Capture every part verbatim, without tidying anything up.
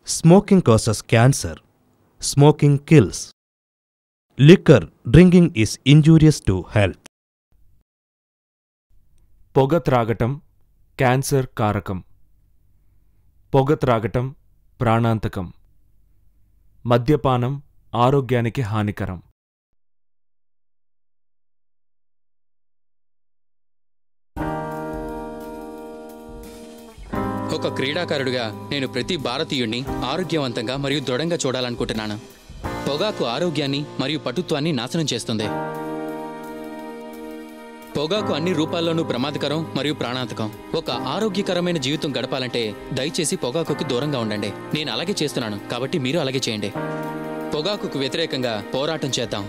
Smoking causes cancer. Smoking kills. Liquor drinking is injurious to health. పొగ త్రాగటం cancer కారకం. పొగ త్రాగటం ప్రాణాంతకం. మద్యపానం ఆరోగ్యానికి హానికరం. ఒక క్రీడాకారుడిగా నేను ప్రతి భారతీయుణ్ణి ఆరోగ్యవంతంగా మరియు దృఢంగా చూడాలనుకుంటున్నాను. పొగాకు ఆరోగ్యాన్ని మరియు పటుత్వాన్ని నాశనం చేస్తుంది. పొగాకు అన్ని రూపాల్లోనూ ప్రమాదకరం మరియు ప్రాణాంతకం. ఒక ఆరోగ్యకరమైన జీవితం గడపాలంటే దయచేసి పొగాకుకి దూరంగా ఉండండి. నేను అలాగే చేస్తున్నాను, కాబట్టి మీరు అలాగే చేయండి. పొగాకుకు వ్యతిరేకంగా పోరాటం చేద్దాం.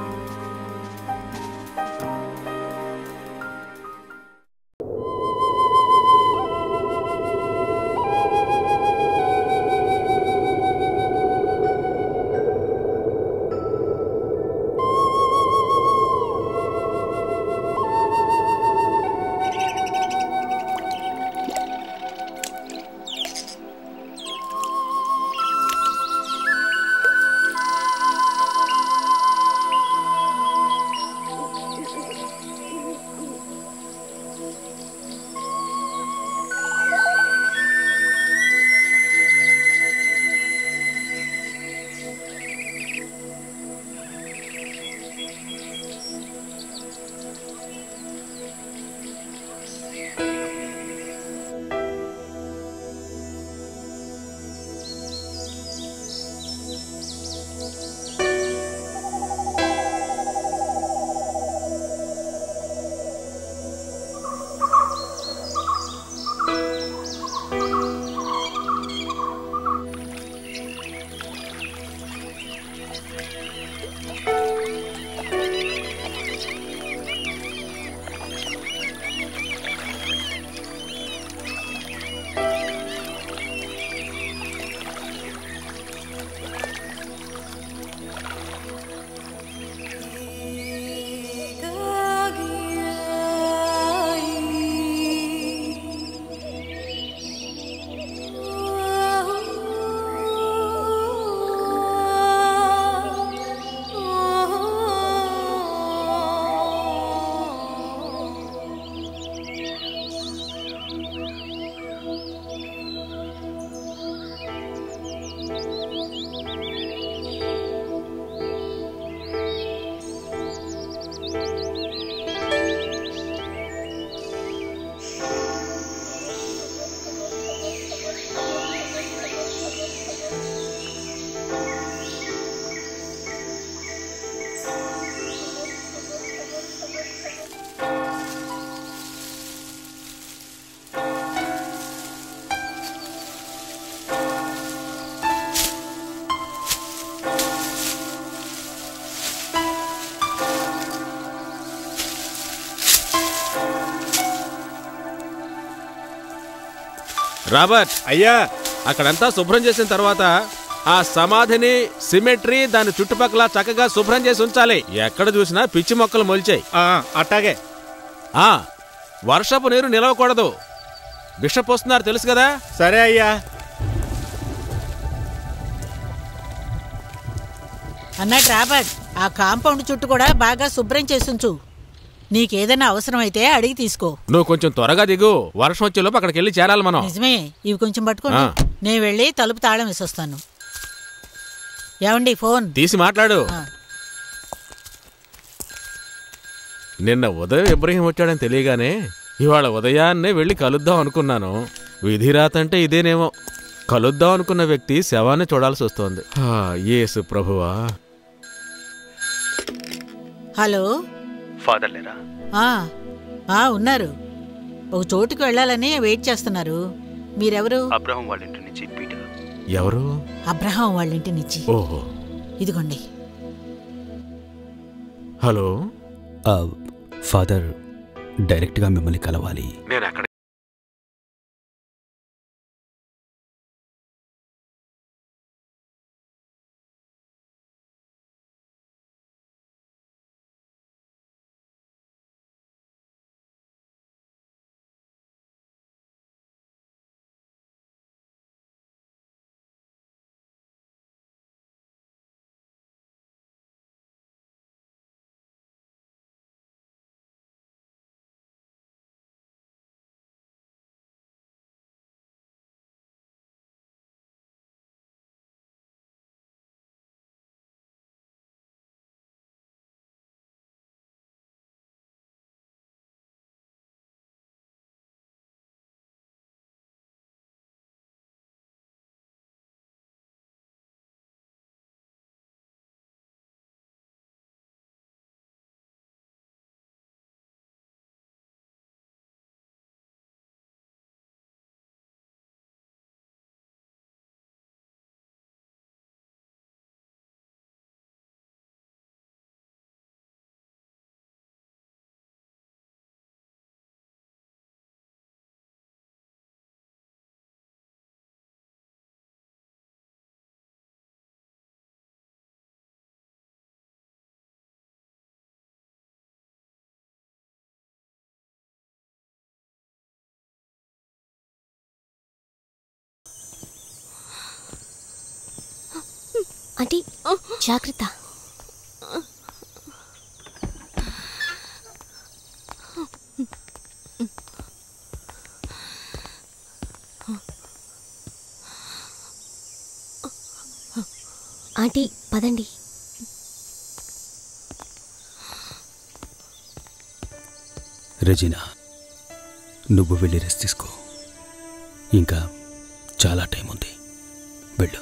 రాబర్ట్ అయ్యా, అక్కడంతా శుభ్రం చేసిన తర్వాత ఆ సమాధిని సిమెట్రీ దాని చుట్టుపక్కల చక్కగా శుభ్రం చేసి ఉంచాలి. ఎక్కడ చూసినా పిచ్చి మొక్కలు మొలిచాయి. అట్టాగే. ఆ వర్షపు నీరు నిలవకూడదు. బిషప్ వస్తున్నారు తెలుసు కదా. సరే అయ్యా. అన్నట్టు రాబర్ట్, ఆ కాంపౌండ్ చుట్టూ కూడా బాగా శుభ్రం చేసుంచు. నీకేదైనా అవసరమైతే అడిగి తీసుకో. నువ్వు కొంచెం త్వరగా దిగు, వర్షం వచ్చేలోపు అక్కడికి వెళ్ళి చేరాలి మనం. నిజమే, ఇవి కొంచెం పట్టుకోండి. నేను వెళ్ళి తలుపు తాళం వేసొస్తాను. ఏమండి, ఫోన్ తీసి మాట్లాడు. నిన్న ఉదయం ఇబ్రహీం వచ్చాడని తెలియగానే ఇవాళ ఉదయాన్నే వెళ్ళి కలుద్దాం అనుకున్నాను. విధిరాతంటే ఇదేనేమో. కలుద్దాం అనుకున్న వ్యక్తి శవాన్ని చూడాల్సి వస్తోంది. యేసు ప్రభువా. హలో, ఫాదర్ లేరా? ఉన్నారు. ఒక చోటుకి వెళ్ళాలని వెయిట్ చేస్తున్నారు. మీరెవరు? అబ్రహం వాళ్ళ ఇంటి నుంచి పీటర్. ఎవరు? అబ్రహం వాళ్ళ ఇంటి నుంచి. ఓహో, ఇదిగోండి. హలో ఫాదర్, డైరెక్ట్గా మిమ్మల్ని కలవాలి. నేను అక్కడ ఆంటీ జాగ్రత్త. ఆంటీ పదండి. రెజినా, నువ్వు వెళ్ళి రెస్ట్ తీసుకో. ఇంకా చాలా టైం ఉంది. వెళ్ళు.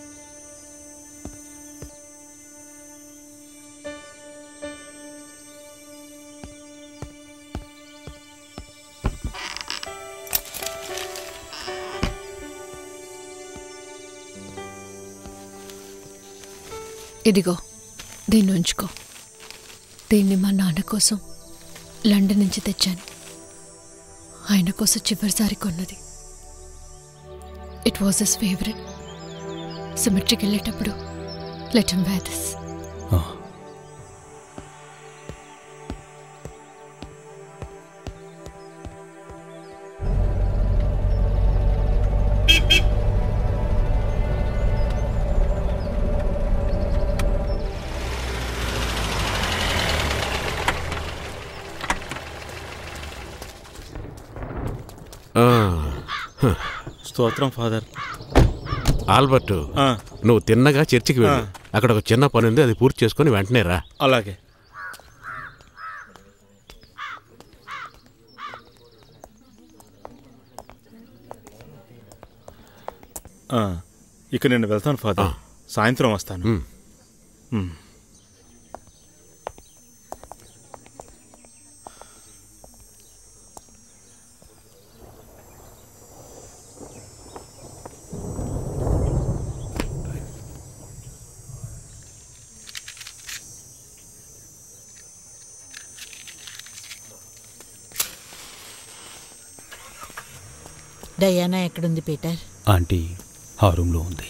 ఇదిగో దీన్ని ఉంచుకో. దీన్ని మా నాన్న కోసం లండన్ నుంచి తెచ్చాను. ఆయన కోసం చివరిసారి కొన్నది. It was his favourite. సిమెట్రీకి వెళ్ళేటప్పుడు లెట్ హిమ్ వేర్ దిస్. స్తోత్రం ఫాదర్. ఆల్బర్టు, నువ్వు తిన్నగా చర్చికి వెళ్ళు. అక్కడ ఒక చిన్న పని ఉంది, అది పూర్తి చేసుకుని వెంటనే రా. అలాగే. ఇక నేను వెళ్తాను ఫాదర్. సాయంత్రం వస్తాను. డయానా ఎక్కడుంది పీటర్? ఆంటీ ఆ రూమ్లో ఉంది.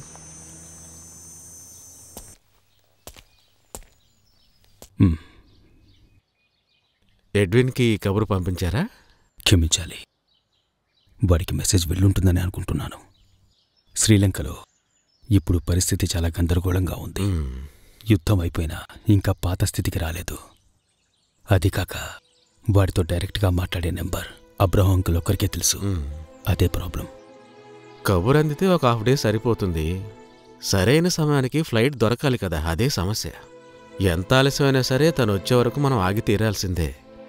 ఎడ్విన్కి కబురు పంపించారా? క్షమించాలి, వాడికి మెసేజ్ వెళ్ళుంటుందని అనుకుంటున్నాను. శ్రీలంకలో ఇప్పుడు పరిస్థితి చాలా గందరగోళంగా ఉంది. యుద్ధం అయిపోయినా ఇంకా పాత స్థితికి రాలేదు. అది కాక వాడితో డైరెక్ట్గా మాట్లాడే నెంబర్ అబ్రహం అంకుల్ ఒక్కరికే తెలుసు. అదే ప్రాబ్లం. కబురు అందితే ఒక హాఫ్ డే సరిపోతుంది. సరైన సమయానికి ఫ్లైట్ దొరకాలి కదా, అదే సమస్య. ఎంత ఆలస్యమైనా సరే తను వచ్చే వరకు మనం ఆగి తీరాల్సిందే.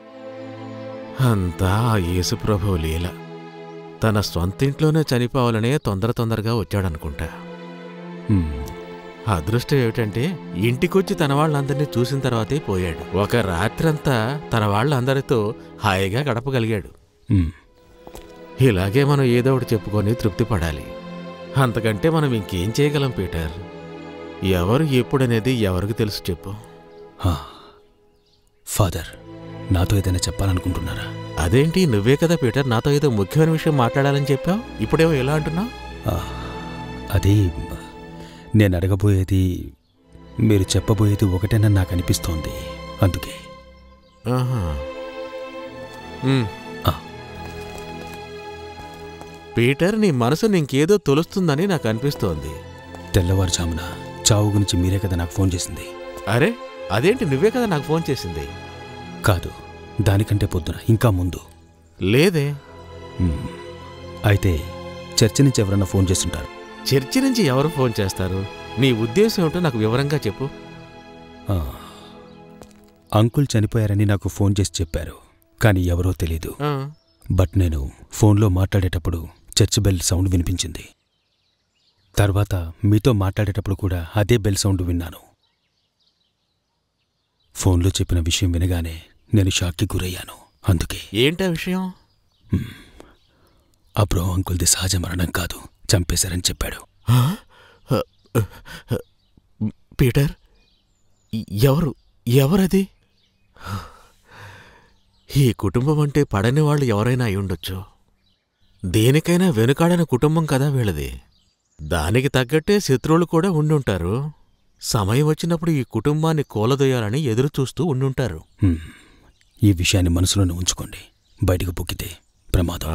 అంతా ఆ యేసుప్రభువు లీల. తన సొంతింట్లోనే చనిపోవాలనే తొందర తొందరగా వచ్చాడనుకుంటా. అదృష్టం ఏమిటంటే ఇంటికొచ్చి తన వాళ్ళందరినీ చూసిన తర్వాతే పోయాడు. ఒక రాత్రంతా తన వాళ్ళందరితో హాయిగా గడపగలిగాడు. ఇలాగే మనం ఏదో ఒకటి చెప్పుకొని తృప్తి పడాలి. అంతకంటే మనం ఇంకేం చేయగలం పీటర్? ఎవరు ఎప్పుడనేది ఎవరికి తెలుసు చెప్పు. ఫాదర్, నాతో ఏదైనా చెప్పాలనుకుంటున్నారా? అదేంటి, నువ్వే కదా పీటర్ నాతో ఏదో ముఖ్యమైన విషయం మాట్లాడాలని చెప్పావు. ఇప్పుడేమో ఎలా అంటున్నావు? అది నేను అడగబోయేది మీరు చెప్పబోయేది ఒకటేనని నాకు అనిపిస్తోంది, అందుకే. పీటర్, నీ మనసు నీకేదో తొలుస్తుందని నాకు అనిపిస్తోంది. తెల్లవారుజామున చావు గురించి మీరే కదా నాకు ఫోన్ చేసింది. అరే, అదేంటి, నువ్వే కదా నాకు ఫోన్ చేసింది? కాదు, దానికంటే పొద్దున, ఇంకా ముందు. లేదే. అయితే చర్చి నుంచి ఎవరన్నా ఫోన్ చేస్తుంటారు. చర్చి నుంచి ఎవరు ఫోన్ చేస్తారు? నీ ఉద్దేశం ఏమిటో నాకు వివరంగా చెప్పు. అంకుల్ చనిపోయారని నాకు ఫోన్ చేసి చెప్పారు, కానీ ఎవరో తెలీదు. బట్ నేను ఫోన్లో మాట్లాడేటప్పుడు చర్చ్ బెల్ సౌండ్ వినిపించింది. తర్వాత మీతో మాట్లాడేటప్పుడు కూడా అదే బెల్ సౌండ్ విన్నాను. ఫోన్లో చెప్పిన విషయం వినగానే నేను షాక్కి గురయ్యాను. అందుకే. ఏంటా విషయం? అబ్రహం అంకుల్ది సహజ మరణం కాదు, చంపేశారని చెప్పాడు. పీటర్, ఎవరు ఎవరది? ఈ కుటుంబం అంటే పడని వాళ్ళు ఎవరైనా అయి ఉండొచ్చు. దేనికైనా వెనుకాడని కుటుంబం కదా వీళ్ళది. దానికి తగ్గట్టే శత్రువులు కూడా ఉండుంటారు. సమయం వచ్చినప్పుడు ఈ కుటుంబాన్ని కూలదొయ్యాలని ఎదురుచూస్తూ ఉండుంటారు. ఈ విషయాన్ని మనసులోనే ఉంచుకోండి, బయటకు పొక్కితే ప్రమాదం.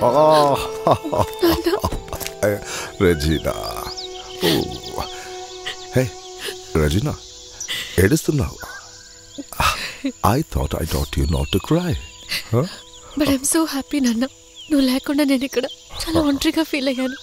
రెజీనా హే రెజీనా ఏడుస్తున్నావు? I thought I thought you not to cry. But I'm so happy నాన్న. నువ్వు లేకుండా నేను ఇక్కడ చాలా ఒంటరిగా ఫీల్ అయ్యాను.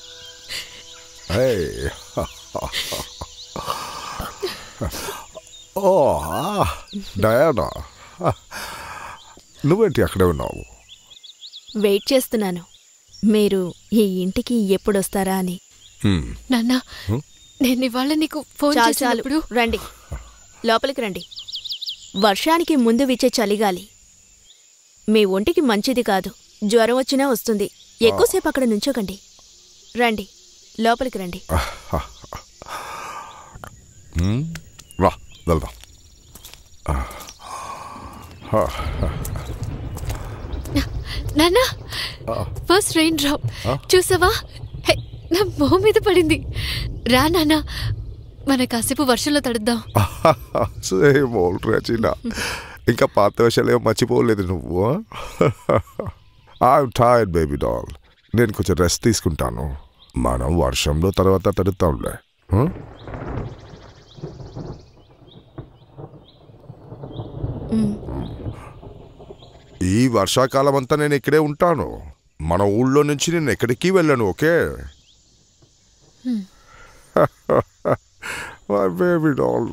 ఓ డయానా, నువ్వేంటి అక్కడే ఉన్నావు? వెయిట్ చేస్తున్నాను మీరు ఈ ఇంటికి ఎప్పుడొస్తారా అని. నాన్న నేను ఇవాళ నీకు ఫోన్ చేసినప్పుడు రండి, లోపలికి రండి. వర్షానికి ముందు విచ్చే చలిగాలి మీ ఒంటికి మంచిది కాదు. జ్వరం వచ్చినా వస్తుంది. ఎక్కువసేపు అక్కడ నుంచోకండి. రండి, లోపలికి రండి. రా వెళ్దాం. నాన్న ఫస్ట్ రెయిన్ డ్రాప్ చూసావా? నా మొహం మీద పడింది. రా నాన్న, మన కాసేపు వర్షంలో తడుద్దాం. సేమ్ ఓల్డ్ రెజీనా, ఇంకా పాత విషయాలు ఏమో మర్చిపోలేదు నువ్వు. I'm tired baby doll. నేను కొంచెం రెస్ట్ తీసుకుంటాను. మనం వర్షంలో తర్వాత తడుతాంలే. ఈ వర్షాకాలం అంతా నేను ఇక్కడే ఉంటాను. మన ఊళ్ళో నుంచి నేను ఎక్కడికి వెళ్ళను. Okay my baby doll.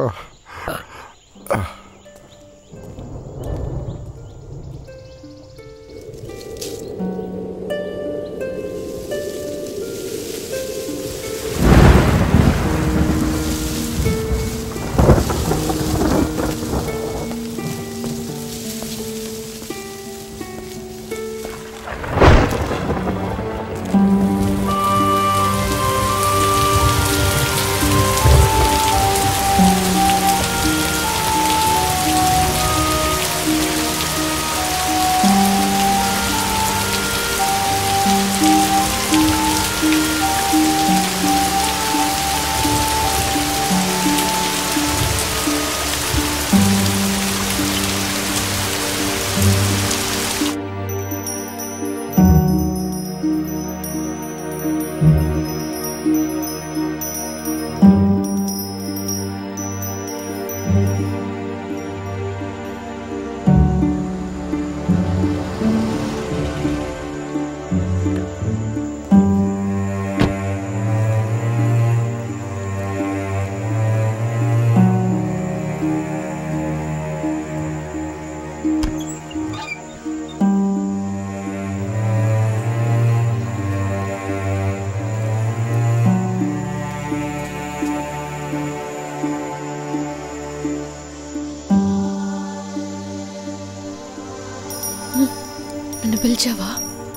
నన్ను పిలిచావా?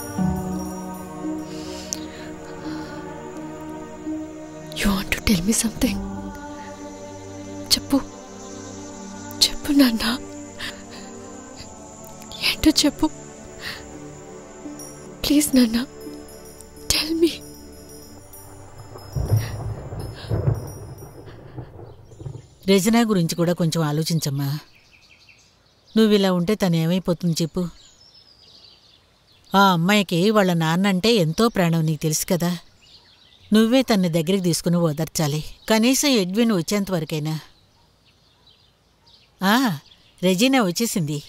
You want to tell me something? చెప్పు చెప్పు నాన్న, ఏంటో చెప్పు ప్లీజ్ నాన్న, టెల్ మీ. రెజినా గురించి కూడా కొంచెం ఆలోచించమ్మా. నువ్వు ఇలా ఉంటే తను ఏమైపోతుంది చెప్పు. ఆ అమ్మాయికి వాళ్ళ నాన్న అంటే ఎంతో ప్రాణం, నీకు తెలుసు కదా. నువ్వే తన్ని దగ్గరికి తీసుకుని ఓదార్చాలి, కనీసం ఎడ్విన్ వచ్చేంతవరకైనా. రెజీనా వచ్చేసింది.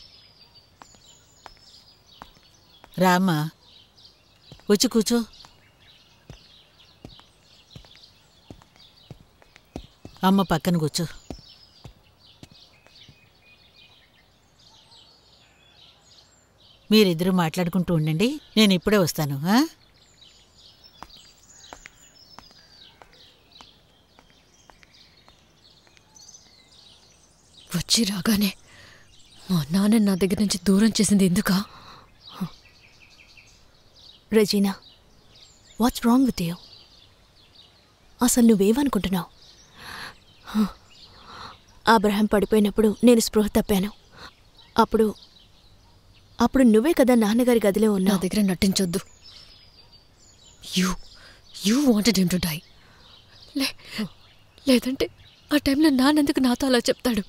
రామ్మా, వచ్చి కూర్చో. అమ్మ పక్కన కూర్చో. మీరిద్దరూ మాట్లాడుకుంటూ ఉండండి, నేను ఇప్పుడే వస్తాను. వచ్చి రాగానే మా నాన్న నా దగ్గర నుంచి దూరం చేసింది ఎందుకా? Regina, what's wrong with you? అసలు నువ్వేమనుకుంటున్నావు? అబ్రహాం పడిపోయినప్పుడు నేను స్పృహ తప్పాను. అప్పుడు అప్పుడు నువ్వే కదా నాన్నగారి గదిలో ఉన్నా. నా దగ్గర నటించొద్దు. You you wanted him to die. లేదంటే ఆ టైంలో నాన్నెందుకు నాతో అలా చెప్తాడు?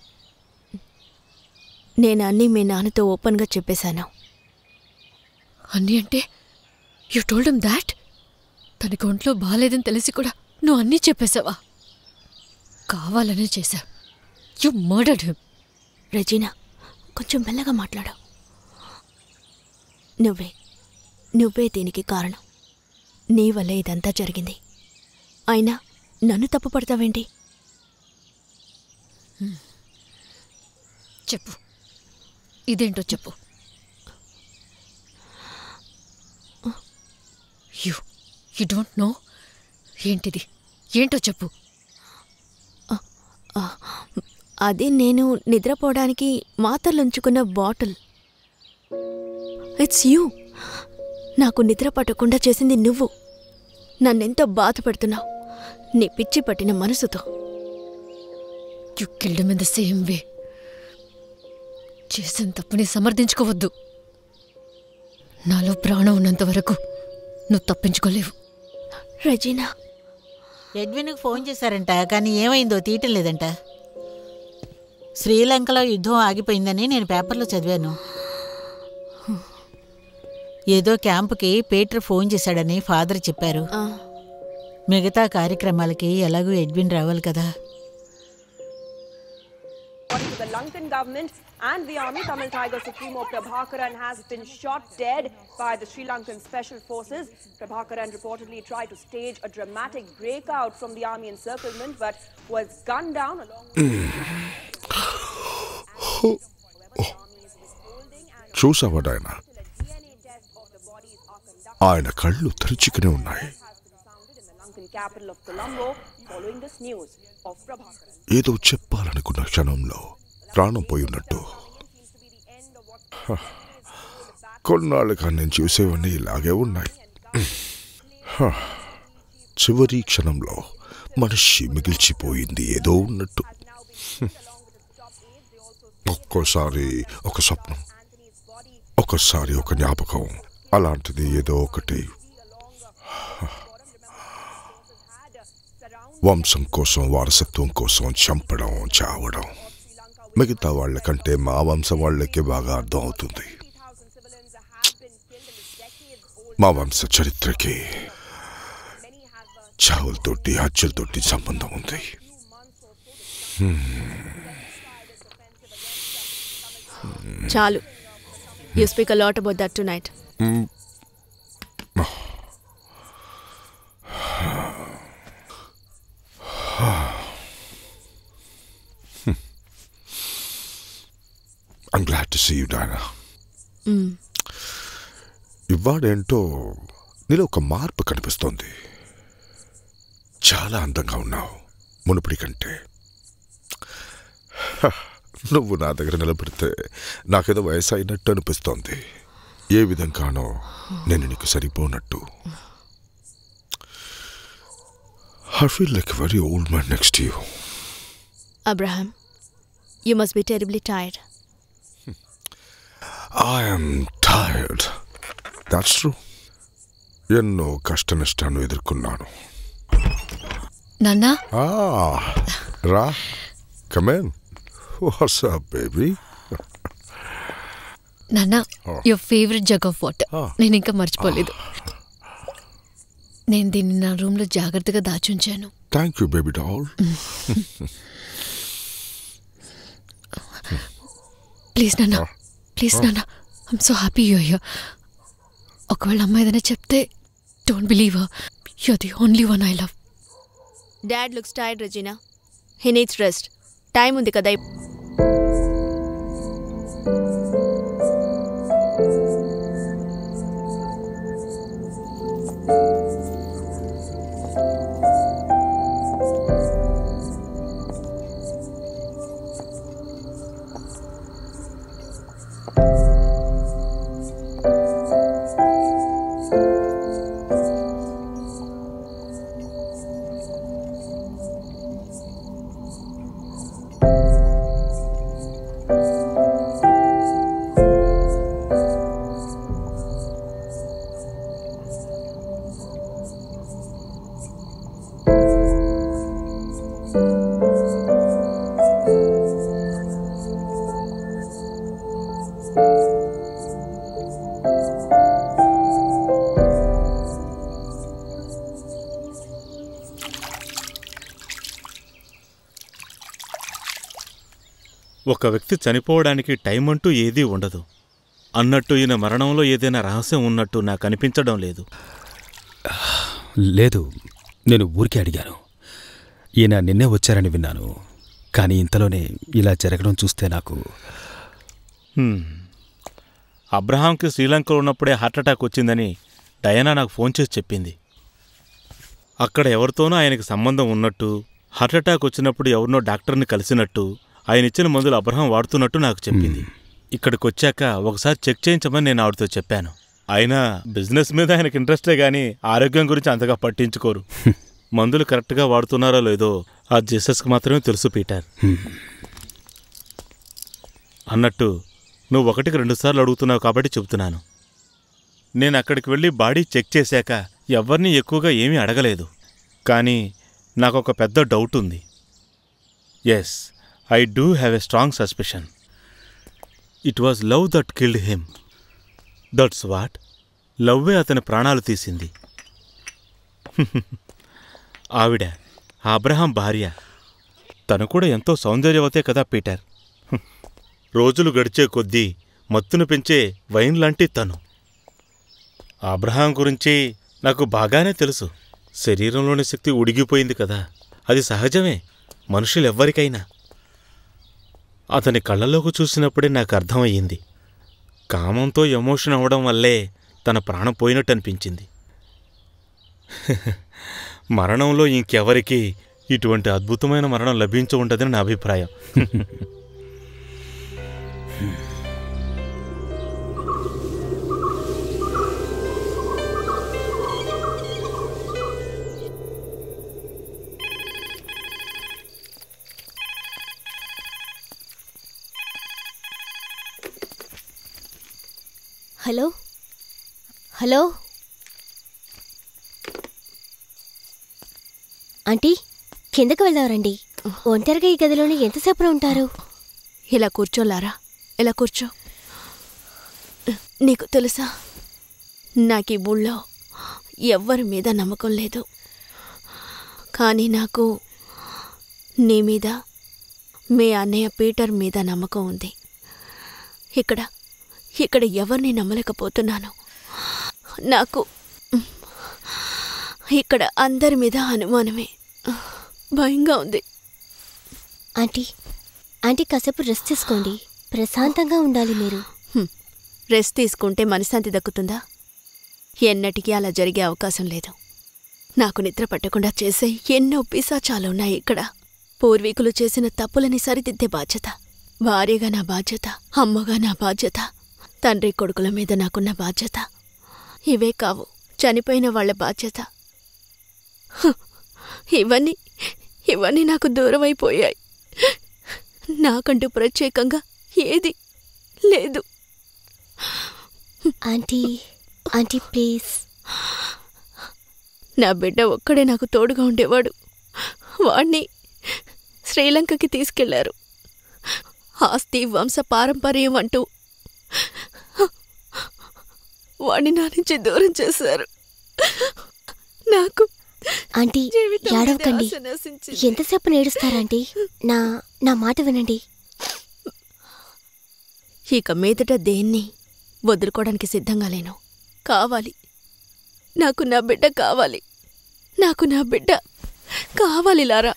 నేను అన్నీ మీ నాన్నతో ఓపెన్గా చెప్పేశాను. అన్నీ అంటే యూ టోల్డ్ హిమ్ దాట్? తనకి ఒంట్లో బాగాలేదని తెలిసి కూడా నువ్వు అన్నీ చెప్పేశావా? కావాలనే చేశా. You murdered him. రెజీనా, కొంచెం మెల్లగా మాట్లాడు. నువ్వే నువ్వే దీనికి కారణం. నీ వల్లే ఇదంతా జరిగింది. అయినా నన్ను తప్పు పడతావేంటి? చెప్పు, ఇదేంటో చెప్పు. You you don't know? ఏంటిది? ఏంటో చెప్పు. అది నేను నిద్రపోవడానికి మాతర్లుంచుకున్న బాటిల్. It's you. నాకు నిద్ర పట్టకుండా చేసింది నువ్వు. నన్నెంతో బాధ పెడుతున్నావు నీ పిచ్చి పట్టిన మనసుతో. You killed him in the same way. చేసిన తప్పుని సమర్థించుకోవద్దు. నాలో ప్రాణం ఉన్నంత వరకు నువ్వు తప్పించుకోలేవు. రెజీనా, ఎడ్విన్కి ఫోన్ చేశారంట, కానీ ఏమైందో తీయటం లేదంట. శ్రీలంకలో యుద్ధం ఆగిపోయిందని నేను పేపర్లో చదివాను. ఏదో క్యాంపుకి పీటర్ ఫోన్ చేశాడని ఫాదర్ చెప్పారు. మిగతా కార్యక్రమాలకి ఎలాగూ ఎడ్విన్ రావాలి కదా. The Lankan government and the army, Tamil Tiger Supremo Prabhakaran has been shot dead by the Sri Lankan Special Forces. Prabhakaran reportedly tried to stage a dramatic breakout from the army encirclement but was gunned down along with... చూసావా ఆయన? ఆయన కళ్ళు తెరుచుకునే ఉన్నాయి. ఏదో చెప్పాలనుకున్న క్షణంలో ప్రాణం పోయినట్టు. కొన్నాళ్ళుగా నేను చూసేవన్నీ ఇలాగే ఉన్నాయి. చివరి క్షణంలో మనిషి మిగిల్చిపోయింది ఏదో ఉన్నట్టు. ఒక్కోసారి ఒక స్వప్నం, ఒక్కసారి ఒక జ్ఞాపకం. అలాంటిది ఏదో ఒకటి. వంశం కోసం, వారసత్వం కోసం చంపడం, చావడం మిగతా వాళ్ళకంటే మా వంశం వాళ్ళకే బాగా అర్థం అవుతుంది. మా వంశ చరిత్రకి చావులతోటి, హత్యలతోటి సంబంధం ఉంది. చాలు. You speak a lot about that tonight. Mm. I'm glad to see you, Diana. Mm. ఇవాడేంటో నీలో ఒక మార్పు కనిపిస్తోంది. చాలా అందంగా ఉన్నావు మునుపటి కంటే. నువ్వు నా దగ్గర నిలబడితే నాకేదో వయసు అయినట్టు అనిపిస్తోంది. ఏ విధంగానో నేను నీకు సరిపోనట్టు. I feel like a very old man next to you. Abraham, you must be terribly tired. I am tired. That's true. ఎన్నో కష్ట నష్టాన్ని ఎదుర్కొన్నాను. నాన్నా, రా, come in. What's up, baby? నాన్నా, your favourite jug of water. నేను ఇంకా మర్చిపోలేదు. నేను దీన్ని నా రూమ్ లో జాగ్రత్తగా దాచుంచాను. Thank you baby doll. Please నాన్న, ప్లీజ్ నాన్న, I'm so happy you here. ఒకవేళ అమ్మ ఏదైనా చెప్తే don't believe her. You are the only one I love. Dad looks tired Regina. He needs rest. Time ఉంది కదా. ఒక వ్యక్తి చనిపోవడానికి టైం అంటూ ఏదీ ఉండదు అన్నట్టు ఈయన మరణంలో ఏదైనా రహస్యం ఉన్నట్టు నాకు అనిపించడం లేదు. లేదు, నేను ఊరికే అడిగాను. ఈయన నిన్నే వచ్చారని విన్నాను, కానీ ఇంతలోనే ఇలా జరగడం చూస్తే నాకు అబ్రహాంకి శ్రీలంకలో ఉన్నప్పుడే హార్ట్అటాక్ వచ్చిందని డయానా నాకు ఫోన్ చేసి చెప్పింది. అక్కడ ఎవరితోనో ఆయనకి సంబంధం ఉన్నట్టు, హార్ట్అటాక్ వచ్చినప్పుడు ఎవరినో డాక్టర్ని కలిసినట్టు, ఆయన ఇచ్చిన మందులు అబ్రహాం వాడుతున్నట్టు నాకు చెప్పింది. ఇక్కడికి వచ్చాక ఒకసారి చెక్ చేయించమని నేను ఆవిడతో చెప్పాను. అయినా బిజినెస్ మీద ఆయనకి ఇంట్రెస్టే గానీ ఆరోగ్యం గురించి అంతగా పట్టించుకోరు. మందులు కరెక్ట్గా వాడుతున్నారో లేదో ఆ జీసస్కి మాత్రమే తెలుసు పీటర్. అన్నట్టు నువ్వు ఒకటికి రెండుసార్లు అడుగుతున్నావు కాబట్టి చెబుతున్నాను. నేను అక్కడికి వెళ్ళి బాడీ చెక్ చేశాక ఎవరిని ఎక్కువగా ఏమీ అడగలేదు. కానీ నాకొక పెద్ద డౌట్ ఉంది. Yes, I do have a strong suspicion. It was love that killed him. That's what. లవ్వే అతని ప్రాణాలు తీసింది. ఆవిడ అబ్రహాం భార్య. తను కూడా ఎంతో సౌందర్యవతే కదా పీటర్. రోజులు గడిచే కొద్దీ మత్తును పెంచే వైన్ లాంటి తను. అబ్రహాం గురించి నాకు బాగానే తెలుసు. శరీరంలోని శక్తి ఉడిగిపోయింది కదా, అది సహజమే మనుషులెవ్వరికైనా. అతని కళ్ళలోకి చూసినప్పుడే నాకు అర్థమయ్యింది. కామంతో ఎమోషన్ అవ్వడం వల్లే తన ప్రాణం పోయినట్టు అనిపించింది. మరణంలో ఇంకెవరికీ ఇటువంటి అద్భుతమైన మరణం లభించి ఉండదని నా అభిప్రాయం. హలో హలో ఆంటీ, కిందకు వెళ్దారండి. ఒంటరిగా ఈ గదిలోనే ఎంతసేపు ఉంటారు? ఇలా కూర్చోలారా, ఇలా కూర్చో. నీకు తెలుసా, నాకు ఈ ఊళ్ళో ఎవ్వరి మీద నమ్మకం లేదు. కానీ నాకు నీ మీద, మీ అన్నయ్య పీటర్ మీద నమ్మకం ఉంది. ఇక్కడ ఇక్కడ ఎవరిని నమ్మలేకపోతున్నాను. నాకు ఇక్కడ అందరి మీద అనుమానమే. భయంగా ఉంది. ఆంటీ ఆంటీ కాసేపు రెస్ట్ తీసుకోండి. ప్రశాంతంగా ఉండాలి మీరు. రెస్ట్ తీసుకుంటే మనశ్శాంతి దక్కుతుందా? ఎన్నటికీ అలా జరిగే అవకాశం లేదు. నాకు నిద్ర పట్టకుండా చేసే ఎన్నో పిశాచాలున్నాయి ఇక్కడ. పూర్వీకులు చేసిన తప్పులని సరిదిద్దే బాధ్యత, భార్యగా నా బాధ్యత, అమ్మగా నా బాధ్యత, తండ్రి కొడుకుల మీద నాకున్న బాధ్యత. ఇవే కావు చనిపోయిన వాళ్ల బాధ్యత. ఇవన్నీ ఇవన్నీ నాకు దూరమైపోయాయి. నాకంటూ ప్రత్యేకంగా ఏది లేదు. Aunty aunty please. నా బిడ్డ ఒక్కడే నాకు తోడుగా ఉండేవాడు. వాణ్ణి శ్రీలంకకి తీసుకెళ్లారు. ఆస్తి వంశ పారంపర్యం అంటూ వాణ్ణి నా నుంచి దూరం చేశారు. నాకు ఆంటీ ఏడవకండి. ఎంతసేపు నేడుస్తారాంటీ? నా నా మాట వినండి. ఇక మీదట దేన్ని వదులుకోవడానికి సిద్ధంగా లేను. కావాలి, నాకు నా బిడ్డ కావాలి. నాకు నా బిడ్డ కావాలి లారా.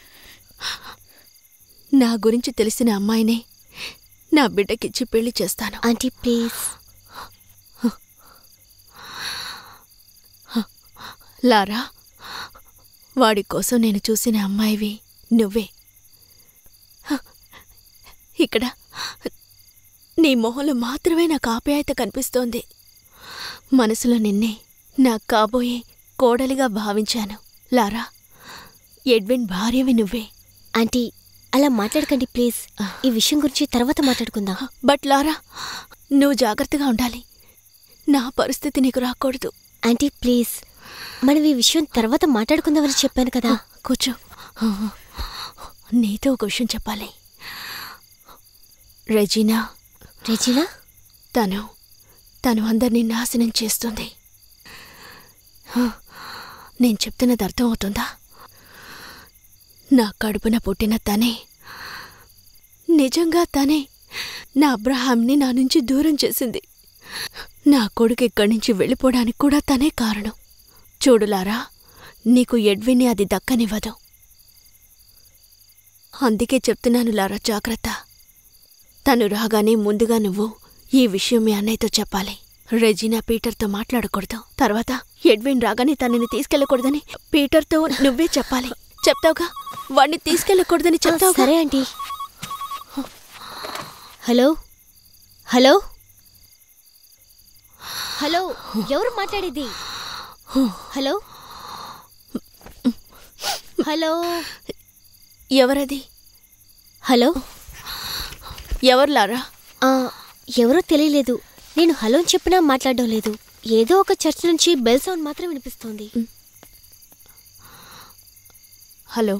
నా గురించి తెలిసిన అమ్మాయినే నా బిడ్డకిచ్చి పెళ్లి చేస్తాను. Aunty please. లారా, వాడి కోసం నేను చూసిన అమ్మాయివి నువ్వే. ఇక్కడ నీ మొహంలో మాత్రమే నాకు ఆప్యాయత కనిపిస్తోంది. మనసులో నిన్నే నా కాబోయే కోడలిగా భావించాను. లారా, ఎడ్విన్ భార్యవి నువ్వే. ఆంటీ అలా మాట్లాడకండి ప్లీజ్. ఈ విషయం గురించి తర్వాత మాట్లాడుకుందాం. బట్ లారా, నువ్వు జాగ్రత్తగా ఉండాలి. నా పరిస్థితి నీకు రాకూడదు. ఆంటీ ప్లీజ్, మనం ఈ విషయం తర్వాత మాట్లాడుకుందామని చెప్పాను కదా. కూర్చో. నీతో ఒక విషయం చెప్పాలి. రెజీనా రెజీనా తను తను అందరినీ నాశనం చేస్తుంది. నేను చెప్తున్నది అర్థం అవుతుందా? నా కడుపున పుట్టిన తనే నిజంగా తనే నా అబ్రహాంని నా నుంచి దూరం చేసింది. నా కొడుకు ఇక్కడి నుంచి వెళ్ళిపోవడానికి కూడా తనే కారణం. చూడులారా, నీకు ఎడ్విన్ని అది దక్కనివ్వదు. అందుకే చెప్తున్నాను లారా, జాగ్రత్త. తను రాగానే ముందుగా నువ్వు ఈ విషయం మీ అన్నయ్యతో చెప్పాలి. రెజీనా పీటర్తో మాట్లాడకూడదు. తర్వాత ఎడ్విన్ రాగానే తనని తీసుకెళ్ళకూడదని పీటర్తో నువ్వే చెప్పాలి. చెప్తావుగా? వాడిని తీసుకెళ్ళకూడదని చెప్తావు. సరే ఆంటీ. హలో హలో హలో, ఎవరు మాట్లాడేది? హలో హలో, ఎవరది? హలో, ఎవరు లారా? ఎవరో తెలియలేదు. నేను హలో చెప్పినా మాట్లాడడం లేదు. ఏదో ఒక చర్చ్ నుంచి బెల్ సౌండ్ మాత్రం వినిపిస్తోంది. Hello,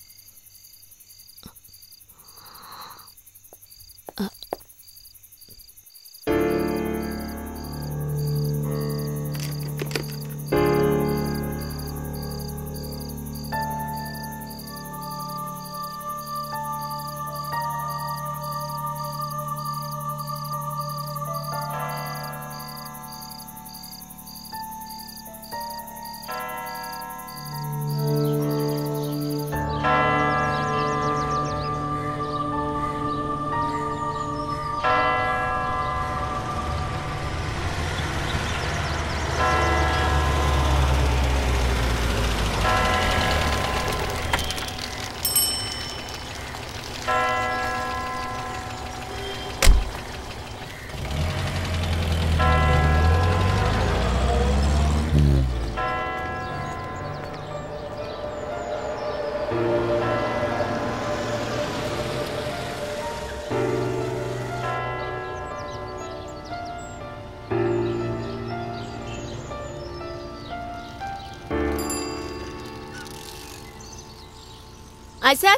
Isaac,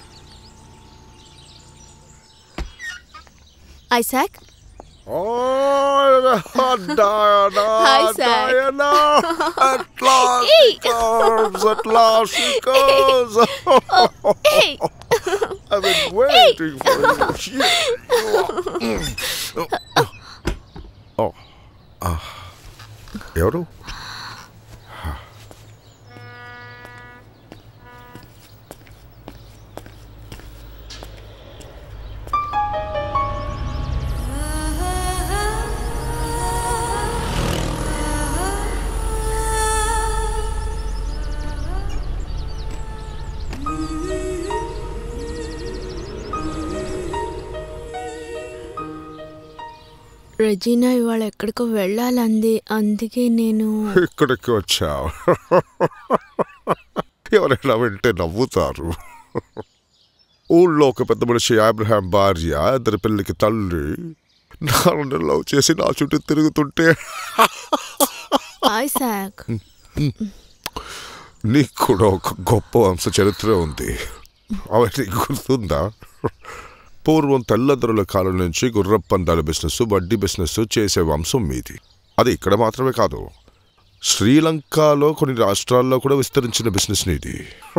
Isaac. Oh, Diana, Hi, Zach. Diana, at last she comes, at last she comes. Oh, hey. I've been waiting for you. Oh, ah, ఎవరు? రెజీనా ఇవాళ ఎక్కడికో వెళ్ళాలంది. అందుకే నేను ఇక్కడికి వచ్చావు. ఎవరైనా వింటే నవ్వుతారు. ఊళ్ళో ఒక పెద్ద మనిషి అబ్రహాం భార్య, ఇద్దరి పిల్లలకి తల్లి, నాన్న లవ్ చేసి నా చుట్టూ తిరుగుతుంటే ఐసాక్, నీకు కూడా ఒక గొప్ప వంశ చరిత్ర ఉంది. అవన్నీ గుర్తుందా? పూర్వం తెల్లదొరల కాలం నుంచి గుర్రపందాల బిజినెస్, వడ్డీ బిజినెస్ చేసే వంశం మీది. అది ఇక్కడ మాత్రమే కాదు, శ్రీలంకలో కొన్ని రాష్ట్రాల్లో కూడా విస్తరించిన బిజినెస్ నీది.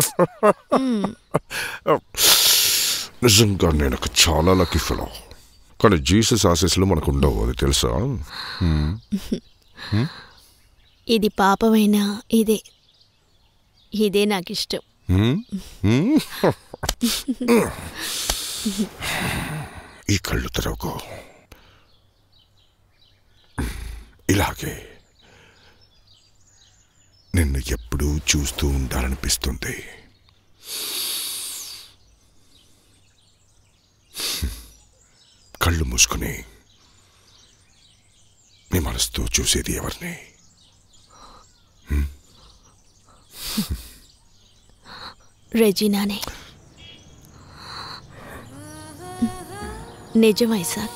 నిజంగా నేను ఒక చాలా లక్కీ ఫెలో. కానీ జీసస్ ఆశీస్సులు మనకు ఉండవు, అది తెలుసా? ఇది పాపమైనా ఇదే ఇదే నాకు ఇష్టం. ఈ కళ్ళు తెరవకో. ఇలాగే నిన్ను ఎప్పుడూ చూస్తూ ఉండాలనిపిస్తుంది. కళ్ళు మూసుకుని నీ మనసుతో చూసేది ఎవరిని? రెజీనానే. నిజం ఐసాక్,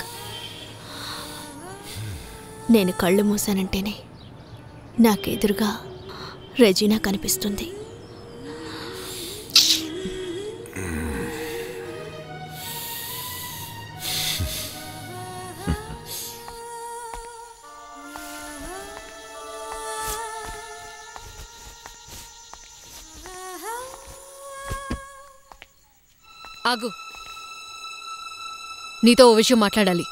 నేను కళ్ళు మూసానంటేనే నాకెదురుగా రెజీనా కనిపిస్తుంది. ఆగు. నీతో ఓ విషయం మాట్లాడాలి.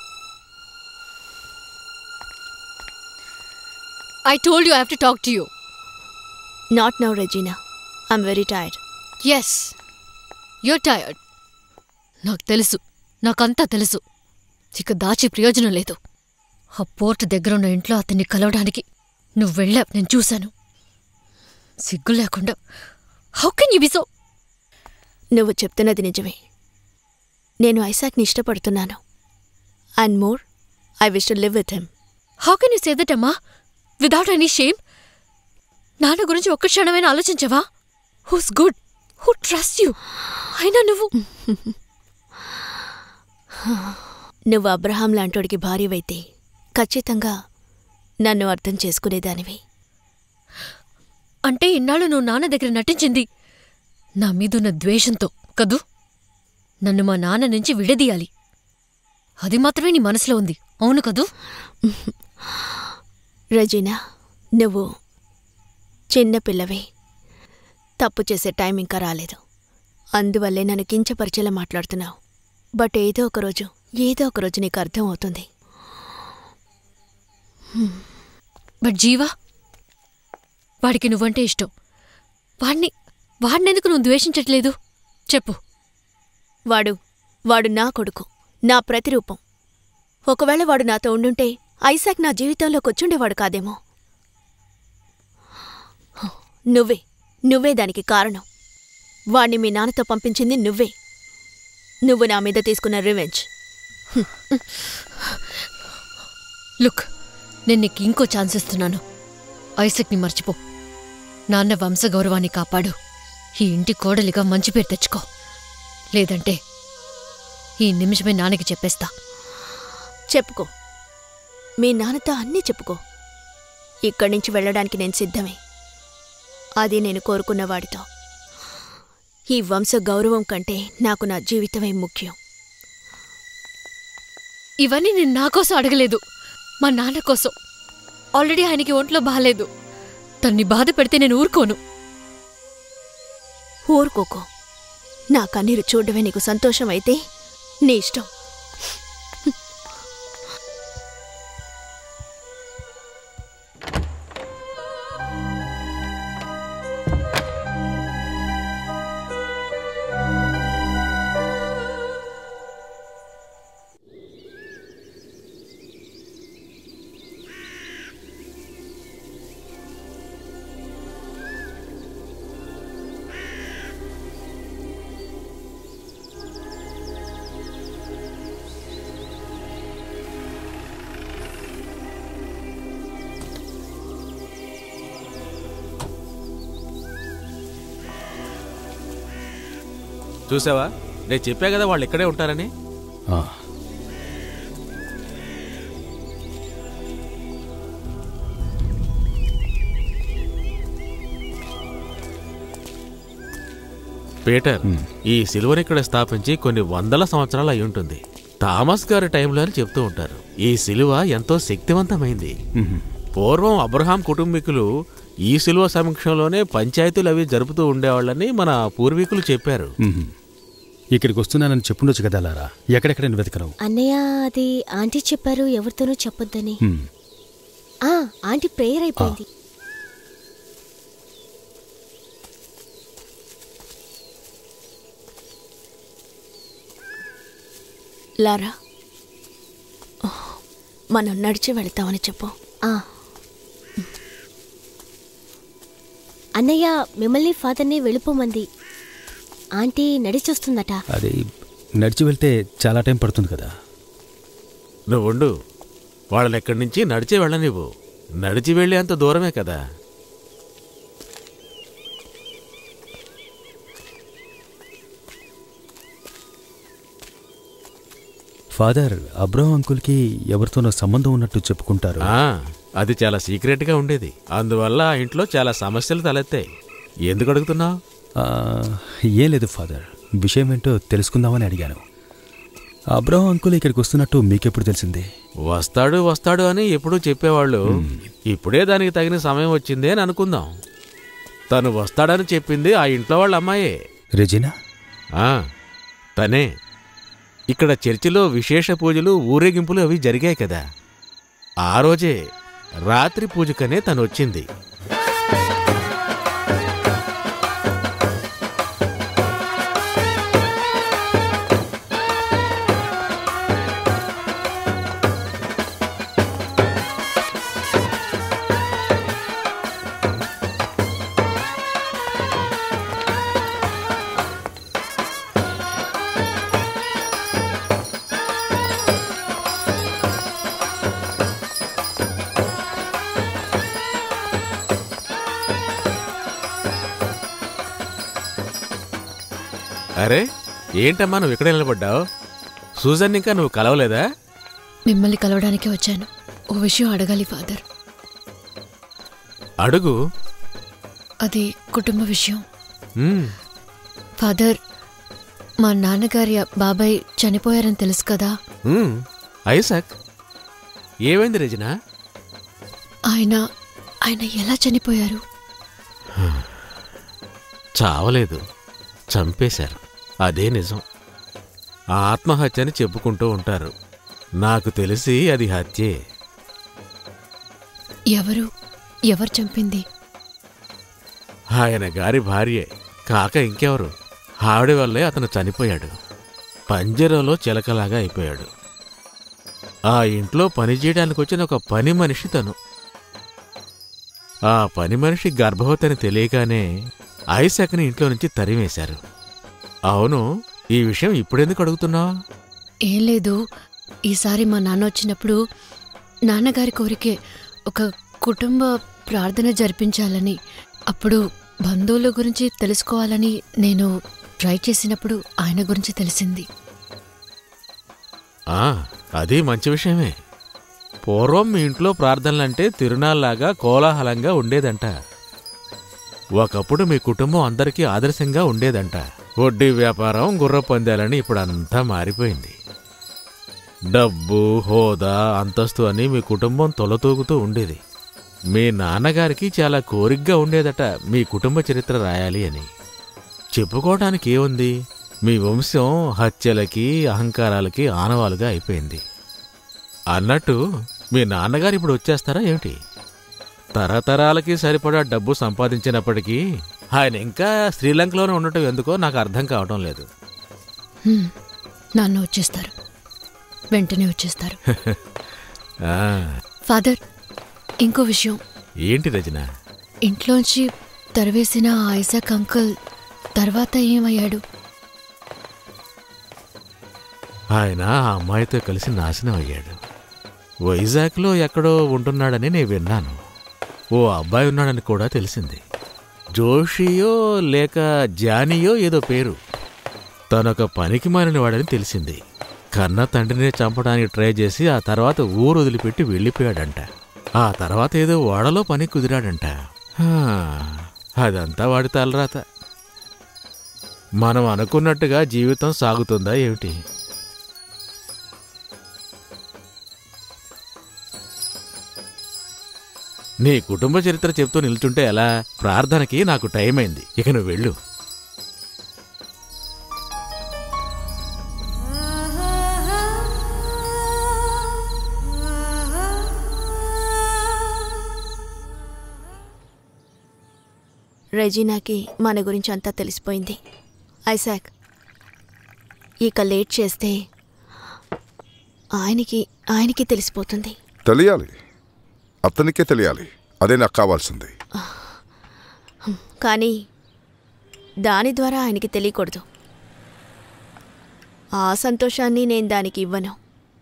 I told you I have to talk to you. Not now, Regina. I'm very tired. Yes, you're tired. నాకు తెలుసు, నాకంతా తెలుసు. ఇక దాచి ప్రయోజనం లేదు. ఆ పోర్ట్ దగ్గరున్న ఇంట్లో అతన్ని కలవడానికి నువ్వు వెళ్ళావు, నేను చూశాను. సిగ్గు లేకుండా how can you be so? నువ్వు చెప్తున్నది నిజమే. నేను ఐసాక్ని ఇష్టపడుతున్నాను. And more, I wish to live with him. How can you say that అమ్మా విదౌట్ ఎనీ షేమ్? నాన్న గురించి ఒక్క క్షణమైనా ఆలోచించవా? Who's good, who trust you? అయినా నువ్వు నువ్వు అబ్రహాం లాంటోడికి భార్యవైతే ఖచ్చితంగా నన్ను అర్థం చేసుకునేదానివి. అంటే ఇన్నాళ్ళు నువ్వు నాన్న దగ్గర నటించింది నా మీదున్న ద్వేషంతో కదూ? నన్ను మా నాన్న నుంచి విడదీయాలి, అది మాత్రమే నీ మనసులో ఉంది, అవును కదూ? రజీనా, నువ్వు చిన్నపిల్లవే. తప్పు చేసే టైం ఇంకా రాలేదు. అందువల్లే నన్ను కించపరిచేలా మాట్లాడుతున్నావు. బట్ ఏదో ఒకరోజు ఏదో ఒకరోజు నీకు అర్థం అవుతుంది. బట్ జీవా, వాడికి నువ్వంటే ఇష్టం. వాడిని వాడినెందుకు నువ్వు ద్వేషించట్లేదు చెప్పు. వాడు వాడు నా కొడుకు, నా ప్రతిరూపం. ఒకవేళ వాడు నాతో ఉండుంటే ఐసాక్ నా జీవితంలోకి వచ్చుండేవాడు కాదేమో. నువ్వే నువ్వే దానికి కారణం. వాణ్ణి మీ నాన్నతో పంపించింది నువ్వే. నువ్వు నా మీద తీసుకున్న రివెంజ్. లుక్, నేను నీకు ఇంకో ఛాన్స్ ఇస్తున్నాను. ఐసాక్ని మర్చిపో. నాన్న వంశగౌరవాన్ని కాపాడు. ఈ ఇంటి కోడలిగా మంచి పేరు తెచ్చుకో. లేదంటే ఈ నిమిషమే నాన్నకి చెప్పేస్తా. చెప్పుకో, మీ నాన్నతో అన్నీ చెప్పుకో. ఇక్కడి నుంచి వెళ్ళడానికి నేను సిద్ధమే. అది నేను కోరుకున్నవాడితో. ఈ వంశ గౌరవం కంటే నాకు నా జీవితమే ముఖ్యం. ఇవన్నీ నేను నా కోసం అడగలేదు, మా నాన్న కోసం. ఆల్రెడీ ఆయనకి ఒంట్లో బాలేదు. తన్ని బాధ పెడితే నేను ఊరుకోను. ఊరుకోకో. నా కన్నీరు చూడడమే నీకు సంతోషం అయితే నీ ఇష్టం. చూసావా, నేను చెప్పా కదా వాళ్ళు ఇక్కడే ఉంటారని. పీటర్, ఈ సిలువని ఇక్కడ స్థాపించి కొన్ని వందల సంవత్సరాలు అయి ఉంటుంది. థామస్ గారి టైంలో అని చెప్తూ ఉంటారు. ఈ సిలువ ఎంతో శక్తివంతమైంది. పూర్వం అబ్రహాం కుటుంబీకులు ఈ సిలువ సమక్షంలోనే పంచాయతీలు అవి జరుపుతూ ఉండేవాళ్ళని మన పూర్వీకులు చెప్పారు. ఇక్కడికి వస్తున్నానని చెప్పుండొచ్చు కదా లారా, ఎక్కడెక్కడ వెతకను? అన్నయ్య, అది ఆంటీ చెప్పారు ఎవరితోనూ చెప్పొద్దని. ఆ ఆంటీ ప్రేయర్ అయిపోయింది. లారా, మనం నడిచి వెళతామని చెప్పు. అన్నయ్య, మిమ్మల్ని ఫాదర్ని వెళ్ళిపోమంది. ఆంటీ నడిచొస్తుందట. అది నడిచి వెళ్తే చాలా టైం పడుతుంది కదా. నువ్వుండు, వాళ్ళని ఎక్కడి నుంచి నడిచే వెళ్ళనివ్వు. నడిచి వెళ్ళే అంత దూరమే కదా. ఫాదర్, అబ్రహం అంకుల్కి ఎవరితోనో సంబంధం ఉన్నట్టు చెప్పుకుంటారు. అది చాలా సీక్రెట్గా ఉండేది. అందువల్ల ఆ ఇంట్లో చాలా సమస్యలు తలెత్తాయి. ఎందుకు అడుగుతున్నావు? ఏం లేదు ఫాదర్, విషయం ఏంటో తెలుసుకుందామని అడిగాను. అబ్రహం అంకుల్ ఇక్కడికి వస్తున్నట్టు మీకెప్పుడు తెలిసింది? వస్తాడు వస్తాడు అని ఎప్పుడూ చెప్పేవాళ్ళు. ఇప్పుడే దానికి తగిన సమయం వచ్చింది అని అనుకుందాం. తను వస్తాడని చెప్పింది ఆ ఇంట్లో వాళ్ళ అమ్మాయే. రెజినా? తనే. ఇక్కడ చర్చిలో విశేష పూజలు ఊరేగింపులు అవి జరిగాయి కదా, ఆ రోజే రాత్రి పూజకనే తను వచ్చింది. అరే ఏంటమ్మా నువ్వు ఇక్కడే నిలబడ్డావు? సూజన్ ఇంకా నువ్వు కలవలేదా? మిమ్మల్ని కలవడానికే వచ్చాను. ఓ విషయం అడగాలి ఫాదర్. అడుగు. అది కుటుంబ విషయం. ఫాదర్, మా నాన్నగారి బాబాయ్ చనిపోయారని తెలుసు కదా. ఐసాక్, ఏమైంది రెజినా? ఆయన ఆయన ఎలా చనిపోయారు? చావలేదు, చంపేశారు. అదే నిజం. ఆ ఆత్మహత్య అని చెప్పుకుంటూ ఉంటారు. నాకు తెలిసి అది హత్యే. ఎవరు ఎవరు చంపింది? ఆయన గారి భార్యే, కాక ఇంకెవరు. ఆవిడ వల్లే అతను చనిపోయాడు. పంజరంలో చిలకలాగా అయిపోయాడు. ఆ ఇంట్లో పనిచేయడానికి వచ్చిన ఒక పని మనిషి తను. ఆ పని మనిషి గర్భవతి అని తెలియగానే ఐసాక్ని ఇంట్లో నుంచి తరిమేశారు. అవును, ఈ విషయం ఇప్పుడెందుకు అడుగుతున్నావు? ఏం లేదు, ఈసారి మా నాన్న వచ్చినప్పుడు నాన్నగారి కోరికే ఒక కుటుంబ ప్రార్థన జరిపించాలని, అప్పుడు బంధువుల గురించి తెలుసుకోవాలని నేను ట్రై చేసినప్పుడు ఆయన గురించి తెలిసింది. ఆ, అది మంచి విషయమే. పూర్వం మీ ఇంట్లో ప్రార్థనలంటే తిరునాళ్లాగా కోలాహలంగా ఉండేదంట. ఒకప్పుడు మీ కుటుంబం అందరికీ ఆదర్శంగా ఉండేదంట. వడ్డీ వ్యాపారం, గుర్ర పందాలని ఇప్పుడంతా మారిపోయింది. డబ్బు, హోదా, అంతస్తు అని మీ కుటుంబం తొలతూగుతూ ఉండేది. మీ నాన్నగారికి చాలా కోరికగా ఉండేదట మీ కుటుంబ చరిత్ర రాయాలి అని. చెప్పుకోవడానికి ఏముంది, మీ వంశం హత్యలకి అహంకారాలకి ఆనవాలుగా అయిపోయింది. అన్నట్టు మీ నాన్నగారు ఇప్పుడు వచ్చేస్తారా ఏమిటి? తరతరాలకి సరిపడా డబ్బు సంపాదించినప్పటికీ ఆయన ఇంకా శ్రీలంకలోనే ఉండటం ఎందుకో నాకు అర్థం కావడం లేదు. నాన్న వచ్చేస్తారు, వెంటనే వచ్చేస్తారు. ఫాదర్, ఇంకో విషయం. ఏంటి రచన? ఇంట్లోంచి తరివేసిన ఐసాక్ అంకుల్ తర్వాత ఏమయ్యాడు? ఆయన ఆ అమ్మాయితో కలిసి నాశనం అయ్యాడు. వైజాగ్లో ఎక్కడో ఉంటున్నాడని నేను విన్నాను. ఓ అబ్బాయి ఉన్నాడని కూడా తెలిసింది. జోషియో లేక జానియో ఏదో పేరు. తనొక పనికి మారిన వాడని తెలిసింది. కన్న తండ్రినే చంపడానికి ట్రై చేసి ఆ తర్వాత ఊరు వదిలిపెట్టి వెళ్ళిపోయాడంట. ఆ తర్వాత ఏదో ఓడలో పని కుదిరాడంట. అదంతా వాడి తలరాత. మనం అనుకున్నట్టుగా జీవితం సాగుతుందా ఏమిటి? నీ కుటుంబ చరిత్ర చెప్తూ నిల్చుంటే ఎలా? ప్రార్థనకి నాకు టైం అయింది, ఇక నువ్వు వెళ్ళు. రెజీనాకి మన గురించి అంతా తెలిసిపోయింది. ఐసాక్, ఇక లేట్ చేస్తే ఆయనకి ఆయనకి తెలిసిపోతుంది. తెలియాలి, అతనికే తెలియాలి. అదే నాకు కావాల్సింది. కానీ దాని ద్వారా ఆయనకి తెలియకూడదు. ఆ సంతోషాన్ని నేను దానికి ఇవ్వను.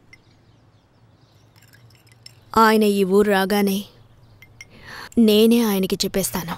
ఆయన ఈ ఊరు రాగానే నేనే ఆయనకి చెప్పేస్తాను.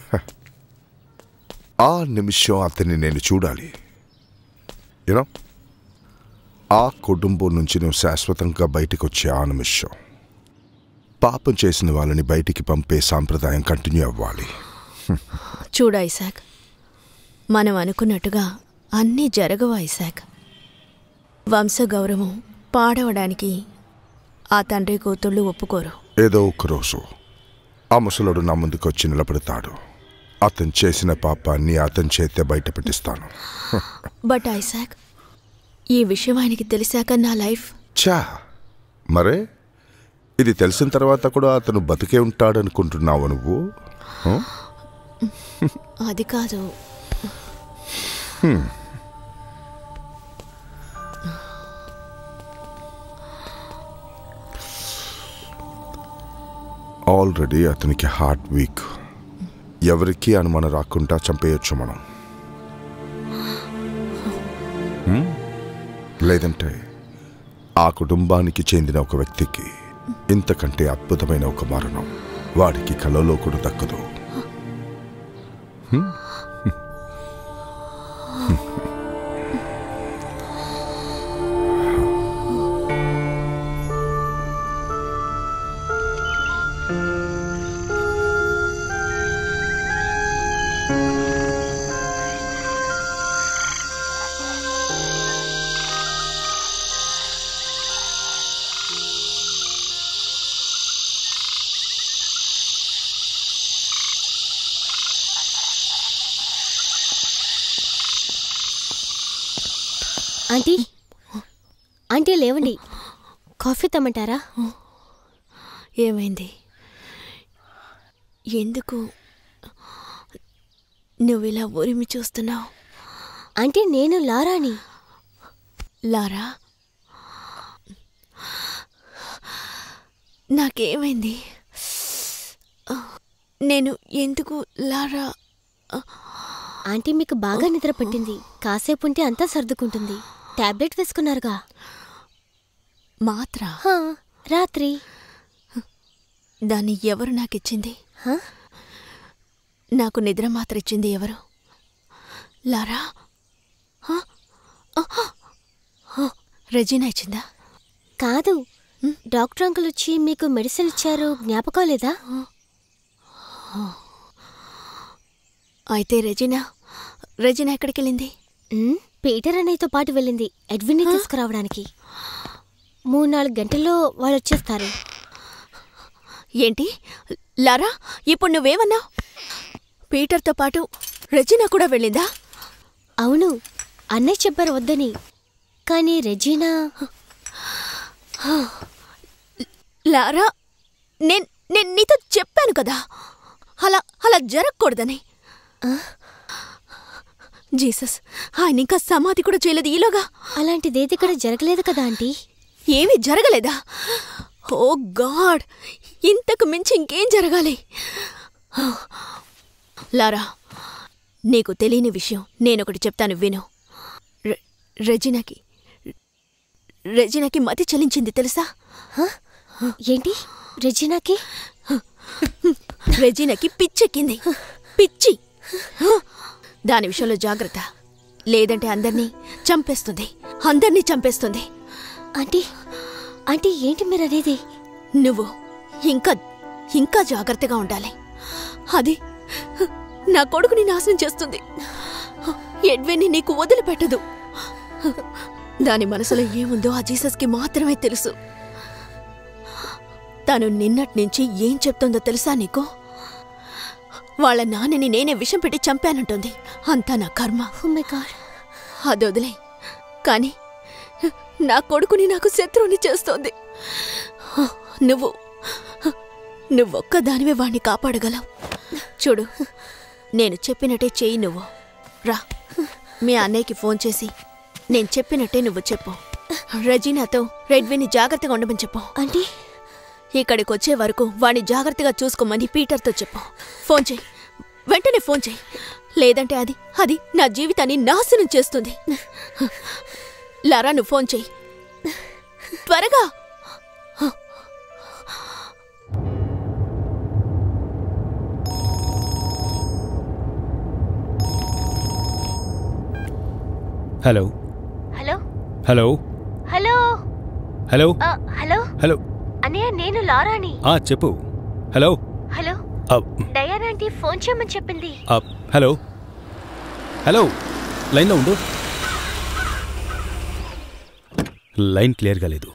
ఆ నిమిషం అతన్ని నేను చూడాలి. యూనో, ఆ కుటుంబం నుంచి నువ్వు శాశ్వతంగా బయటకు వచ్చే ఆ నిమిషం. పాపం చేసిన వాళ్ళని బయటికి పంపే సాంప్రదాయం కంటిన్యూ అవ్వాలి. చూడు ఐసాక్, మనం అనుకున్నట్టుగా అన్నీ జరగవు ఐసాక్. వంశగౌరవం పాడవడానికి ఆ తండ్రి కూతుళ్ళు ఒప్పుకోరు. ఏదో ఒకరోజు ఆ ముసలుడు నా ముందుకు వచ్చి నిలబడతాడు. అతను చేసిన పాపాన్ని అతని చేతే బయట పెట్టిస్తాను. బట్ ఐసాక్, ఈ విషయం ఆయనకి తెలిసాక నా లైఫ్ చా మరే ఇది తెలిసిన తర్వాత కూడా అతను బతికే ఉంటాడనుకుంటున్నావు నువ్వు? అది కాదు. ఆల్రెడీ అతనికి హార్ట్ వీక్. ఎవరికి అనుమానం రాకుండా చంపేయచ్చు మనం. లేదంటే ఆ కుటుంబానికి చెందిన ఒక వ్యక్తికి ఇంతకంటే అద్భుతమైన ఒక మరణం వాడికి కలలో కూడా దక్కదు. ఆంటీ ఆంటీ లేవండి, కాఫీ తమ్మంటారా? ఏమైంది? ఎందుకు నువ్వు ఇలా ఊరిమి చూస్తున్నావు? ఆంటీ నేను లారాని. లారా? నాకేమైంది? నేను ఎందుకు లారా? ఆంటీ మీకు బాగా నిద్ర పట్టింది, కాసేపు ఉంటే అంతా సర్దుకుంటుంది. టాబ్లెట్ వేసుకున్నారుగా? మాత్ర రాత్రి. దాన్ని ఎవరు నాకిచ్చింది? నాకు నిద్ర మాత్ర ఇచ్చింది ఎవరు? లారా? రెజీనా ఇచ్చిందా? కాదు, డాక్టర్ అంకుల్ వచ్చి మీకు మెడిసిన్ ఇచ్చారు, జ్ఞాపకం లేదా? అయితే రెజీనా రెజీనా ఎక్కడికి వెళ్ళింది? పీటర్ అన్నయ్యతో పాటు వెళ్ళింది ఎడ్విన్ని తీసుకురావడానికి. మూడు నాలుగు గంటల్లో వాళ్ళు వచ్చేస్తారు. ఏంటి లారా, ఇప్పుడు నువ్వేమన్నావు? పీటర్తో పాటు రెజీనా కూడా వెళ్ళిందా? అవును, అన్నయ్య చెప్పారు వద్దని, కానీ రెజీనా. లారా, నేను నేను నీతో చెప్పాను కదా అలా అలా జరగకూడదని. జీసస్, ఆయన ఇంకా సమాధి కూడా చేయలేదు ఈలోగా. అలాంటిదేది ఇక్కడ జరగలేదు కదా ఆంటీ? ఏమీ జరగలేదా? ఓ గాడ్, ఇంతకు మించి ఇంకేం జరగాలి? లారా, నీకు తెలియని విషయం నేనొకటి చెప్తాను, విను. రెజీనాకి రెజీనాకి మతి చలించింది తెలుసా? ఏంటి? రెజీనాకి రెజీనాకి పిచ్చెక్కింది, పిచ్చి. దాని విషయంలో జాగ్రత్త, లేదంటే అందర్నీ చంపేస్తుంది, అందర్నీ చంపేస్తుంది. ఆంటీ ఆంటీ ఏంటి మీరు అనేది? నువ్వు ఇంకా ఇంకా జాగ్రత్తగా ఉండాలి. అది నా కొడుకుని నాశనం చేస్తుంది. ఎడ్విన్ని నీకు వదిలిపెట్టదు. దాని మనసులో ఏముందో ఆ జీసస్కి మాత్రమే తెలుసు. తను నిన్నటి నుంచి ఏం చెప్తుందో తెలుసా నీకు? వాళ్ళ నాన్నని నేనే విషం పెట్టి చంపానంటుంది. అంతా నా కర్మ. అది వదిలే, కాని నా కొడుకుని నాకు శత్రువుని చేస్తోంది. నువ్వు నువ్వొక్కదానివే వాణ్ణి కాపాడగలవు. చూడు, నేను చెప్పినట్టే చెయ్యి. నువ్వు రా, మీ అన్నయ్యకి ఫోన్ చేసి నేను చెప్పినట్టే నువ్వు చెప్పు. రెజీనాతో రెడ్విని జాగ్రత్తగా ఉండమని చెప్పు. అంటే ఇక్కడికి వచ్చే వరకు వాణ్ణి జాగ్రత్తగా చూసుకోమని పీటర్తో చెప్పు. ఫోన్ చెయ్యి, వెంటనే ఫోన్ చెయ్యి, లేదంటే అది అది నా జీవితాన్ని నాశనం చేస్తుంది. లారా, నువ్వు ఫోన్ చెయ్యి త్వరగా. Hello hello hello hello hello hello hello అన్నయ్య, నేను లారాని. ఆ చెప్పు. Hello hello, Diana aunty phone చేయమని చెప్పింది. హలో హలో లైన్లో ఉండు. లైన్ క్లియర్గా లేదు.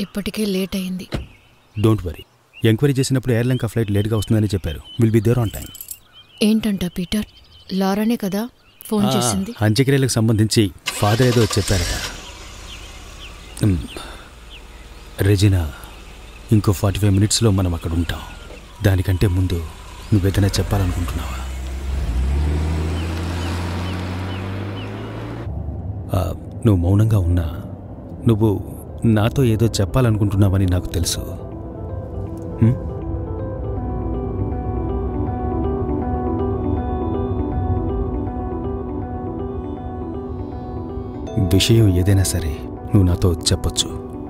ఇప్పటికే లేట్ అయింది. డోంట్ వరీ, ఎంక్వైరీ చేసినప్పుడు ఎయిర్లైన్ ఫ్లైట్ లేట్గా వస్తుందని చెప్పారు. Will be there on time. ఏంటంట పీటర్? లారానే కదా ఫోన్ చేసింది? అంత్యక్రియలకు సంబంధించి ఫాదర్ ఏదో చెప్పారట. రెజినా, ఇంకో ఫార్టీ ఫైవ్ మినిట్స్లో మనం అక్కడ ఉంటాం. దానికంటే ముందు నువ్వేదైనా చెప్పాలనుకుంటున్నావా? నువ్వు మౌనంగా ఉన్నా నువ్వు నాతో ఏదో చెప్పాలనుకుంటున్నావని నాకు తెలుసు. విషయం ఏదైనా సరే నువ్వు నాతో చెప్పొచ్చు.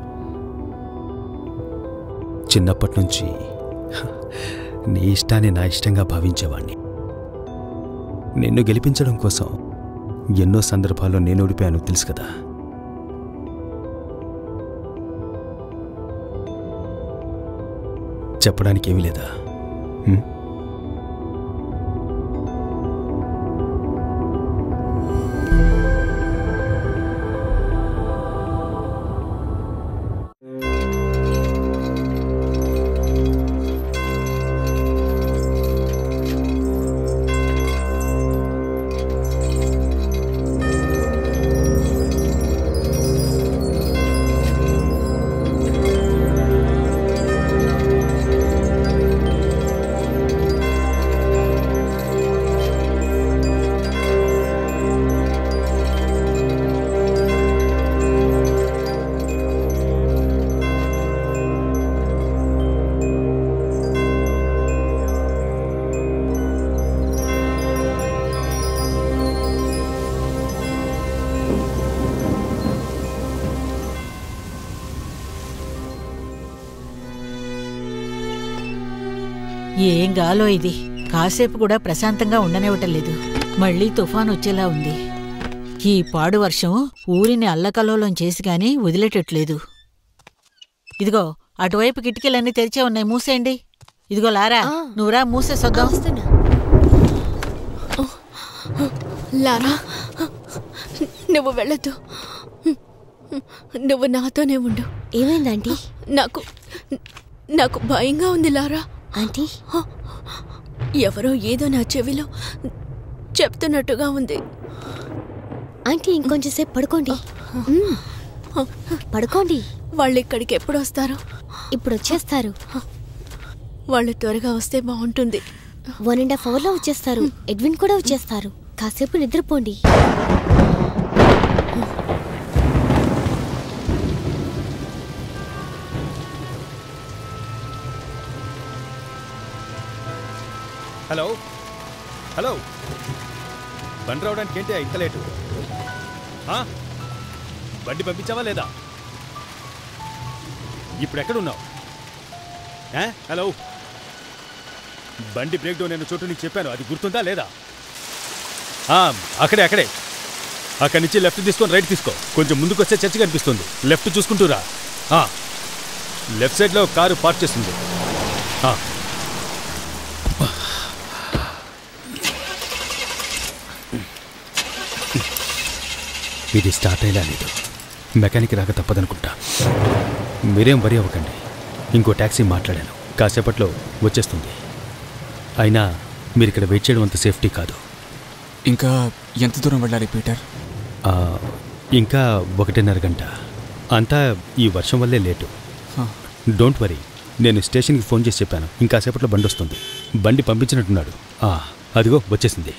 చిన్నప్పటి నుంచి నీ ఇష్టాన్ని నా ఇష్టంగా భావించేవాణ్ణి. నిన్ను గెలిపించడం కోసం ఎన్నో సందర్భాల్లో నేను ఓడిపోయాను, తెలుసు కదా. చెప్పడానికి ఏమీ లేదా? ఏం గాలో ఇది, కాసేపు కూడా ప్రశాంతంగా ఉండనివ్వటం లేదు. మళ్లీ తుఫాన్ వచ్చేలా ఉంది. ఈ పాడు వర్షం ఊరిని అల్లకల్లోలం చేసి గాని వదిలేటట్లేదు. ఇదిగో అటువైపు కిటికీలన్నీ తెరిచే ఉన్నాయి, మూసేయండి. ఇదిగో లారా, నువ్వురా మూసేసొద్దాం. లారా, నువ్వు వెళ్ళొద్దు, నువ్వు నాతోనే ఉండు. ఏమైందంటీ? నాకు నాకు భయంగా ఉంది లారా. ఆంటీ, ఎవరో ఏదో నా చెవిలో చెప్తున్నట్టుగా ఉంది. ఆంటీ ఇంకొంచెం సేపు పడుకోండి. పడుకోండి. వాళ్ళు ఇక్కడికి ఎప్పుడు వస్తారు? ఇప్పుడు వచ్చేస్తారు. వాళ్ళు త్వరగా వస్తే బాగుంటుంది. వన్ అండ్ హాఫ్ అవర్లో వచ్చేస్తారు. ఎడ్విన్ కూడా వచ్చేస్తారు. కాసేపు నిద్రపోండి. హలో హలో బండి రావడానికి ఏంటి ఇంత లేటు? బండి పంపించావా లేదా? ఇప్పుడు ఎక్కడున్నావు? హలో, బండి బ్రేక్ డౌన్ అయిన చోటు నీకు చెప్పాను, అది గుర్తుందా లేదా? అక్కడే అక్కడే అక్కడి నుంచి లెఫ్ట్ తీసుకొని రైట్ తీసుకో. కొంచెం ముందుకు వస్తే చర్చి కనిపిస్తుంది. లెఫ్ట్ చూసుకుంటూరా. లెఫ్ట్ సైడ్లో కారు పార్క్ చేస్తుంది. ఇది స్టార్ట్ అయ్యేలా లేదు. మెకానిక్ రాక తప్పదనుకుంటా. మీరేం వరి అవ్వకండి. ఇంకో ట్యాక్సీ మాట్లాడాను, కాసేపట్లో వచ్చేస్తుంది. అయినా మీరు ఇక్కడ వెయిట్ చేయడం అంత సేఫ్టీ కాదు. ఇంకా ఎంత దూరం వెళ్ళాలి పీటర్? ఇంకా ఒకటిన్నర గంట. అంతా ఈ వర్షం వల్లే లేటు. డోంట్ వరీ, నేను స్టేషన్కి ఫోన్ చేసి చెప్పాను, ఇంకాసేపట్లో బండి వస్తుంది. బండి పంపించినట్టున్నాడు. అదిగో వచ్చేసింది.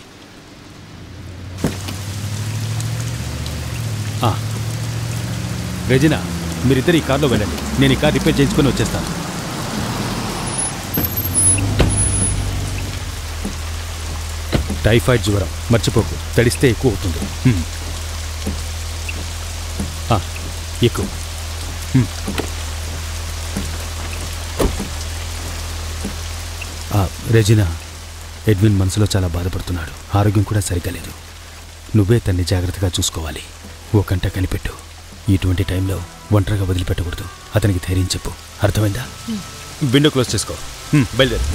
రెజినా, మీరిద్దరు ఈ కార్లో వెళ్ళండి. నేను ఈ కార్ రిపేర్ చేయించుకొని వచ్చేస్తాను. టైఫాయిడ్ జ్వరం మర్చిపోకు, తడిస్తే ఎక్కువ అవుతుంది. ఎక్కువ. రెజినా, ఎడ్విన్ మనసులో చాలా బాధపడుతున్నాడు. ఆరోగ్యం కూడా సరిగ్గా లేదు. నువ్వే తన్ని జాగ్రత్తగా చూసుకోవాలి. ఓ కంట కనిపెట్టు. ఇటువంటి టైంలో ఒంటరిగా వదిలిపెట్టకూడదు. అతనికి ధైర్యం చెప్పు, అర్థమైందా? విండో క్లోజ్ చేసుకో. బయలుదేరు.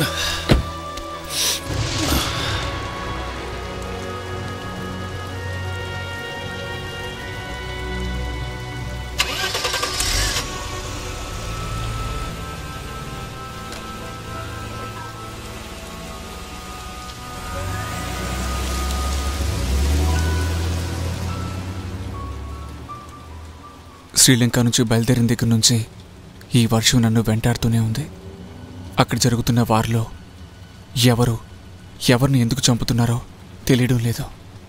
శ్రీలంక నుంచి బయలుదేరిన దగ్గర నుంచి ఈ వర్షం నన్ను వెంటాడుతూనే ఉంది. అక్కడ జరుగుతున్న వార్లో ఎవరు ఎవరిని ఎందుకు చంపుతున్నారో తెలియడం లేదు.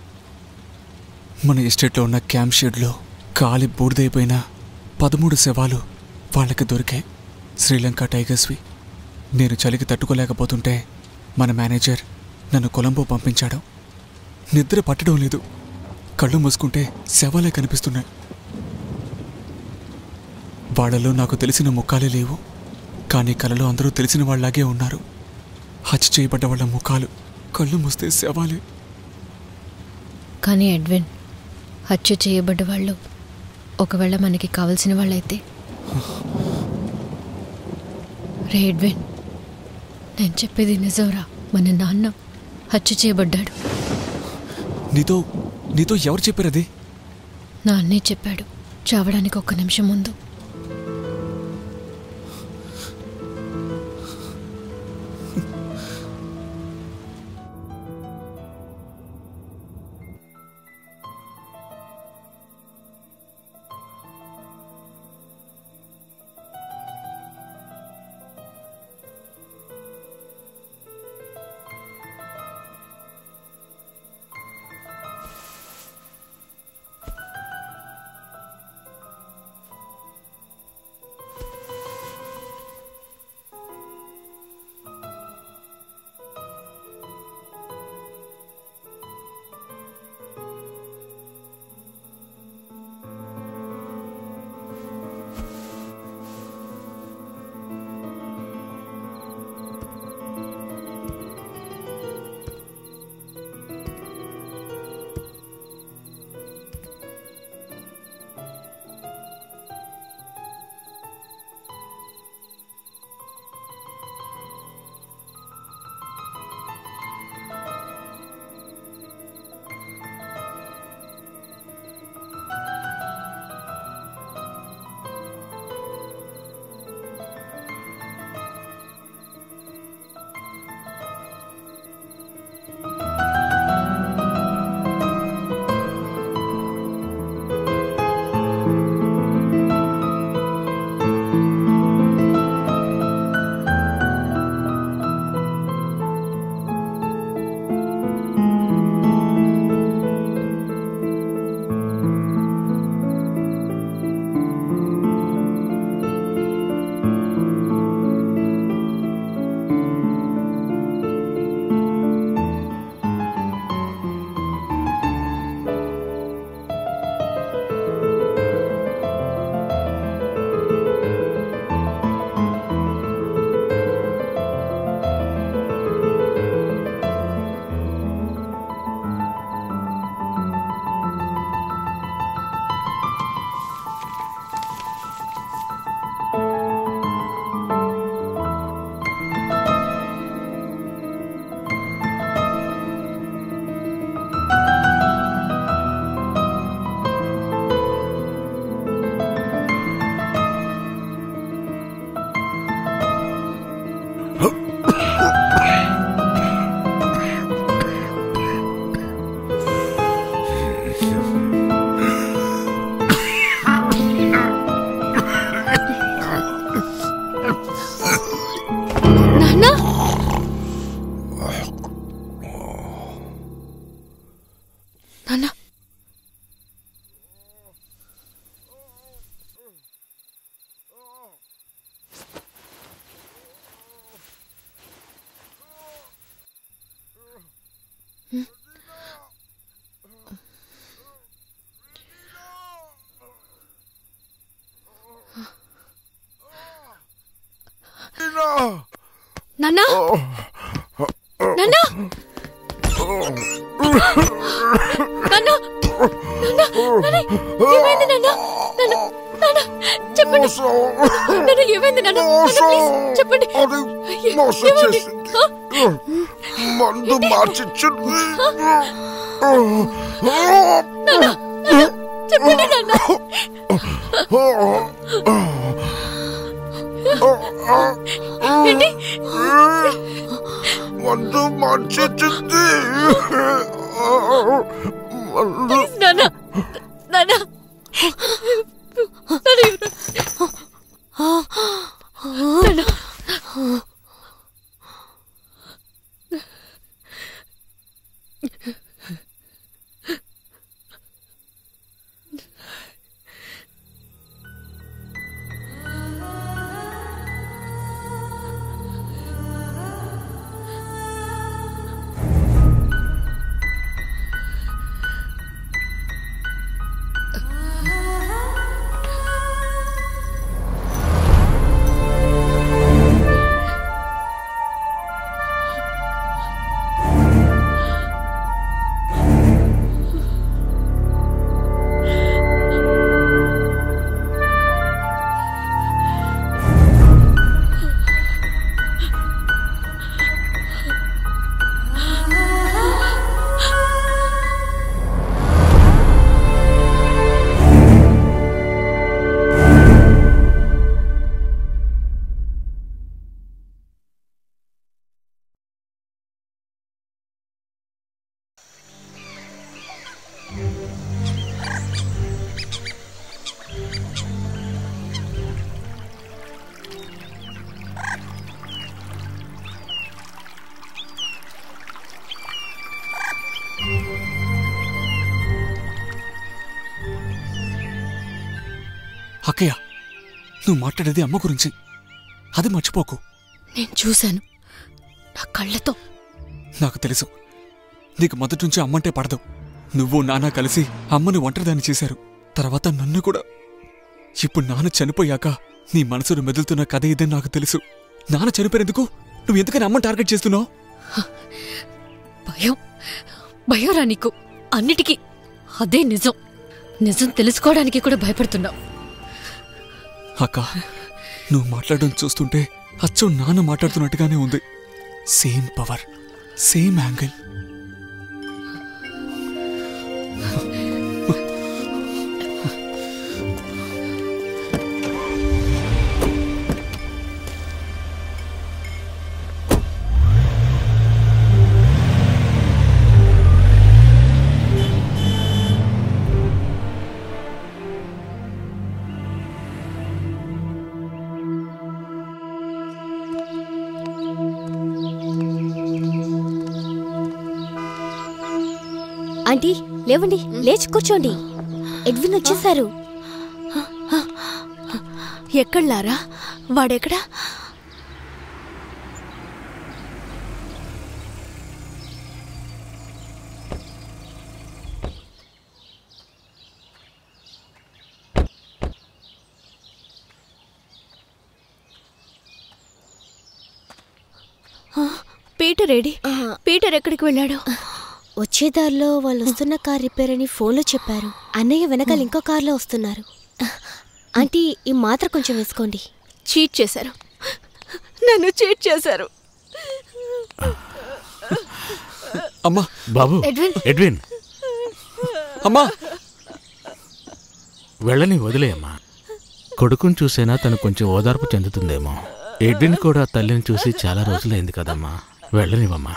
మన ఎస్టేట్లో ఉన్న క్యాంప్ షెడ్లో కాలి బూడిదైపోయిన పదమూడు శవాలు వాళ్ళకి దొరికాయి. శ్రీలంక టైగర్స్వి. నేను చలికి తట్టుకోలేకపోతుంటే మన మేనేజర్ నన్ను కొలంబో పంపించాడు. నిద్ర పట్టడం లేదు. కళ్ళు మూసుకుంటే శవాలే కనిపిస్తున్నాయి. వాళ్ళలో నాకు తెలిసిన ముఖాలే లేవు, కానీ కలలో అందరూ తెలిసిన వాళ్ళలాగే ఉన్నారు. హత్య చేయబడ్డ వాళ్ళ ముఖాలు, కళ్ళు మూస్తే శవాలే. కానీ ఎడ్విన్, హత్య చేయబడ్డ వాళ్ళు ఒకవేళ మనకి కావలసిన వాళ్ళైతే? రే ఎడ్విన్, నేను చెప్పేది నిజంరా. మన నాన్న హత్య చేయబడ్డాడు. నీతో నీతో ఎవరు చెప్పారది? నా అన్నీ చెప్పాడు చావడానికి ఒక్క నిమిషం ముందు. నాన్న నాన్న నాన్న నాన్న ఏమైంది నాన్న నాన్న చెప్పండి నాన్న, ఏమైంది నాన్న? ప్లీజ్ చెప్పండి. మోసం చేసింది, మందు మార్చిచ్చింది. చెప్పండి నాన్న. మందు మార్చిచ్చింది. నాన్న నాన్న అక్కయ్య, నువ్వు మాట్లాడేది అమ్మ గురించి, అది మర్చిపోకు. నేను చూశాను నా కళ్ళతో. నాకు తెలుసు నీకు మొదటి నుంచి అమ్మంటే పడదు. నువ్వు నాన్న కలిసి అమ్మని ఒంటరిదాన్ని చేశారు, తర్వాత నన్ను కూడా. ఇప్పుడు నాన్న చనిపోయాక నీ మనసును మెదులుతున్న కథ ఇదే నాకు తెలుసు. నాన్న చనిపోయేందుకు నువ్వు ఎందుకని అమ్మని టార్గెట్ చేస్తున్నావు? భయం భయంరా నీకు అన్నిటికీ. అదే నిజం. నిజం తెలుసుకోవడానికి కూడా భయపడుతున్నావు. అక్క, నువ్వు మాట్లాడడం చూస్తుంటే అచ్చం నాన్న మాట్లాడుతున్నట్టుగానే ఉంది. Same power, same angle. Aunty లేవండి, లేచి కూర్చోండి. ఎడ్విన్ వచ్చేసారు. ఎక్కడ్లారా? వాడెక్కడా? పీటర్ ఏడి? పీటర్ ఎక్కడికి వెళ్ళాడు? వచ్చేదారిలో వాళ్ళు వస్తున్న కార్ రిపేర్ అని ఫోన్లో చెప్పారు. అన్నయ్య వెనకాల ఇంకో కార్లో వస్తున్నారు. ఆంటీ ఈ మాత్ర కొంచెం వేసుకోండి. చీట్ చేశారు, నన్ను చీట్ చేశారు. అమ్మా, బాబు, ఎడ్విన్ ఎడ్విన్ అమ్మా, వెళ్ళని వదిలేయమ్మా. కొడుకుని చూసైనా తను కొంచెం ఓదార్పు చెందుతుందేమో. ఎడ్విన్ కూడా తల్లిని చూసి చాలా రోజులైంది కదమ్మా, వెళ్ళనివమ్మా.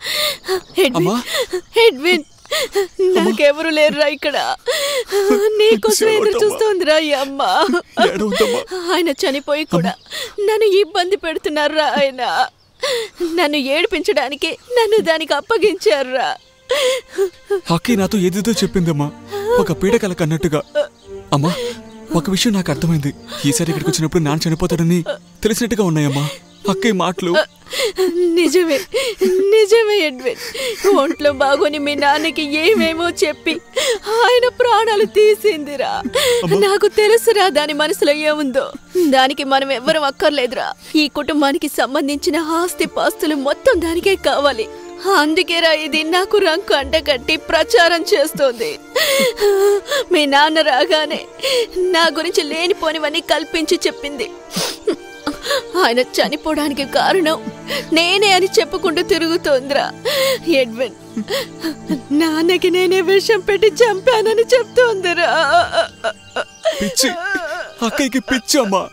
ఎడ్విన్, నాకెవరు లేరురా ఇక్కడ. నీకోసం ఎదురు చూస్తోందిరా ఈ అమ్మ. ఆయన చనిపోయి కూడా నన్ను ఇబ్బంది పెడుతున్నారా ఆయన. నన్ను ఏడిపించడానికి నన్ను దానికి అప్పగించారురా. అక్కి నాతో ఏదేదో చెప్పిందమ్మా, ఒక పీడకల కన్నట్టుగా. అమ్మా, ఒక విషయం నాకు అర్థమైంది. ఈసారి ఇక్కడికి వచ్చినప్పుడు నాన్న చనిపోతాడని తెలిసినట్టుగా ఉన్నాయమ్మా అక్కయ్య మాటలు. నిజమే నిజమే ఎడ్విన్. ఒంట్లో బాగోని మీ నాన్నకి ఏమేమో చెప్పి ఆయన ప్రాణాలు తీసిందిరా. నాకు తెలుసురా దాని మనసులో ఏముందో. దానికి మనం ఎవ్వరం అక్కర్లేదురా. ఈ కుటుంబానికి సంబంధించిన ఆస్తి పాస్తులు మొత్తం దానికే కావాలి. అందుకేరా ఇది నాకు రంకు అంటగట్టి ప్రచారం చేస్తోంది. మీ నాన్న రాగానే నా గురించి లేనిపోనివన్నీ కల్పించి చెప్పింది. ఆయన చనిపోవడానికి కారణం నేనే అని చెప్పుకుంటూ తిరుగుతోందిరా. ఎడ్విన్ నాన్నకి నేనే విషం పెట్టి చంపానని చెప్తోందిరా. పిచ్చి అక్కయ్యకి పిచ్చి అమ్మా.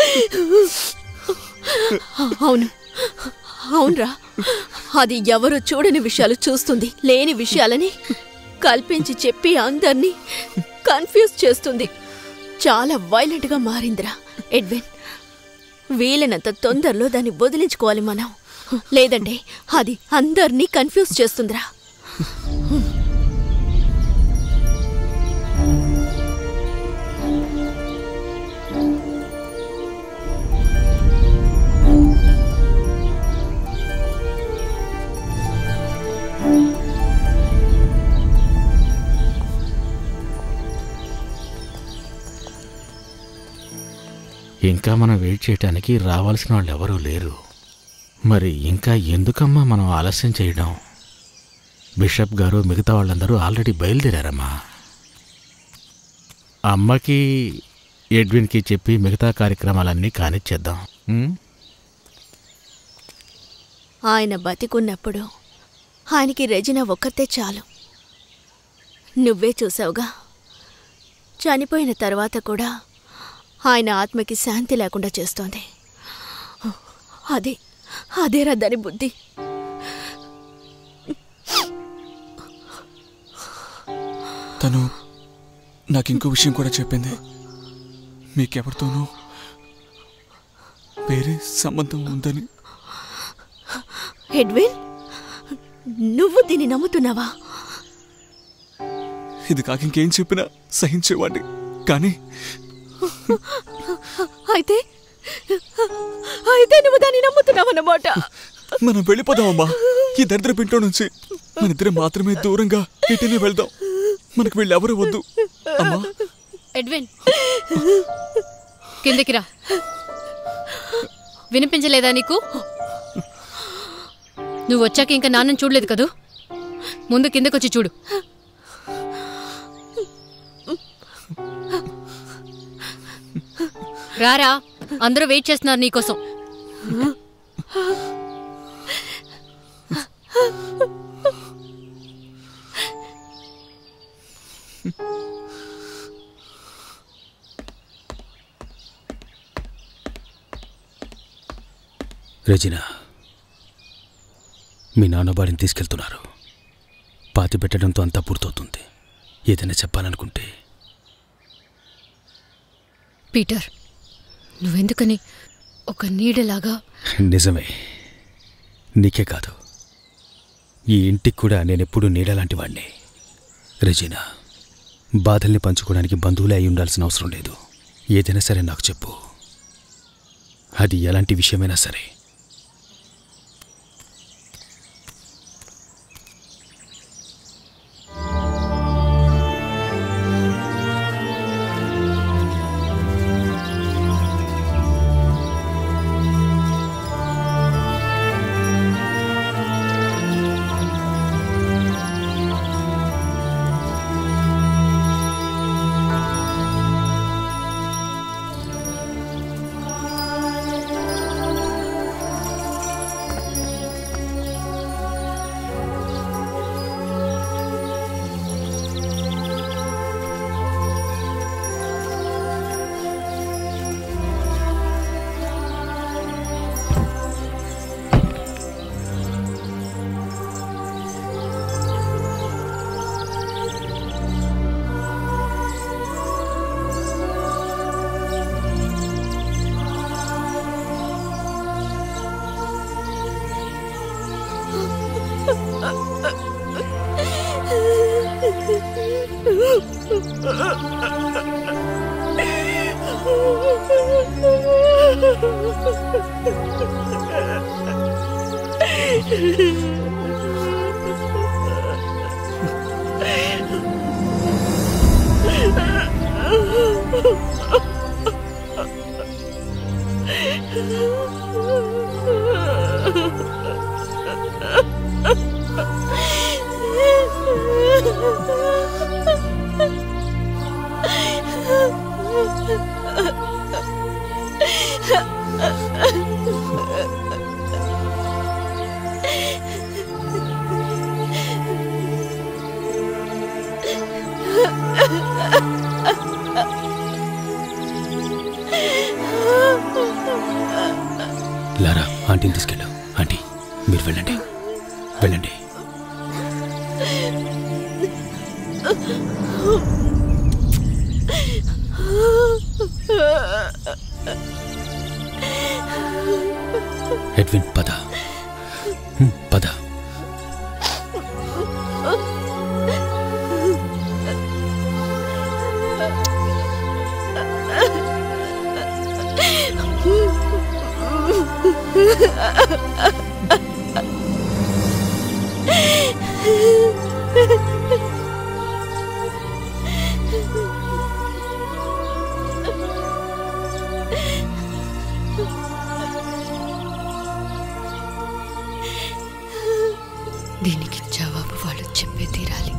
అవును అవునరా, అది ఎవరు చూడని విషయాలు చూస్తుంది, లేని విషయాలని కల్పించి చెప్పి అందర్నీ కన్ఫ్యూజ్ చేస్తుంది. చాలా వైలెంట్ గా మారిందిరా ఎడ్విన్. వీలైనంత తొందరలో దాన్ని వదిలించుకోవాలి మనం, లేదంటే అది అందర్నీ కన్ఫ్యూజ్ చేస్తుందిరా. ఇంకా మనం వెయిట్ చేయటానికి రావాల్సిన వాళ్ళు ఎవరూ లేరు. మరి ఇంకా ఎందుకమ్మా మనం ఆలస్యం చేయడం? బిషప్ గారు మిగతా వాళ్ళందరూ ఆల్రెడీ బయలుదేరారమ్మా. అమ్మకి ఎడ్విన్కి చెప్పి మిగతా కార్యక్రమాలన్నీ కానిచ్చేద్దాం. ఆయన బతికున్నప్పుడు ఆయనకి రెజినా ఒక్కతే చాలు. నువ్వే చూసావుగా, చనిపోయిన తర్వాత కూడా ఆయన ఆత్మకి శాంతి లేకుండా చేస్తోంది. అదే అదేరా దాని బుద్ధి. తను నాకింకో విషయం కూడా చెప్పింది. మీకెవరితోనూ వేరే సంబంధం ఉందని. ఎడ్విన్, నువ్వు దీన్ని నమ్ముతున్నావా? ఇది కాక ఇంకేం చెప్పినా సహించేవాడిని, కానీ అయితే అయితే నువ్వు దాన్ని నమ్ముతున్నావన్నమాట. మనం వెళ్ళిపోదామమ్మా ఈ దరిద్ర పింటో నుంచి. మన ఇద్దరం మాత్రమే దూరంగా ఇటునే వెళ్దాం. మనకు వీళ్ళెవరూ వద్దు అమ్మా. ఎడ్విన్ కిందకి రా. వినిపించలేదా నీకు? నువ్వు వచ్చాక ఇంకా నాన్నని చూడలేదు కదూ. ముందు కిందకొచ్చి చూడు. రారా, అందరూ వెయిట్ చేస్తున్నారు నీకోసం. రెజినా, మీ నాన్న బాడిని తీసుకెళ్తున్నారు. పాతి పెట్టడంతో అంతా పూర్తవుతుంది. ఏదైనా చెప్పాలనుకుంటే. పీటర్, నువ్వెందుకని ఒక నీడలాగా? నిజమే, నీకే కాదు, ఈ ఇంటికి కూడా నేనెప్పుడూ నీడలాంటి వాణ్ణి. రెజినా, బాధల్ని పంచుకోవడానికి బంధువులే అయి ఉండాల్సిన అవసరం లేదు. ఏదైనా సరే నాకు చెప్పు, అది ఎలాంటి విషయమైనా సరే. లారా, ఆంటీని తీసుకెళ్ళు. ఆంటీ, మీరు వెళ్ళండి, వెళ్ళండి. ఎడ్విన్, పద పద. దీనికి జవాబు వాళ్ళు చెప్పే తీరాలి.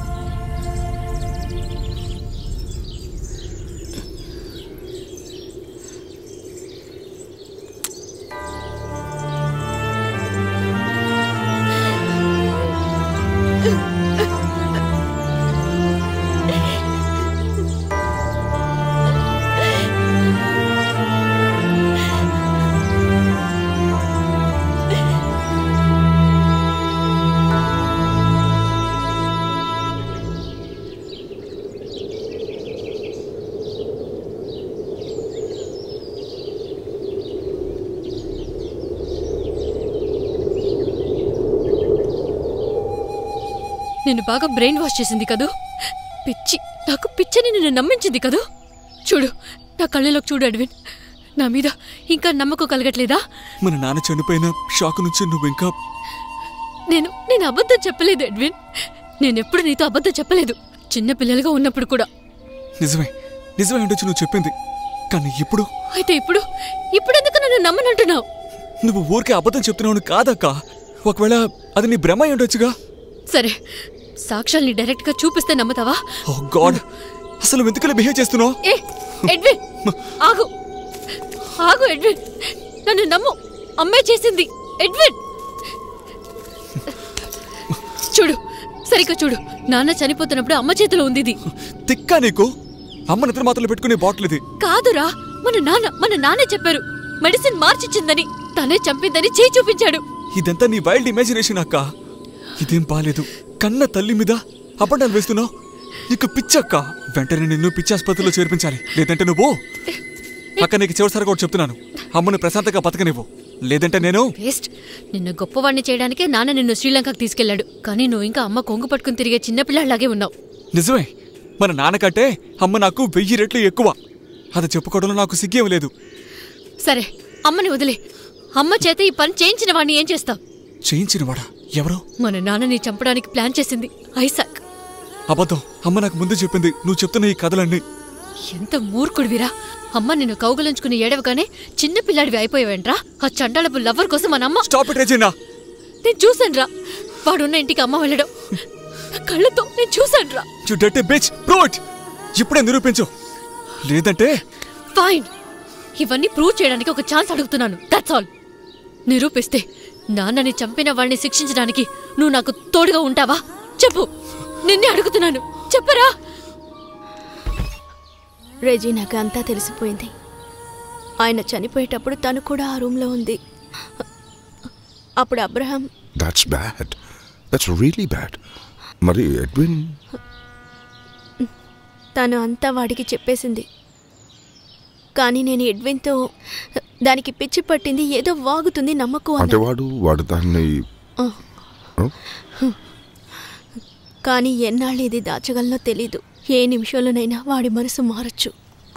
నేను బాగా బ్రెయిన్ వాష్ చేసింది కదూ. పిచ్చి, నాకు పిచ్చని నిన్ను నమ్మించింది కదూ. చూడు, నా కళ్ళలోకి చూడు ఎడ్విన్. నా మీద ఇంకా నమ్మకం కలగట్లేదా? మన నాన్న చనిపోయిన షాక్ నుంచి నువ్వు ఇంకా... నేను నేను అబద్ధం చెప్పలేదు ఎడ్విన్. నేనెప్పుడు నీతో అబద్ధం చెప్పలేదు, చిన్న పిల్లలుగా ఉన్నప్పుడు కూడా. నిజమే నిజమే ఉండొచ్చు నువ్వు చెప్పింది, కానీ ఇప్పుడు... అయితే ఇప్పుడు ఇప్పుడెందుకు నన్ను నమ్మనంటున్నావు? నువ్వు ఊరికే అబద్ధం చెప్తున్నావు కాదక్క. ఒకవేళ అది నీ భ్రమ అయి ఉండొచ్చుగా. సరే, సాక్ష్యాల్ని డైరెక్ట్ గా చూపిస్తే నమ్ముతావా? ఓ గాడ్, అసలు ఎందుకలా బిహేవ్ చేస్తున్నావు? ఏ ఎడ్విన్, ఆగు ఆగు ఎడ్విన్, నన్ను నమ్ము. అమ్మే చేసింది ఎడ్విన్. చూడు, సరిగ్గా చూడు. నాన్న చనిపోతున్నప్పుడు అమ్మ చేతిలో ఉంది ఇది. తిక్కా నీకు? అమ్మ నిద్ర మాత్రలు పెట్టుకునే బాటిల్ ఇది. కాదురా, మన నాన్న మన నాన్నే చెప్పారు మెడిసిన్ మార్చిచ్చిందని. తనే చంపిందని చేయి చూపించాడు. ఇదంతా నీ వైల్డ్ ఇమాజినేషన్ అక్క. ఇదేం బాలేదు. కన్న తల్లి మీద అబద్ధాలు వేస్తున్నావు. నీకు పిచ్చక్క. వెంటనే నిన్ను పిచ్చి ఆసుపత్రిలో చేర్పించాలి, లేదంటే నువ్వు... అక్క, నీకు చివరిసారిగా ఒకటి చెప్తున్నాను, అమ్మను ప్రశాంతంగా బతకనివ్వు, లేదంటే నేను... వేస్ట్. నిన్ను గొప్పవాణ్ణి చేయడానికే నాన్న నిన్ను శ్రీలంకకు తీసుకెళ్లాడు, కానీ నువ్వు ఇంకా అమ్మ కొంగు పట్టుకుని తిరిగే చిన్నపిల్లాడిలాగే ఉన్నావు. నిజమే, మన నాన్నకంటే అమ్మ నాకు వెయ్యి రెట్లు ఎక్కువ. అది చెప్పుకోవడంలో నాకు సిగ్గేం లేదు. సరే, అమ్మని వదిలే. అమ్మ చేత ఈ పని చేయించిన వాడిని ఏం చేస్తావు? చేయించినవాడా? ఎవరు? మన నాన్నని చంపడానికి ప్లాన్ చేసింది ఐసాక్. అబద్ధం. అమ్మ నాకు ముందు చెప్పింది నువ్వు చెప్తున్న ఈ కథలన్నీ. ఎంత మూర్ఖుడివిరా. అమ్మ నిన్ను కౌగలించుకుని ఏడవగానే చిన్నపిల్లాడివి అయిపోయావేంట్రా? ఆ చండాలపు లవ్వర్ కోసం మన అమ్మ... స్టాప్ ఇట్ రెజీనా. నేను చూశానురా, వాడున్న ఇంటికి అమ్మ వెళ్ళడం కళ్ళతో నేను చూశానురా. You dirty bitch, prove it. ఇప్పుడే నిరూపించు, లేదంటే... ఫైన్, ఇవన్నీ ప్రూవ్ చేయడానికి ఒక ఛాన్స్ అడుగుతున్నాను, దట్స్ ఆల్. నిరూపిస్తే నాన్నని చంపిన వాడిని శిక్షించడానికి నువ్వు నాకు తోడుగా ఉంటావా? చెప్పు, నిన్నే అడుగుతున్నాను, చెప్పరా. రెజీనాకు అంతా తెలిసిపోయింది. ఆయన చనిపోయేటప్పుడు తను కూడా ఆ రూమ్లో ఉంది. అప్పుడు Abraham... That's bad. That's really bad. మరి ఎడ్విన్... తను అంతా వాడికి చెప్పేసింది. కానీ నేను ఎడ్విన్తో దానికి పిచ్చి పట్టింది, ఏదో వాగుతుంది, నమ్మకు అంటే వాడు వాడు దాన్ని... కానీ ఎన్నాళ్ళు ఇది దాచగలనో తెలీదు. ఏ నిమిషంలోనైనా వాడి మనసు మారచ్చు.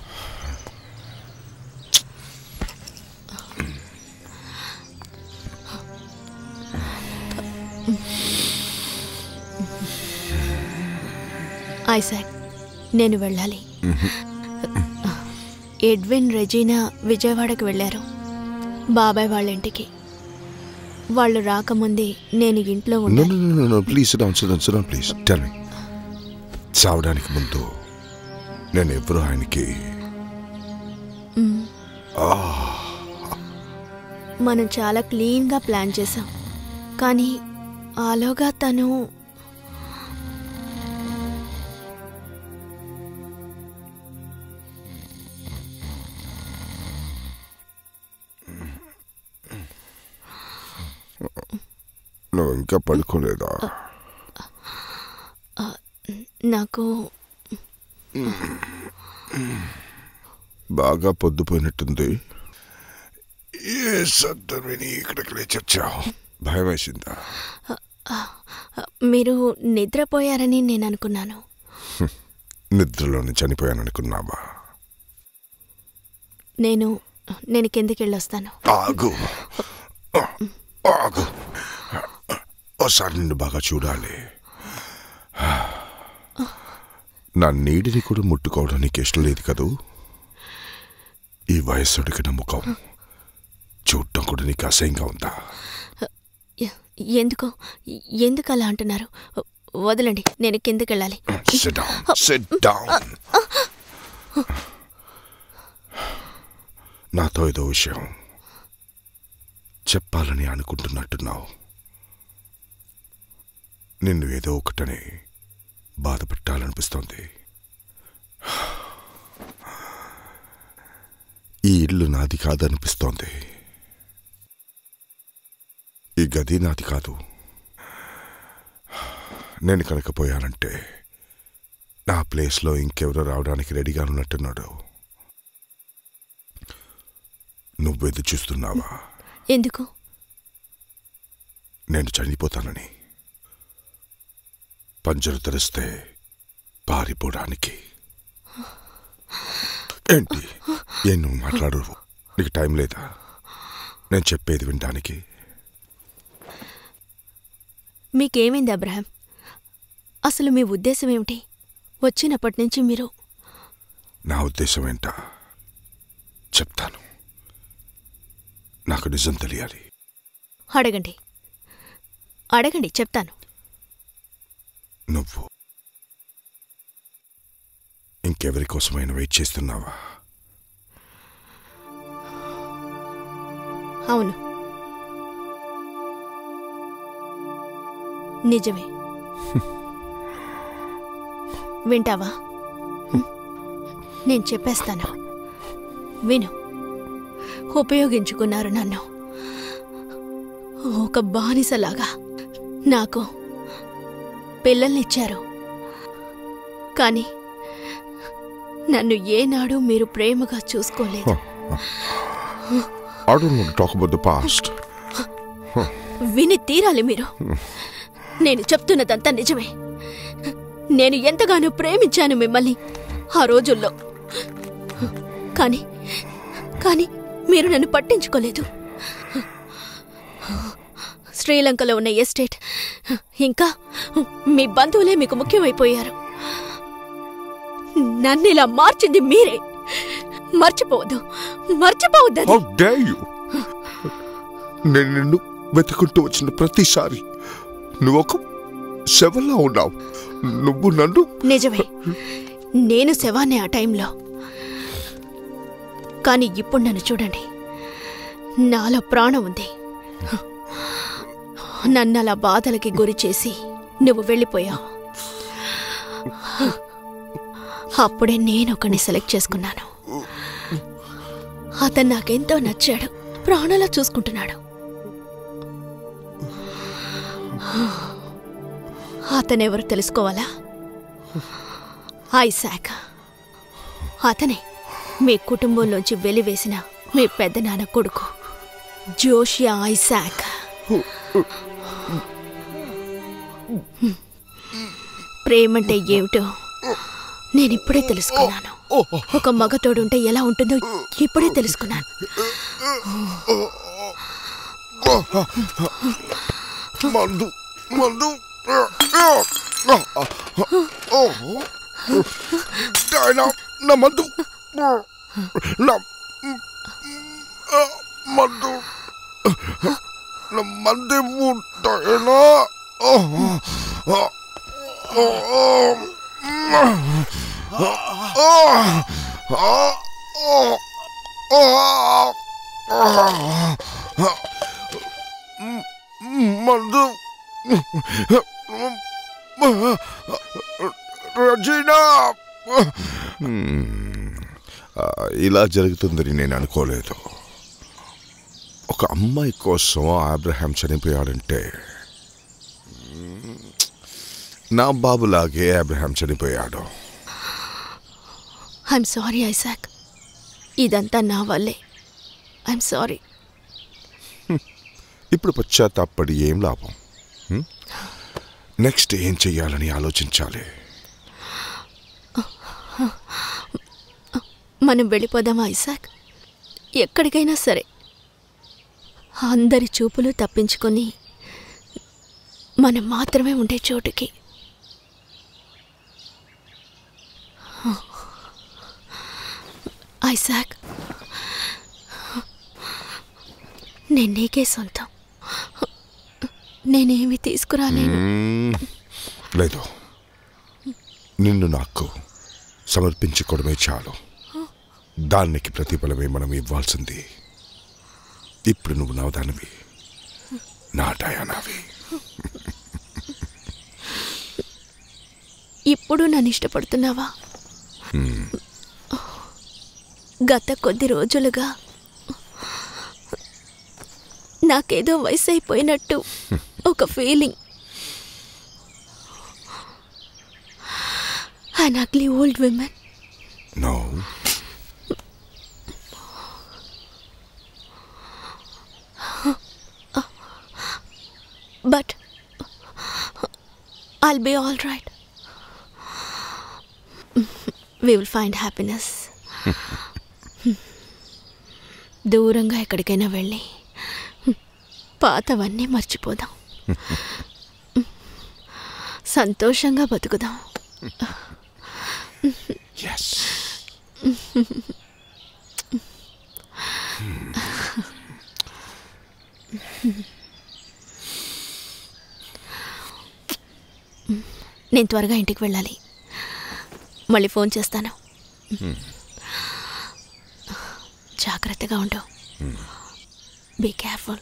ఐసాక్, నేను వెళ్ళాలి. ఎడ్విన్, రెజీనా విజయవాడకు వెళ్ళారు, బాబాయ్ వాళ్ళ ఇంటికి. వాళ్ళు రాకముందే నేను ఇంట్లో ఉన్నాను. Please sit down, sit down, sit down please. Tell me, చావడానికి ముందు నేను ఎవరు ఆయనకి మ్. మనం చాలా క్లీన్గా ప్లాన్ చేసాం, కానీ ఆలోగా తను నువ్వు ఇంకా పడుకోలేదా? నాకు బాగా పొద్దుపోయినట్టుంది. ఏ శబ్దం విని ఇక్కడికి లేచొచ్చావు? భయం వేసిందా? మీరు నిద్రపోయారని నేను అనుకున్నాను. నిద్రలోనే చనిపోయాననుకున్నావా? నేను నేను కిందకి వెళ్ళొస్తాను. ఆగు ఆగు, ఒకసారి నిన్ను బాగా చూడాలి. నా నీడిని కూడా ముట్టుకోవడానికి ఇష్టం లేదు కదూ. ఈ వయస్సుడికి నా ముఖం చూడటం కూడా నీకు అసహ్యంగా ఉందా? ఎందుకు ఎందుకు అలా అంటున్నారు? వదలండి, నేను కిందకి వెళ్ళాలి. Sit down, sit down. నాతో ఏదో విషయం చెప్పాలని అనుకుంటున్నట్టున్నావు. నిన్ను ఏదో ఒకటని బాధ పెట్టాలనిపిస్తోంది. ఈ ఇల్లు నాది కాదనిపిస్తోంది. ఈ గది నాది కాదు. నేను కనుకపోయానంటే నా ప్లేస్లో ఇంకెవరో రావడానికి రెడీగా ఉన్నట్టున్నాడు. నువ్వెదు చూస్తున్నావా? ఎందుకు? నేను చనిపోతానని. పంజరు తెరిస్తే పారిపోవడానికి. ఏంటి ఏం నువ్వు మాట్లాడు? నీకు టైం లేదా నేను చెప్పేది వినడానికి? మీకేమైంది అబ్రహాం? అసలు మీ ఉద్దేశం ఏమిటి? వచ్చినప్పటి నుంచి మీరు... నా ఉద్దేశం ఏంటా చెప్తాను. నాకు నిజం తెలియాలి. అడగండి అడగండి చెప్తాను. నువ్వు ఇంకెవరి కోసమైనా వెయిట్ చేస్తున్నావా? అవును, నిజమే. వింటావా? నేను చెప్పేస్తాను, విను. ఉపయోగించుకున్నారు నన్ను ఒక బానిసలాగా. నాకు పిల్లల్నిచ్చారు, కానీ నన్ను ఏనాడు మీరు ప్రేమగా చూసుకోలేదు. I don't want to talk about the past. విని తీరాలి మీరు. నేను చెప్తున్నదంతా నిజమే. నేను ఎంతగానో ప్రేమించాను మిమ్మల్ని ఆ రోజుల్లో, కానీ కానీ మీరు నన్ను పట్టించుకోలేదు. శ్రీలంకలో ఉన్న ఎస్టేట్ ఇంకా మీ బంధువులే మీకు ముఖ్యమైపోయారు. నన్ను ఇలా మార్చింది మీరే. మర్చిపోవద్దు, మర్చిపోవద్దు. How dare you? నేను నిన్ను వెతుకుంటూ వచ్చిన ప్రతిసారి నువ్వు ఒక శవంలా ఉన్నావు. నువ్వు నన్ను... నిజమే, నేను శవాన్ని ఆ టైంలో. కానీ ఇప్పుడు నన్ను చూడండి, నాలో ప్రాణం ఉంది. నన్ను అలా బాధలకి గురి చేసి నువ్వు వెళ్ళిపోయావు. అప్పుడే నేను ఒకని సెలెక్ట్ చేసుకున్నాను. అతను నాకెంతో నచ్చాడు, ప్రాణాలా చూసుకుంటున్నాడు. అతనెవరు తెలుసుకోవాలా? ఐసాక్. అతనే మీ కుటుంబంలోంచి వెలివేసిన మీ పెద్దనాన్న కొడుకు, జోషియా ఐసాక్. ప్రేమంటే ఏమిటో నేనిప్పుడే తెలుసుకున్నాను. ఒక మగతోడుంటే ఎలా ఉంటుందో ఇప్పుడే తెలుసుకున్నాను. మందు మందు నా మందు నా మందు నా మంది ఉంటాయనా? మందు రజీనా ఇలా జరుగుతుందని నేను అనుకోలేదు. ఒక అమ్మాయి కోసం అబ్రహాం చనిపోయాడంటే నా బాబులాగే అబ్రహాం చనిపోయాడు. ఐఎమ్ సారీ ఐసాక్, ఇదంతా నా వల్లే. I'm sorry. ఇప్పుడు పశ్చాత్తాపడి ఏం లాభం? నెక్స్ట్ ఏం చెయ్యాలని ఆలోచించాలి. మనం వెళ్ళిపోదామా ఐసాక్? ఎక్కడికైనా సరే, అందరి చూపులు తప్పించుకొని మనం మాత్రమే ఉండే చోటుకి. ఐసాక్, నేను నీకే సొంతం. నేనేమి తీసుకురాలేను. లేదు, నిన్ను నాకు సమర్పించుకోవడమే చాలు. దానికి ప్రతిఫలమే మనం ఇవ్వాల్సింది. ఇప్పుడు నువ్వు నవదానివి, నా డయానావి. ఇప్పుడు నన్ను ఇష్టపడుతున్నావా? గత కొద్ది రోజులుగా నాకేదో వయసు అయిపోయినట్టు ఒక feeling. An ugly old woman. No. But I'll be all right. We will find happiness. దూరంగా ఎక్కడికైనా వెళ్ళి పాతవన్నీ మర్చిపోదాం. సంతోషంగా బతుకుదాం. Yes. నేను త్వరగా ఇంటికి వెళ్ళాలి. మళ్ళీ ఫోన్ చేస్తాను. జాగ్రత్తగా ఉండు. Be careful.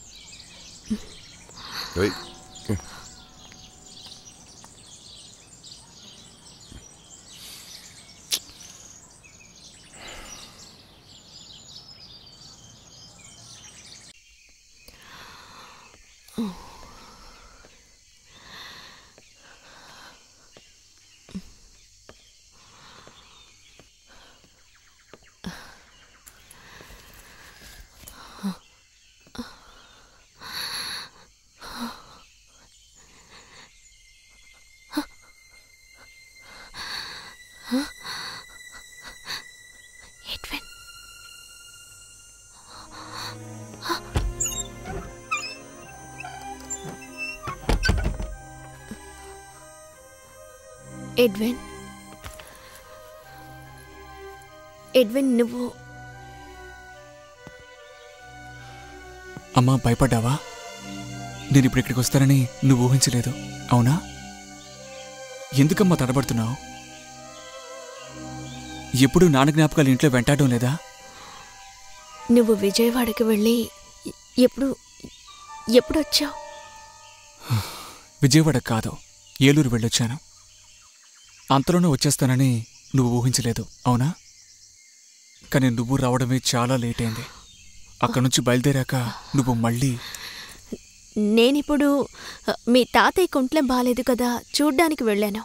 ఎడ్విన్, ఎడ్విన్ నువ్వు అమ్మా భయపడ్డావా? నేను ఇప్పుడు ఇక్కడికి వస్తానని నువ్వు ఊహించలేదు, అవునా? ఎందుకమ్మా తడబడుతున్నావు? ఎప్పుడు నాన్న జ్ఞాపకాలు ఇంట్లో వెంటాడడం లేదా? నువ్వు విజయవాడకి వెళ్ళి ఎప్పుడు ఎప్పుడు వచ్చావు? విజయవాడ కాదు, ఏలూరు వెళ్ళొచ్చాను. అంతలోనే వచ్చేస్తానని నువ్వు ఊహించలేదు, అవునా? కానీ నువ్వు రావడమే చాలా లేట్ అయింది. అక్కడి నుంచి బయలుదేరాక నువ్వు మళ్ళీ... నేనిప్పుడు మీ తాతయ్య కుంట్లే బాలేదు కదా, చూడ్డానికి వెళ్ళాను.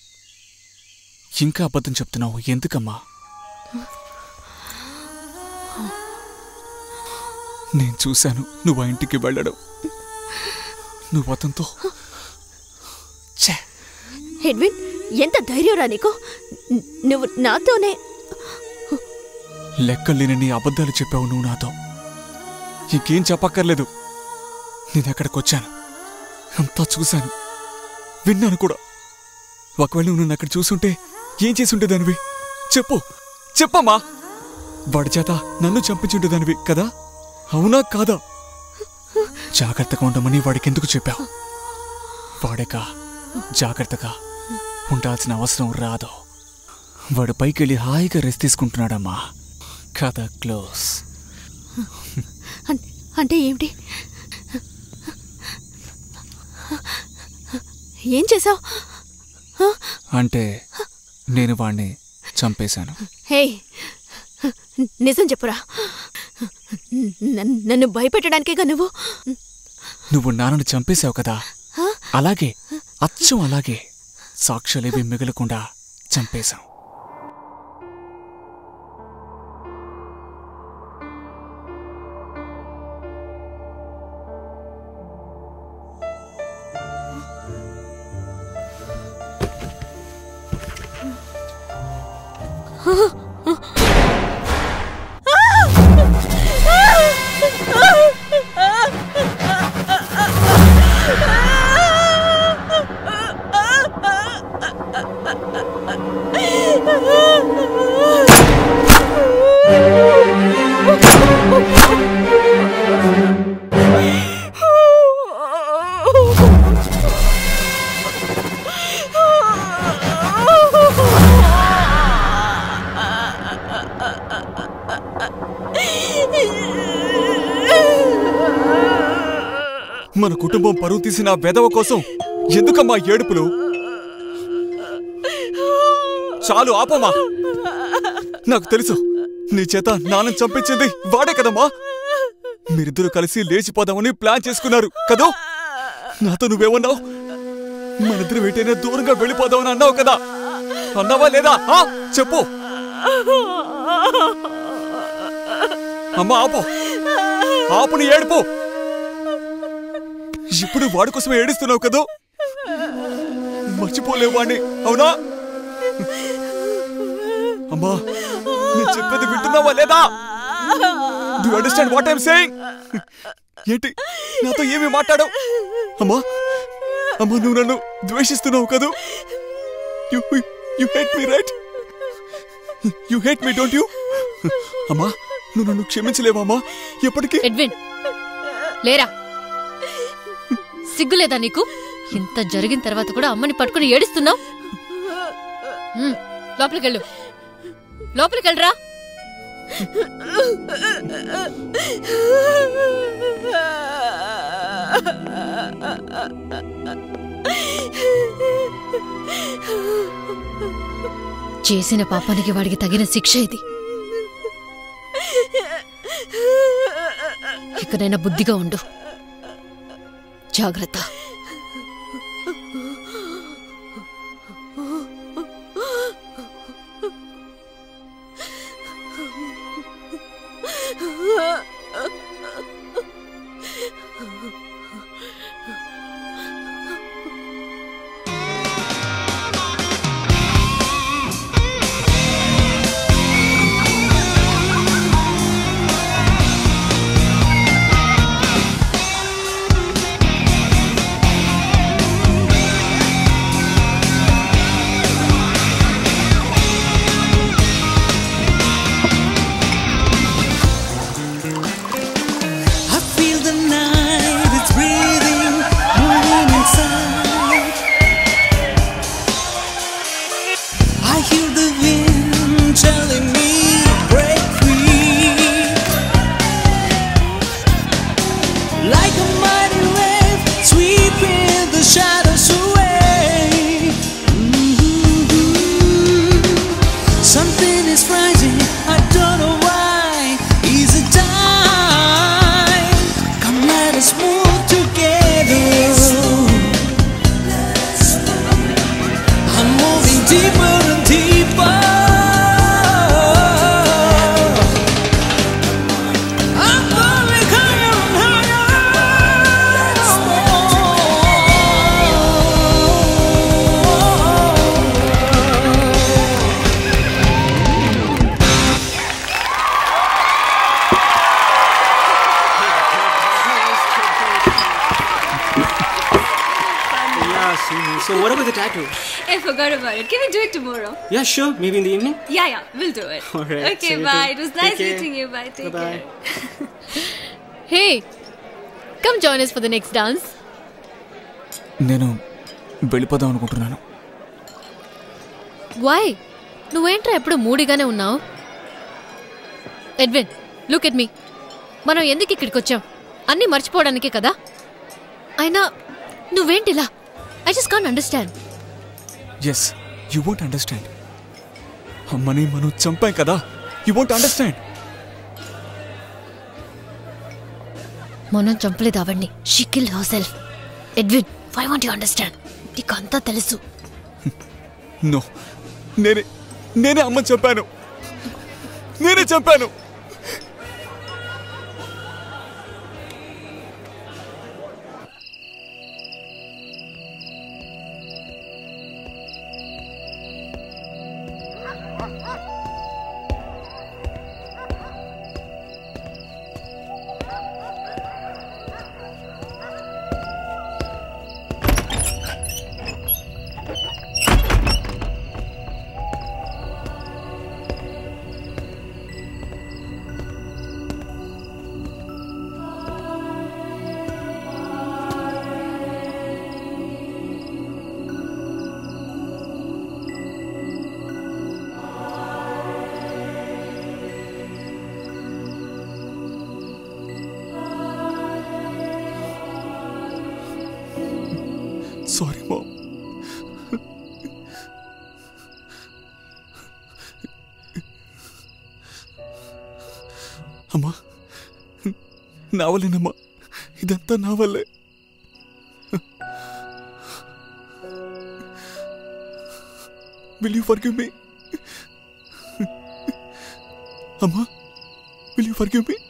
ఇంకా అబద్ధం చెప్తున్నావు, ఎందుకమ్మా? నేను చూశాను నువ్వు ఆ ఇంటికి వెళ్ళడం. నువ్వు అతనితో... ఎడ్విన్, ఎంత ధైర్యంరా నీకు? నువ్వు నాతోనే... లెక్కలేని అబద్ధాలు చెప్పావు నువ్వు నాతో. ఇంకేం చెప్పక్కర్లేదు. నేను ఎక్కడికి వచ్చాను, అంతా చూశాను, విన్నాను కూడా. ఒకవేళ నువ్వు నన్ను అక్కడ చూసుంటే ఏం చేసి ఉండేదానివి? చెప్పు, చెప్పమ్మా. వాడి చేత నన్ను చంపించుండేదానివి కదా, అవునా కాదా? జాగ్రత్తగా ఉండమని వాడికి ఎందుకు చెప్పావు? వాడేక జాగ్రత్తగా ఉండాల్సిన అవసరం రాదు. వాడు పైకెళ్ళి హాయిగా రెస్ట్ తీసుకుంటున్నాడమ్మా. కథ క్లోజ్. అంటే ఏమిటి? ఏం చేసావు? అంటే నేను వాణ్ణి చంపేశాను. హే, నిజం చెప్పురా. నన్ను భయపెట్టడానికేగా నువ్వు నువ్వు నాన్నను చంపేశావు కదా, అలాగే అచ్చం అలాగే సాక్ష్యాలేవి మిగలకుండా చంపేశాం. మన కుటుంబం పరువు తీసిన వెధవ కోసం ఎందుకమ్మా ఏడుపులు? చాలు ఆపమ్మా. నాకు తెలుసు నీ చేత నాన్నని చంపించింది వాడే కదమ్మా. మీరిద్దరూ కలిసి లేచిపోదామని ప్లాన్ చేసుకున్నారు కదూ. నాతో నువ్వేమన్నావు? మనిద్దరు వెంటనే దూరంగా వెళ్ళిపోదామని అన్నావు కదా, అన్నావా లేదా? చెప్పు అమ్మా. ఆపు ఆపు నీ ఏడుపు. ఇప్పుడు వాడి కోసమే ఏడుస్తున్నావు కదూ. మర్చిపోలేవు వాణ్ణి, అవునా? అమ్మా, నేను చెప్పేది వింటున్నావా లేదా? Do you understand what I'm saying? ఏంటి నాతో ఏమి మాట్లాడావు? అమ్మా అమ్మా నువ్వు నన్ను ద్వేషిస్తున్నావు కదూ. You, you hate me, right? You hate me, don't you? అమ్మా నువ్వు నన్ను క్షమించలేవమ్మా ఎప్పటికీ? ఎడ్విన్ లేరా, సిగ్గులేదా నీకు? ఇంత జరిగిన తర్వాత కూడా అమ్మని పట్టుకుని ఏడుస్తున్నావు. లోపలికెళ్ళు, లోపలికెళ్ళరా. చేసిన పాపానికి వాడికి తగిన శిక్ష ఇది. ఇకనైనా బుద్ధిగా ఉండు. జాగ్రత్త. So what about the tattoo? I forgot about it. Can we do it tomorrow? Yeah, sure. Maybe in the evening? Yeah, yeah. We'll do it. All right. Okay, so bye. you It was take nice care. meeting you. Bye. Take Bye-bye. care. Hey, come join us for the next dance. నేను వెళ్ళిపోదాం అనుకుంటున్నాను. Why? నువ్వేంట్రా ఎప్పుడు మూడిగానే ఉన్నావు? Edwin, look at me. మనం ఎందుకు ఇక్కడికి వచ్చాం? అన్నీ మర్చిపోవడానికే కదా. అయినా నువ్వేంటిలా? I just can't understand. Yes, you won't understand. అమ్మని మనం చంపాం కదా, యూ వోంట్ అండర్స్టాండ్. మనం చంపలేదు అవన్నీ. She killed herself. Edwin, why want you understand? నీకు అంతా తెలుసు. నో, నేనే నేనే అమ్మని చంపాను. నేనే చంపాను. Sorry, Mom. అమ్మా, నా వల్లేనమ్మా, ఇదంతా నా వల్లే. Will you forgive me? అమ్మా, will you forgive me?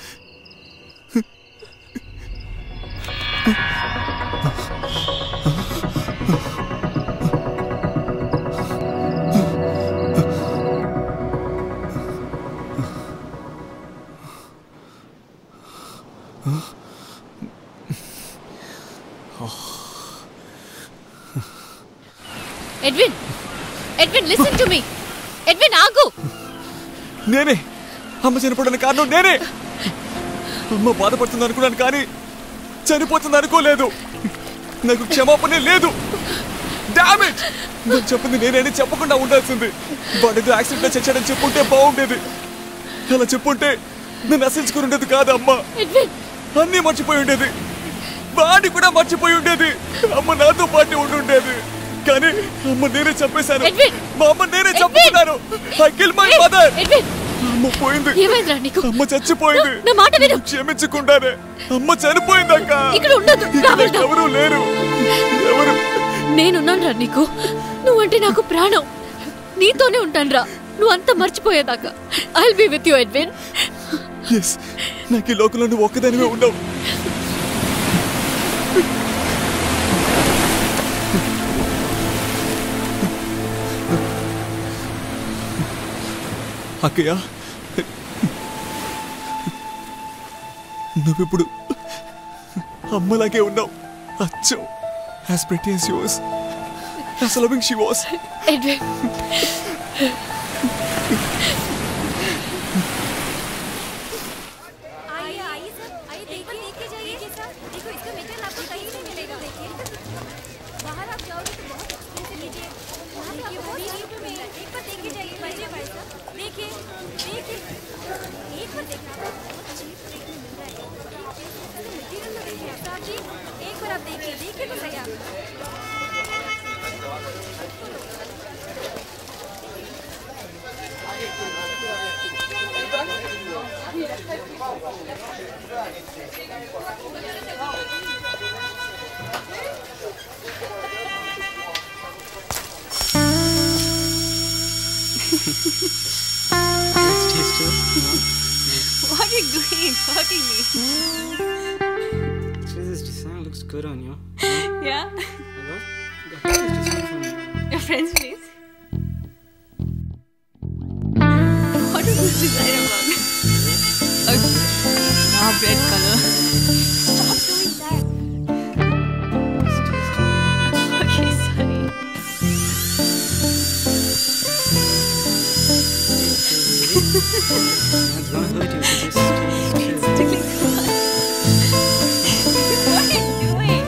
Edwin, Edwin, listen to me. Edwin, ఆగు. నేనే అమ్మ చనిపోవడానికి కారణం నేనే. అమ్మ బాధపడుతుంది అనుకున్నాను కానీ చనిపోతుంది అనుకోలేదు. నాకు క్షమాపణ లేదు. డామ్ ఇట్, నేను చెప్పింది నేనేని చెప్పకుండా ఉండాల్సింది. వాడితో యాక్సిడెంట్ లో చచ్చాడని చెప్పుంటే బాగుండేది. అలా చెప్పుంటే నేను నశించుకుని ఉండేది కాదు అమ్మ. అన్నీ మర్చిపోయి ఉండేది. వాడి కూడా మర్చిపోయి ఉండేది. అమ్మ నాతో పాటు ఉండి ఉండేది. కానీ అమ్మ నేనే చంపేశాను. మా అమ్మ నేనే చంపుతున్నాను. I kill my mother. అమ్మ పోయింది. ఏమైందిరా నీకు? అమ్మ చచ్చిపోయింది. నా మాట విను. క్షమించకుండానే అమ్మ చనిపోయింది అక్క. ఇక్కడ ఉండదు. ఎవరు లేరు. ఎవరు? నేనున్నాను రా నీకు. నువ్వంటే నాకు ప్రాణం. నీతోనే ఉంటాను రా, నువ్వు అంతా మర్చిపోయేదాకా. I'll be with you Edwin. Yes, నాకు ఈ లోకంలో నువ్వు ఒక్కదానివే ఉండవు. అక్కయ్య, నువ్విప్పుడు అమ్మలాగే ఉన్నావు. అచ్చం as pretty as yours, as loving she was. Edwin. आइए आइए सर, आइए देखिए देखिए जाइए सर. देखो इसका मेटेरियल आपको कहीं नहीं मिलेगा. देखिए बाहर आप जाओगे तो बहुत एक्सपेंसिव लीजिए. वहाँ पे आपको बहुत चीप में एक बार देखिए जाइए. भाई भाई सर देखिए देखिए एक बार देखना, बहुत चीप रेट में मिल रहा है. मटेरियल तो देखिए साहब जी, एक बार आप देखिए देखिए तो सही आप. What are you doing? Hurting me. So this design looks good on you. Yeah. Hello? The hair is design from Your friend's place. What is this design about? A dark red color. Stop doing that. Okay, sorry. It's gonna hurt you. So just It's tickling so much. What are you doing?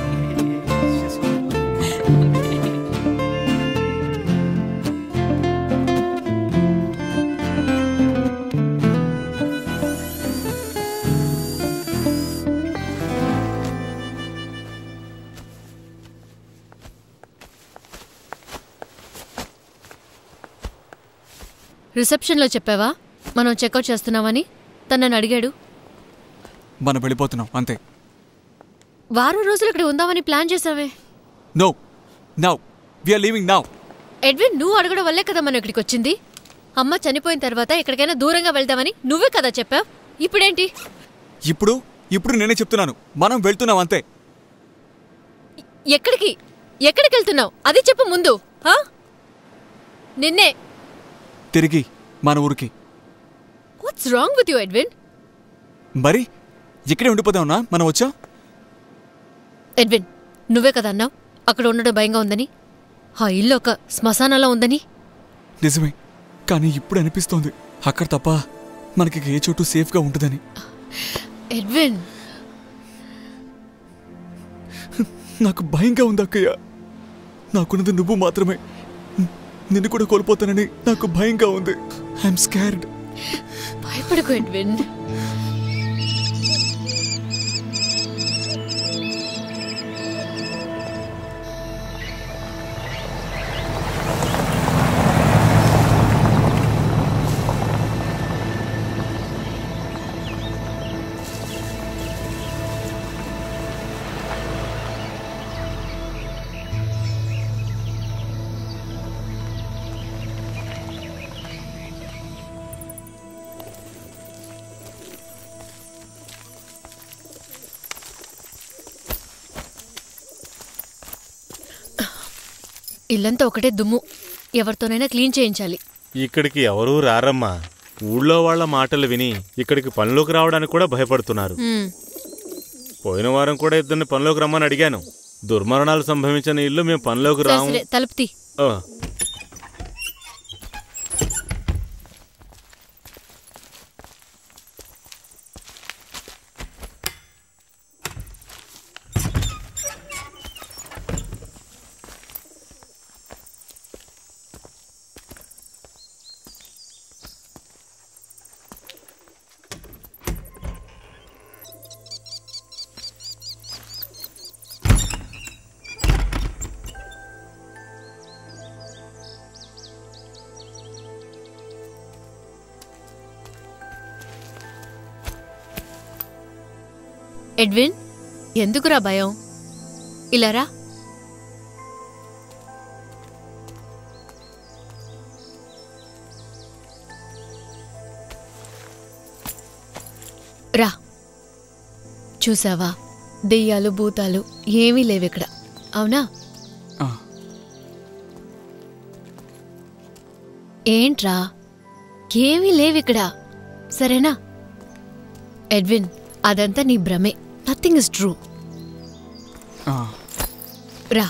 రిసెప్షన్లో చెప్పావా మనం checkout చేస్తున్నామని? తను నన్ను అడిగాడు. మనం వెళ్ళిపోతున్నాం అంతే. వారం రోజులు ఇక్కడ ఉందామని ప్లాన్ చేసావే. No now we are leaving now. Edwin, నువ్వు అడగడం వల్లే కదా మనం ఇక్కడికి వచ్చింది. అమ్మ చనిపోయిన తర్వాత ఎక్కడికైనా దూరంగా వెళ్దామని నువ్వే కదా చెప్పావు. ఇప్పుడేంటి? ఇప్పుడు ఇప్పుడు నేనే చెప్తున్నాను, మనం వెళ్తున్నాం అంతే. ఎక్కడికి ఎక్కడికి వెళ్తున్నావు అది చెప్పు ముందు. నిన్నే తిరిగి మన ఊరికి. What's wrong with you Edwin? మరి ఇక్కడే ఉండిపోదావునా మనం వచ్చా? ఎడ్విన్, నువ్వే కదా అన్నావు అక్కడ ఉండడం భయంగా ఉందని. ఆ ఇల్లు ఒక శ్మశానంలో ఉందని. నిజమే, కానీ ఇప్పుడు అనిపిస్తోంది అక్కడ తప్ప మనకి ఏ చోటు సేఫ్గా ఉంటుందని. ఎడ్విన్, నాకు భయంగా ఉంది అక్కయ్య. నాకున్నది నువ్వు మాత్రమే. నిన్ను కూడా కోల్పోతానని నాకు భయంగా ఉంది. I'm scared. భయపడకు ఎడ్విన్. ఇల్లంతా ఒకటే దుమ్ము. ఎవరితోనైనా క్లీన్ చేయించాలి. ఇక్కడికి ఎవరూ రారమ్మా. ఊళ్ళో వాళ్ల మాటలు విని ఇక్కడికి పనిలోకి రావడానికి కూడా భయపడుతున్నారు. పోయిన వారం కూడా ఇద్దరిని పనిలోకి రమ్మని అడిగాను. దుర్మరణాలు సంభవించిన ఇల్లు మేము పనిలోకి రాము. తలుపుతీ. ఎడ్విన్, ఎందుకురా భయం? ఇలారా. రా. చూసావా, దెయ్యాలు భూతాలు ఏమీ లేవిక్కడ, అవునా? ఏంట్రా, ఏమీ లేవిక్కడ, సరేనా? ఎడ్విన్, అదంతా నీ భ్రమే. Nothing is true. రా.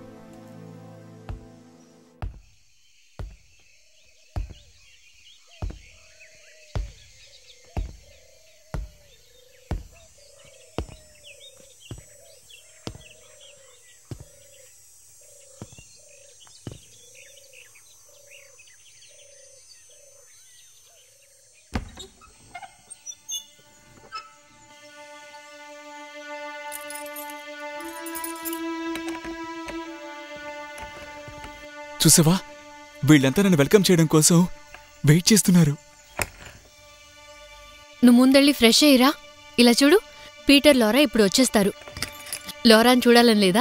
చూసావా, వీళ్ళంతా నన్ను వెల్కమ్ చేయడం కోసం వెయిట్ చేస్తున్నారు. నువ్వు ముందెళ్ళి ఫ్రెష్ అయ్యిరా. ఇలా చూడు, పీటర్, లోరా ఇప్పుడు వచ్చేస్తారు. లోరాని చూడాలని లేదా?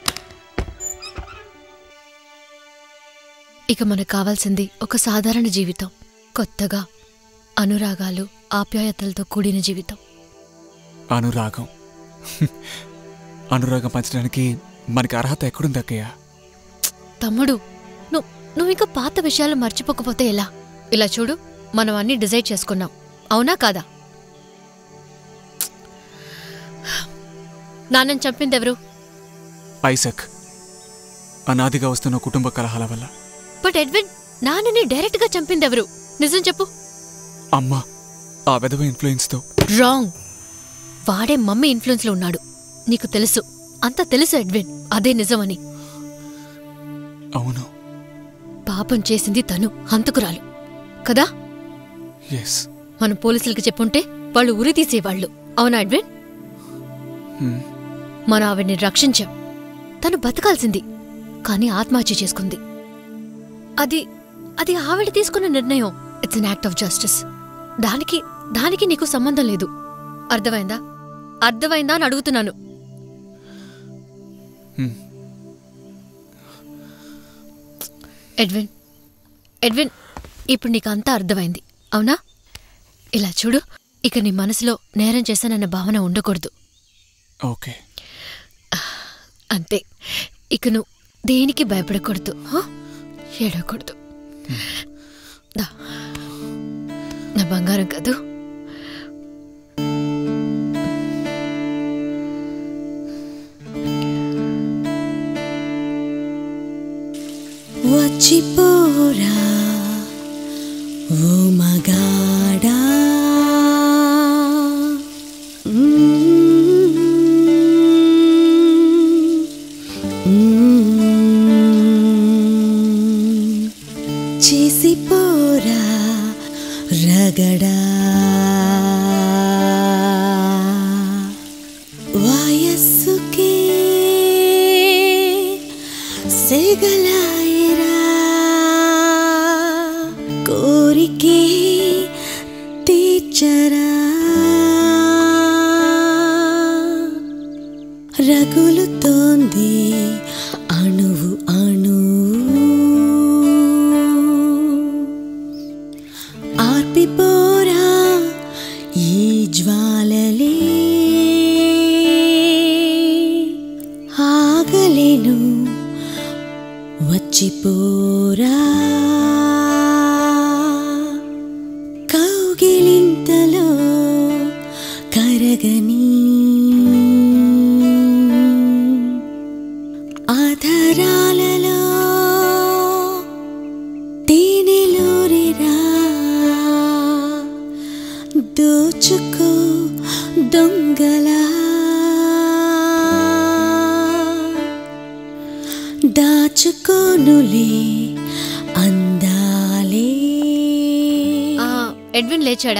ఇక మనకు కావాల్సింది ఒక సాధారణ జీవితం. కొత్తగా అనురాగాలు, ఆప్యాయతలతో కూడిన జీవితం. అనురాగం అనురాగం పంచడానికి మనకి అర్హత ఎక్కడుంది అక్కయ్య? తమ్ముడు, నువ్వు నువ్వు ఇంకా పాత విషయాలు మర్చిపోకపోతే ఎలా? ఇలా చూడు, మనం అన్నీ డిసైడ్ చేసుకున్నాం, అవునా కాదా? నాన్నని చంపిందెవరు? ఐసక్. అనాదిగా వస్తున్న కుటుంబ కలహాల వల్ల. బట్ ఎడ్విన్, నాన్నని డైరెక్ట్ గా చంపిందెవరు? నిజం చెప్పు. అమ్మా, ఆ విధవ ఇన్ఫ్లుయెన్స్ తో. రాంగ్. వాడే మమ్మీ ఇన్ఫ్లుయెన్స్ లో ఉన్నాడు. నీకు తెలుసు, అంతా తెలుసు ఎడ్విన్, అదే నిజమని. అవును. పాపం చేసింది తను, హంతకురాలు కదా? మనం పోలీసులకి చెప్పుంటే వాళ్ళు ఉరి తీసేవాళ్ళు, అవునా ఎడ్విన్? మనం ఆవిడ్ని రక్షించాం. తను బతకాల్సింది, కానీ ఆత్మహత్య చేసుకుంది. అది అది ఆవిడ తీసుకున్న నిర్ణయం. It's an act of justice. దానికి దానికి నీకు సంబంధం లేదు. అర్థమైందా? అర్థమైందా అని అడుగుతున్నాను. ఎడ్విన్ ఎడ్విన్ ఇప్పుడు నీకు అంతా అర్థమైంది అవునా? ఇలా చూడు, ఇక నీ మనసులో నేరం చేశానన్న భావన ఉండకూడదు. ఓకే, అంతే. ఇక నువ్వు దేనికి భయపడకూడదు, ఏడకూడదు. నా బంగారం కదూ. వచ్చిపోరా ఓ మగాడా, చేసిపోరా రగడా, వయస్సుకే సెగలాయిరా, కోరికే తీర్చరా, రగులుతోంది అణువు అణువు, ఆర్పిపోరా ఈ జ్వాలలే, ఆగలేను వచ్చిపోరా, కౌగిలింతలో కరగని ఆధారాలలో తేనెలూరిరా, దోచుకో దొంగలా, దాచుకోనులే అందాలే. ఎడ్విన్ లేచాడా?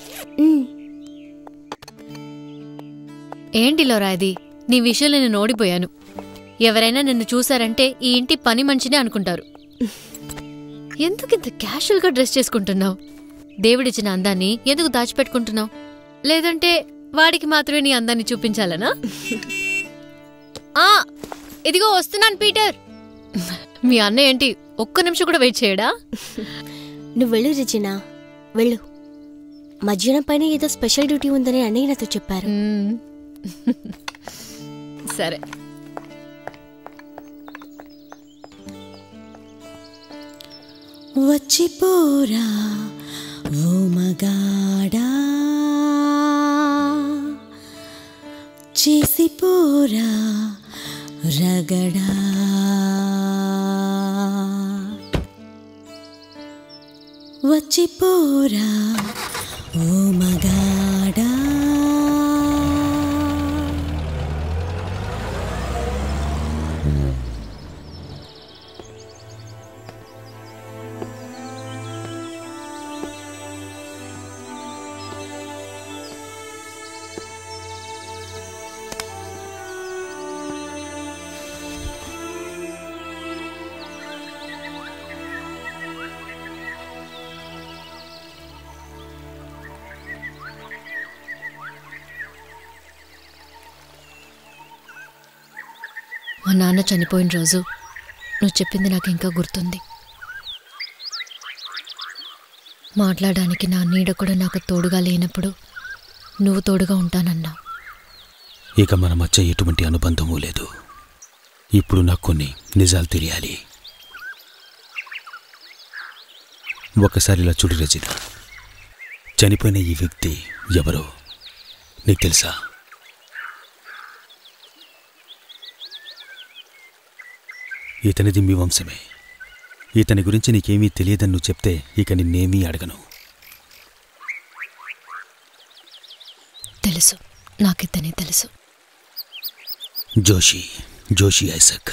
ఏంటి లోరా ఇది? నీ విషయంలో నేను ఓడిపోయాను. ఎవరైనా నిన్ను చూశారంటే ఈ ఇంటి పని మనిషినే అనుకుంటారు. ఎందుకింత క్యాషువల్గా డ్రెస్ చేసుకుంటున్నావు? దేవుడిచ్చిన అందాన్ని ఎందుకు దాచిపెట్టుకుంటున్నావు? లేదంటే వాడికి మాత్రమే నీ అందాన్ని చూపించాలనా? ఆ ఇదిగో వస్తున్నాను పీటర్. మీ అన్న ఏంటి ఒక్క నిమిషం కూడా వెయిట్ చేయడా? నువ్వు వెళ్ళు రిజినా, వెళ్ళు. మధ్యాహ్నం పైన ఏదో స్పెషల్ డ్యూటీ ఉందని అన్నయ్య నాతో చెప్పారు. సరే. వచ్చిపోరా ఓ మగాడా, చేసిపోరా రగడా, వచ్చిపోరా ఓ మగాడా. మా నాన్న చనిపోయిన రోజు నువ్వు చెప్పింది నాకు ఇంకా గుర్తుంది. మాట్లాడడానికి నా నీడ కూడా నాకు తోడుగా లేనప్పుడు నువ్వు తోడుగా ఉంటానన్నావు. ఇక మన మధ్య ఎటువంటి అనుబంధమూ లేదు. ఇప్పుడు నాకు కొన్ని నిజాలు తెలియాలి. ఒకసారి ఇలా చూడు రజిత, చనిపోయిన ఈ వ్యక్తి ఎవరో నీకు తెలుసా? ఇతనిది మీ వంశమే. ఇతని గురించి నీకేమీ తెలియదని నువ్వు చెప్తే ఇక నిన్నేమీ అడగను. తెలుసు, నాకితనే తెలుసు. జోషి జోషి ఐసక్.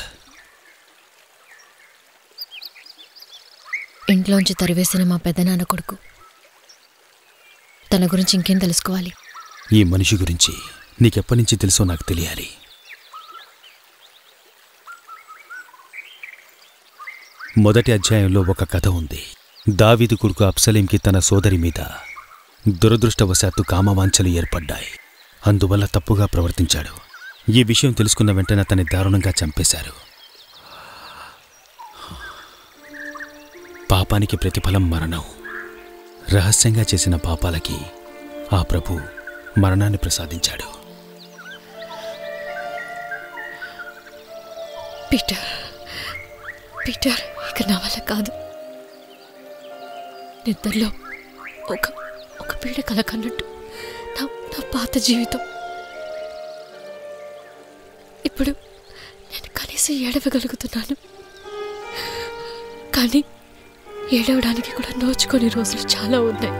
ఇంట్లోంచి తరివేసిన మా పెద్దనాన్న కొడుకు. తన గురించి ఇంకేం తెలుసుకోవాలి? ఈ మనిషి గురించి నీకెప్పటి నుంచి తెలుసో నాకు తెలియాలి. మొదటి అధ్యాయంలో ఒక కథ ఉంది. దావీదు కొడుకు అబ్సలీంకి తన సోదరి మీద దురదృష్టవశాత్తు కామవాంఛలు ఏర్పడ్డాయి. అందువల్ల తప్పుగా ప్రవర్తించాడు. ఈ విషయం తెలుసుకున్న వెంటనే అతన్ని దారుణంగా చంపేశారు. పాపానికి ప్రతిఫలం మరణం. రహస్యంగా చేసిన పాపాలకి ఆ ప్రభు మరణాన్ని ప్రసాదించాడు. పీటర్ పీటర్ ఇక నా వల్ల కాదు. నిద్రలో ఒక ఒక పీడ కలకన్నట్టు నా నా పాత జీవితం. ఇప్పుడు నేను కనీసం ఏడవగలుగుతున్నాను, కానీ ఏడవడానికి కూడా నోచుకొని రోజులు చాలా ఉన్నాయి.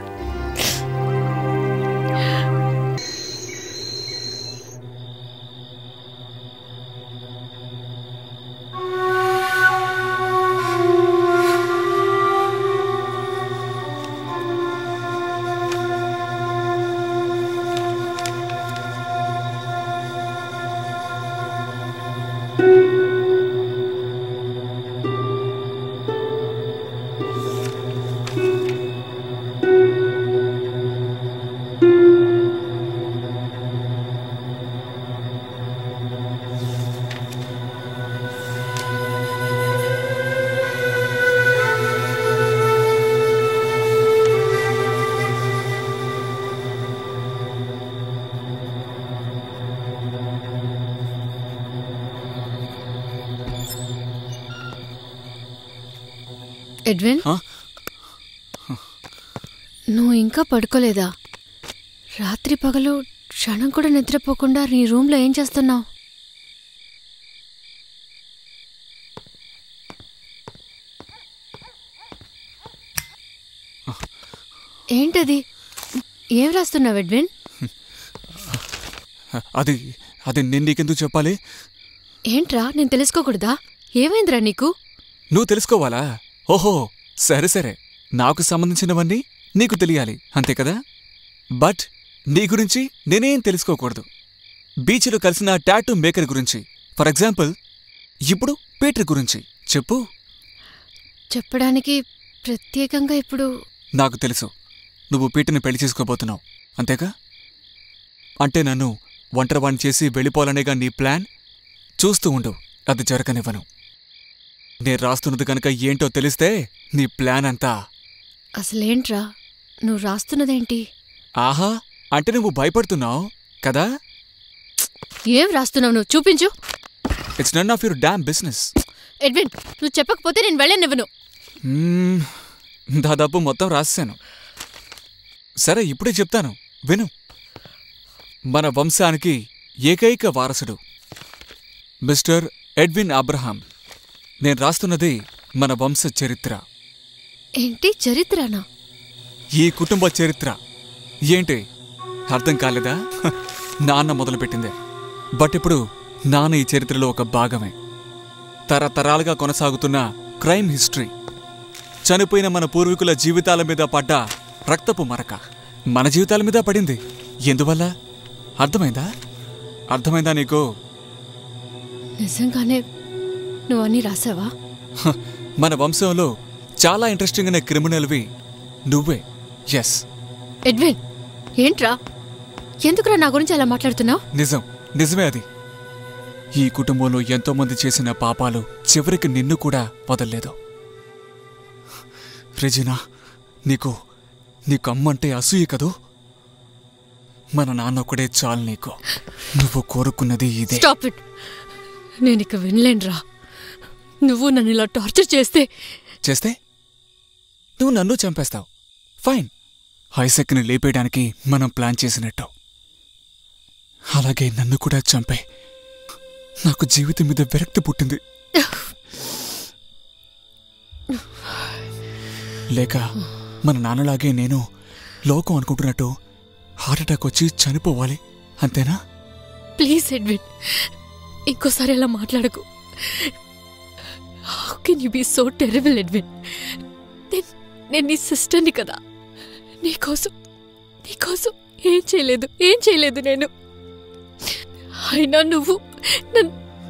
ఎడ్విన్, నువ్వు ఇంకా పడుకోలేదా? రాత్రి పగలు క్షణం కూడా నిద్రపోకుండా నీ రూమ్లో ఏం చేస్తున్నావు? ఏంటది? ఏం రాస్తున్నావు ఎడ్విన్? అది అది నేను నీకెందుకు చెప్పాలి? ఏంట్రా, నేను తెలుసుకోకూడదా? ఏమైందిరా నీకు? నువ్వు తెలుసుకోవాలా? ఓహో, సరే సరే, నాకు సంబంధించినవన్నీ నీకు తెలియాలి, అంతే కదా? బట్ నీ గురించి నేనేం తెలుసుకోకూడదు. బీచ్లో కలిసిన టాటూ మేకర్ గురించి, ఫర్ ఎగ్జాంపుల్ ఇప్పుడు పీటర్ గురించి చెప్పు. చెప్పడానికి ప్రత్యేకంగా ఇప్పుడు నాకు తెలుసు, నువ్వు పీటర్ని పెళ్లి చేసుకోబోతున్నావు, అంతేగా? అంటే నన్ను ఒంటరివాణ్ణి చేసి వెళ్ళిపోవాలనేగా నీ ప్లాన్? చూస్తూ ఉండు, అది జరగనివ్వను. నేను రాస్తున్నది కనుక ఏంటో తెలిస్తే నీ ప్లాన్ అంతా. అసలేంట్రా నువ్వు రాస్తున్నదేంటి? ఆహా, అంటే నువ్వు భయపడుతున్నావు కదా? ఏం రాస్తున్నావు నువ్వు? చూపించు. It's none of your damn business. Edwin, నువ్వు చెప్పకపోతే నేను వెళ్ళనివ్వను. దాదాపు మొత్తం రాశాను. సరే, ఇప్పుడే చెప్తాను, విను. మన వంశానికి ఏకైక వారసుడు మిస్టర్ ఎడ్విన్ అబ్రహాం. నేను రాస్తున్నది మన వంశ చరిత్ర. ఏంటి చరిత్రనా? ఈ కుటుంబ చరిత్ర. ఏంటి అర్థం కాలేదా? నాన్న మొదలుపెట్టిందే, బట్ ఇప్పుడు నాన్న ఈ చరిత్రలో ఒక భాగమే. తరతరాలుగా కొనసాగుతున్న క్రైమ్ హిస్టరీ. చనిపోయిన మన పూర్వీకుల జీవితాల మీద పడ్డ రక్తపు మరక మన జీవితాల మీద పడింది. ఎందువల్ల? అర్థమైందా? అర్థమైందా నీకు? నిజంగానే నువ్వన్నీ రాసావా? మన వంశంలో చాలా ఇంట్రెస్టింగ్ అనే క్రిమినల్వి నువ్వే. ఎస్. ఎడ్విన్, ఏంట్రా, ఎందుకురా నా గురించి అలా మాట్లాడుతున్నావు? నిజం, నిజమే అది. ఈ కుటుంబంలో ఎంతో మంది చేసిన పాపాలు చివరికి నిన్ను కూడా వదల్లేదు. రెజినా, నీకు నీకు అమ్మంటే అసూయ కదూ? మన నాన్నొక్కడే చాలు నీకు. నువ్వు కోరుకున్నది ఇదే. Stop it. నేనిక వినలేనురా. నువ్వు నన్ను ఇలా టార్చర్ చేస్తే చేస్తే నువ్వు నన్ను చంపేస్తావు. ఫైన్, ఐసక్ని లేపేయడానికి మనం ప్లాన్ చేసినట్టు. అలాగే నన్ను కూడా చంపే. నాకు జీవితం మీద విరక్తి పుట్టింది. లేక మన నాన్నలాగే నేను లోకం అనుకుంటున్నట్టు హార్ట్అటాక్ వచ్చి చనిపోవాలి, అంతేనా? ప్లీజ్ ఎడ్విన్, ఇంకోసారి అలా మాట్లాడకు. How can you be so terrible Edwin? నేను నీ సిస్టర్ని కదా. నీకోసం నీకోసం ఏం చేయలేదు ఏం చేయలేదు నేను. అయినా నువ్వు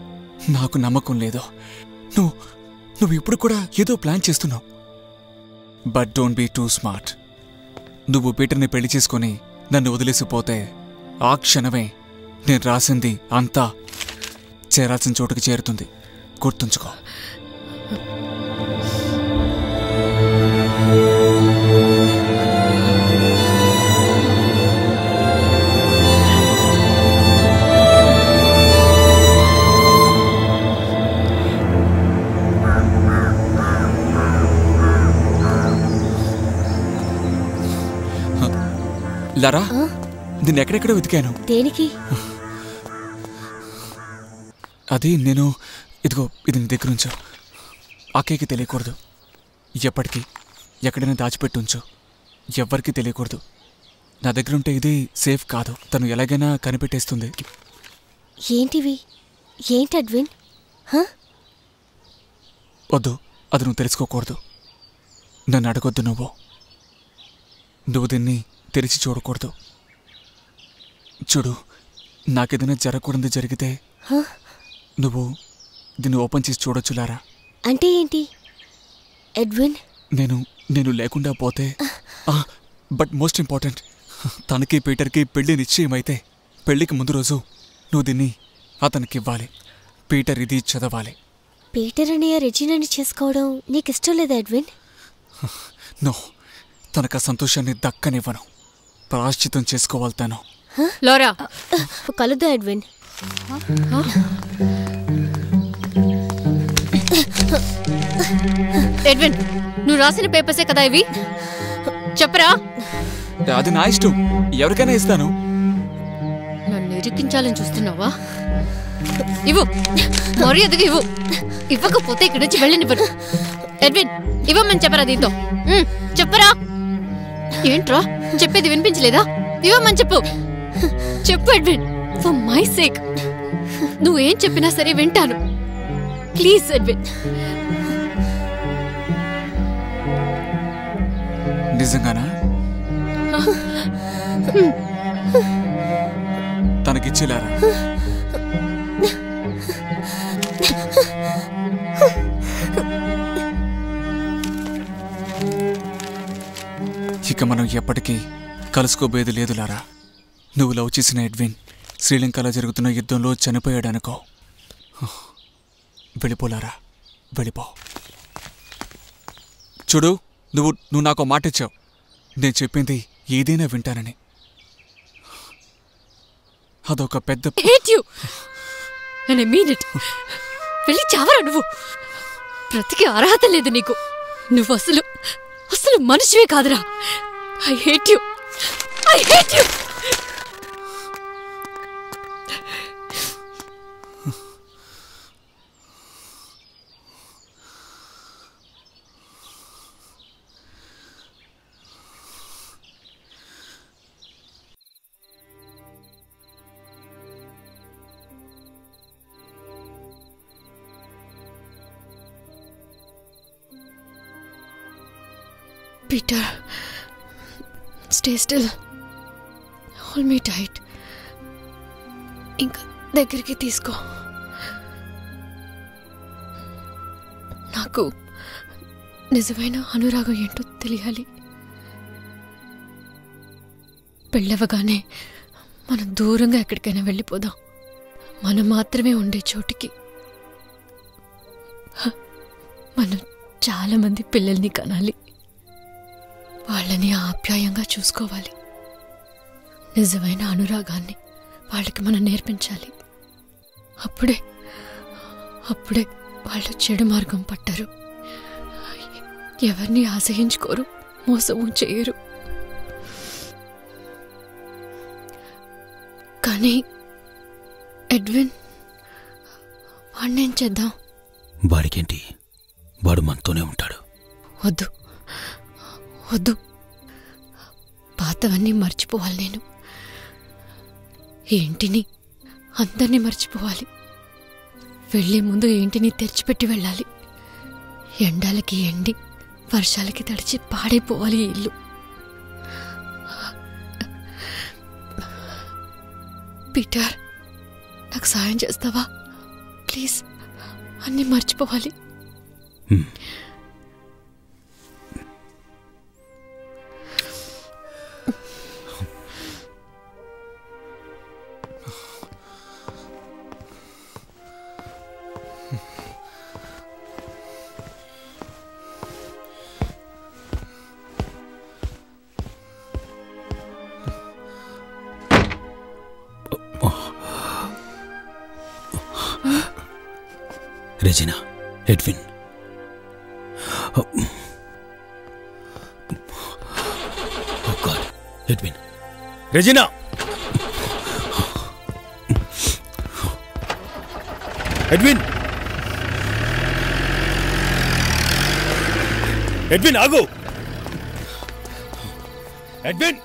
నాకు నమ్మకం లేదు. నువ్వు నువ్వు ఇప్పుడు కూడా ఏదో ప్లాన్ చేస్తున్నావు. But don't be too smart. నువ్వు పీటర్ని పెళ్లి చేసుకుని నన్ను వదిలేసిపోతే ఆ క్షణమే నేను రాసింది అంతా చేరాల్సిన చోటుకి చేరుతుంది. గుర్తుంచుకో. లారా, నిన్ను ఎక్కడెక్కడ వెతికాను. దేనికి? అది నేను ఇదిగో ఇది నీ దగ్గర ఉంచు. అక్కయ్యకి తెలియకూడదు. ఎప్పటికీ ఎక్కడైనా దాచిపెట్టి ఉంచు. ఎవ్వరికీ తెలియకూడదు. నా దగ్గర ఉంటే ఇది సేఫ్ కాదు. తను ఎలాగైనా కనిపెట్టేస్తుంది. ఏంటివి? ఏంటి అడ్విన్? వద్దు, అది నువ్వు తెలుసుకోకూడదు. నన్ను అడగొద్దు. నువ్వు నువ్వు దీన్ని తెరిచి చూడకూడదు. చూడు, నాకేదైనా జరగకూడదు జరిగితే నువ్వు దీన్ని ఓపెన్ చేసి చూడొచ్చు లారా. అంటే ఏంటి ఎడ్విన్? నేను నేను లేకుండా పోతే, బట్ మోస్ట్ ఇంపార్టెంట్, తనకి పీటర్కి పెళ్లి నిశ్చయమైతే పెళ్లికి ముందు రోజు నువ్వు దీన్ని అతనికి ఇవ్వాలి. పీటర్ ఇది చదవాలి. పీటర్ అనే రెజినాని చేసుకోవడం నీకు ఇష్టం లేదా ఎడ్విన్? నో, తనకు ఆ సంతోషాన్ని దక్కనివ్వను. ప్రాశ్చితం చేసుకోవాలి తను. LoRa, కలుద్దా Edwin? ఎడ్విన్, నువ్వు రాసిన పేపర్సే కదా ఇవి? చెప్పరా. అది నా ఇష్టం, ఎవరికైనా ఇస్తాను. నన్ను ఇరికించాలని చూస్తున్నావా? ఇవ్వు, మర్యాదగా ఇవ్వు. ఇవ్వకపోతే ఇక్కడి నుంచి వెళ్ళనివ్వను. ఎడ్విన్, ఇవ్వమని చెప్పరా దీంతో. చెప్పరా. ఏంట్రా చెప్పేది వినిపించలేదా? ఇవ్వమని చెప్పు. చెప్పు ఎడ్విన్, ఫర్ మై సేక్. నువ్వేం చెప్పినా సరే వింటాను. Please Edwin. నిజంగానా? తనకిచ్చేలారా? ఇక మనం ఎప్పటికీ కలుసుకోబోయేది లేదు లారా. నువ్వు లవ్ చేసిన ఎడ్విన్ శ్రీలంకలో జరుగుతున్న యుద్ధంలో చనిపోయాడనుకో. వెళ్ళిపోలారా, వెళ్ళిపో. చూడు, నువ్వు నువ్వు నాకు మాట ఇచ్చావు. నేను చెప్పింది ఏదైనా వింటానని. అదొక పెద్ద వెళ్ళి చావరా నువ్వు. బ్రతికే అర్హత లేదు నీకు. నువ్వు అసలు అసలు మనిషివే కాదురా. I hate you. I hate you. Peter, stay still. Hold me tight. ఇంకా దగ్గరికి తీసుకో. నాకు నిజమైన అనురాగం ఏంటో తెలియాలి. పెళ్ళవగానే మనం దూరంగా ఎక్కడికైనా వెళ్ళిపోదాం. మనం మాత్రమే ఉండే చోటికి. మనం చాలా మంది పిల్లల్ని కనాలి. వాళ్ళని ఆప్యాయంగా చూసుకోవాలి. నిజమైన అనురాగాన్ని వాళ్ళకి మనం నేర్పించాలి. అప్పుడే అప్పుడే వాళ్ళు చెడు మార్గం పట్టరు. ఎవరిని ఆశయించుకోరు, మోసము చేయరు. కానీ ఎడ్విన్, వాడినేం చేద్దాం? వాడికేంటి, వాడు మనతోనే ఉంటాడు. వద్దు వద్దు, పాతవన్నీ మర్చిపోవాలి. నేను ఏంటిని అందరినీ మర్చిపోవాలి. వెళ్లే ముందు ఏంటిని తెరిచిపెట్టి వెళ్ళాలి. ఎండాలకి ఎండి, వర్షాలకి తడిచి పాడైపోవాలి ఈ ఇల్లు. పీటర్, నాకు సాయం చేస్తావా ప్లీజ్? అన్నీ మర్చిపోవాలి. Regina, Edwin. Oh God, Edwin, Regina. Edwin, Edwin ఆగు. Edwin,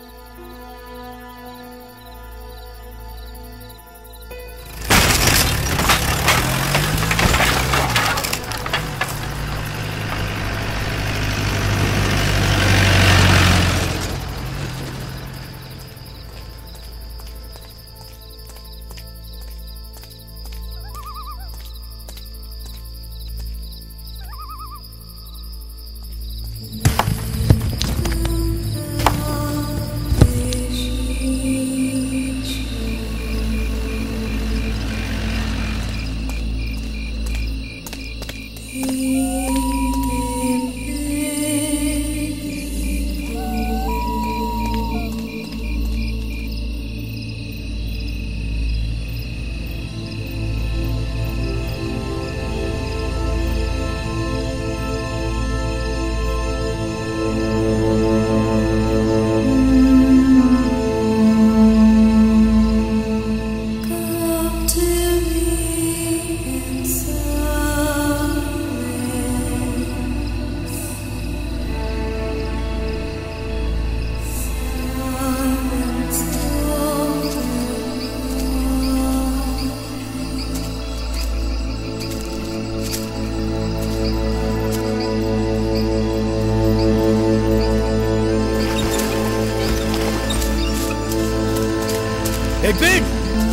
Edwin.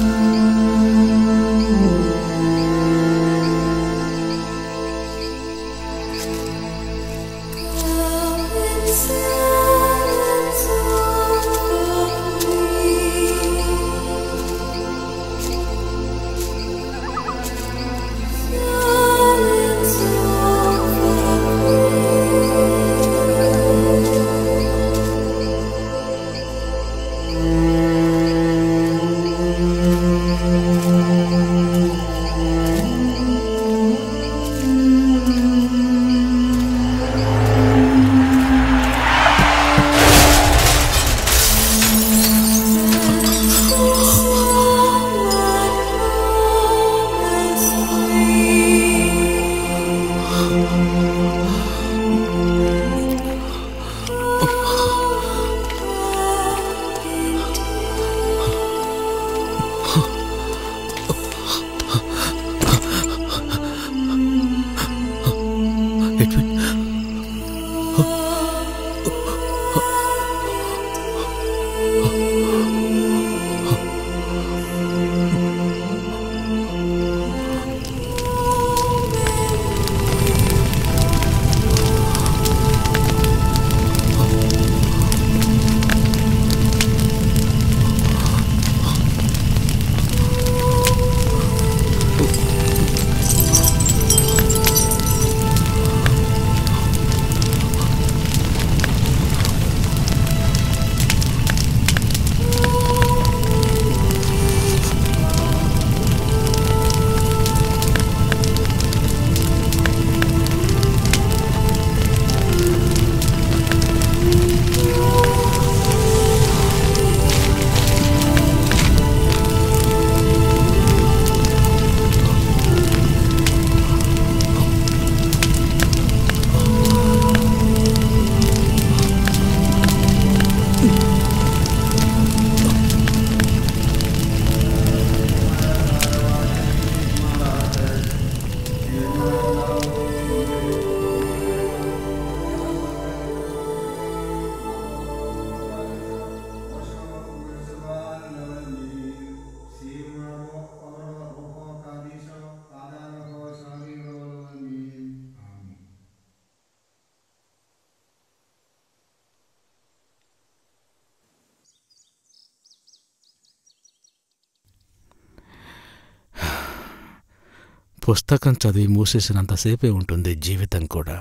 పుస్తకం చదివి మూసేసినంతసేపే ఉంటుంది జీవితం కూడా.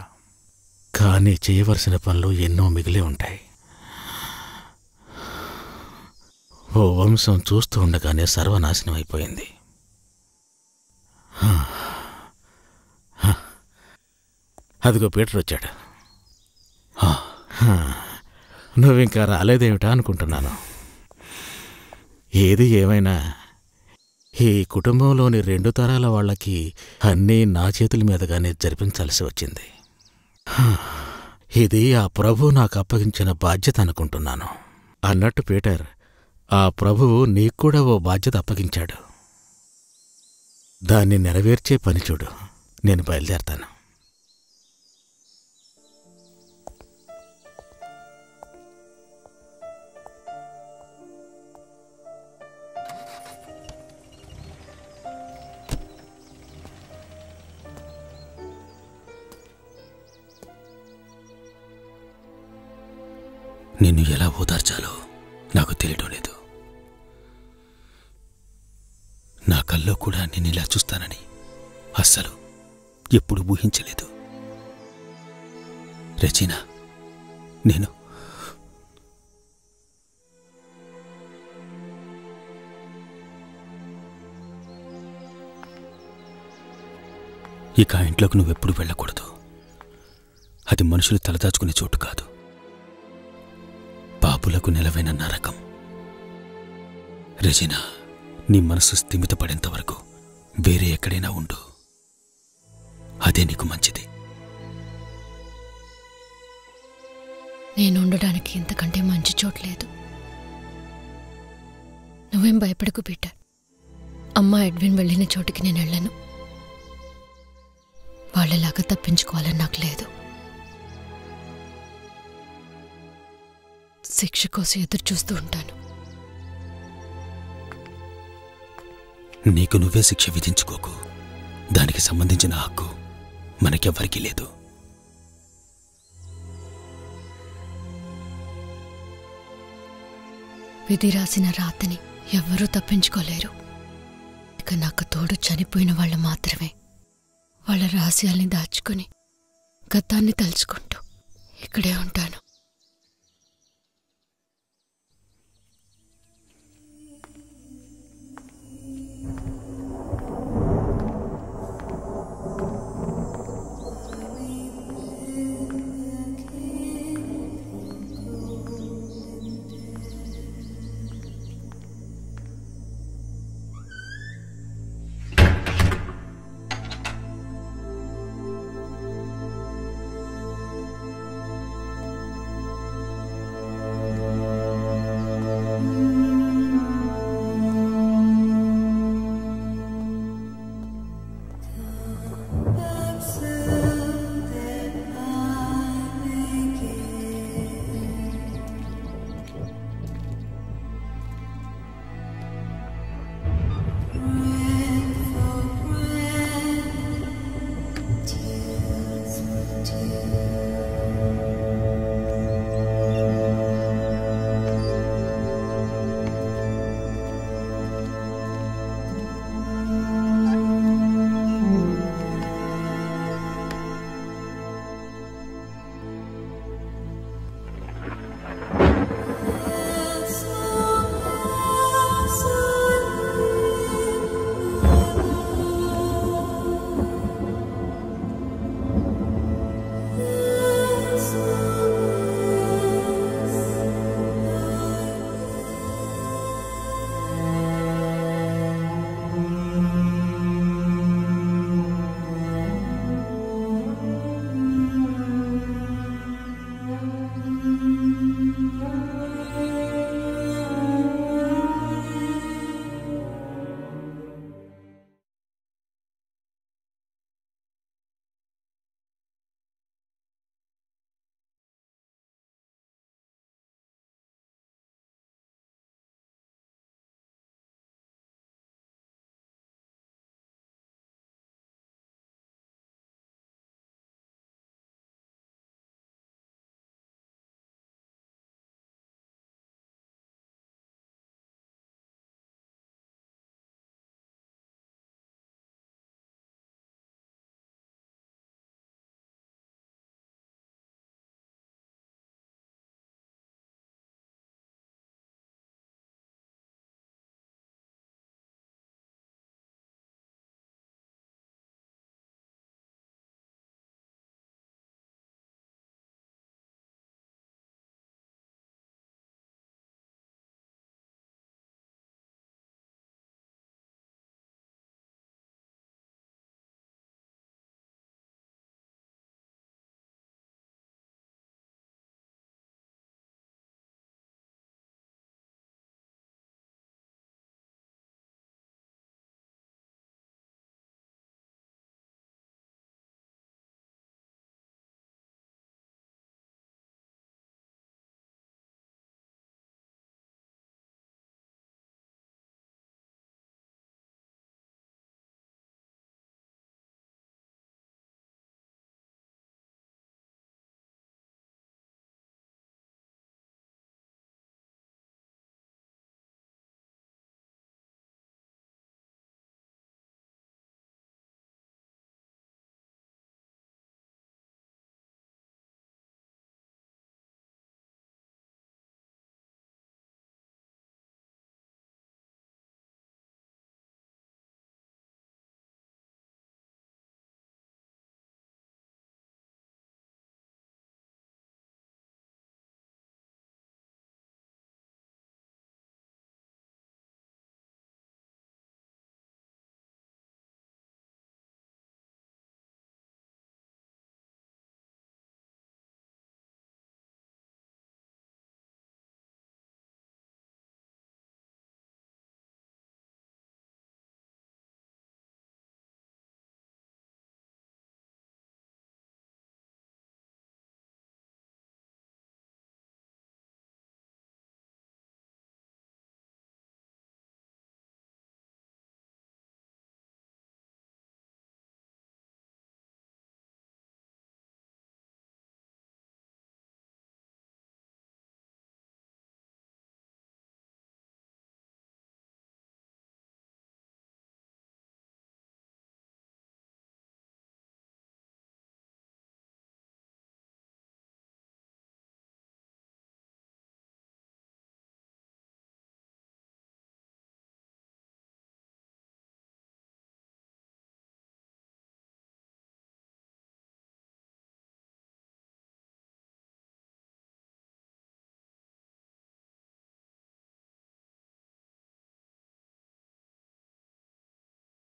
కానీ చేయవలసిన పనులు ఎన్నో మిగిలి ఉంటాయి. ఓ వంశం చూస్తూ ఉండగానే సర్వనాశనం అయిపోయింది. అదిగో పీటర్ వచ్చాడు. నువ్వింకా రాలేదేమిటా అనుకుంటున్నాను. ఏది ఏమైనా ఈ కుటుంబంలోని రెండు తరాల వాళ్ళకి అన్నీ నా చేతుల మీదగానే జరిపించాల్సి వచ్చింది. ఇది ఆ ప్రభు నాకు అప్పగించిన బాధ్యత అనుకుంటున్నాను. అన్నట్టు పీటర్, ఆ ప్రభువు నీకు కూడా ఓ బాధ్యత అప్పగించాడు. దాన్ని నెరవేర్చే పని చూడు. నేను బయలుదేరతాను. నిన్ను ఎలా ఓదార్చాలో నాకు తెలియడం లేదు. నా కల్లో కూడా నేను ఇలా చూస్తానని అస్సలు ఎప్పుడు ఊహించలేదు. రెజీనా, నేను ఇక ఆ ఇంట్లోకి నువ్వెప్పుడు వెళ్ళకూడదు. అది మనుషులు తలదాచుకునే చోటు కాదు. పాపులకు నిలవైన నరకం. రెజీనా, నీ మనసు స్థిమితపడేంత వరకు వేరే ఎక్కడైనా ఉండు. అదే నీకు మంచిది. నేను ఉండడానికి ఇంతకంటే మంచి చోటు లేదు. నువ్వేం భయపడకు పీటర్. అమ్మ ఎడ్విన్ వెళ్ళిన చోటికి నేను వెళ్ళను. వాళ్ళలాగా తప్పించుకోవాలని నాకు లేదు. శిక్ష కోసం ఎదురు చూస్తూ ఉంటాను. నీకు నువ్వే శిక్ష విధించుకోకు. దానికి సంబంధించిన హక్కు మనకెవ్వరికీ లేదు. విధి రాసిన రాతని ఎవ్వరూ తప్పించుకోలేరు. ఇక నాకు తోడు చనిపోయిన వాళ్ళు మాత్రమే వాళ్ళ రహస్యాల్ని దాచుకుని గతాన్ని తలుచుకుంటూ ఇక్కడే ఉంటాను.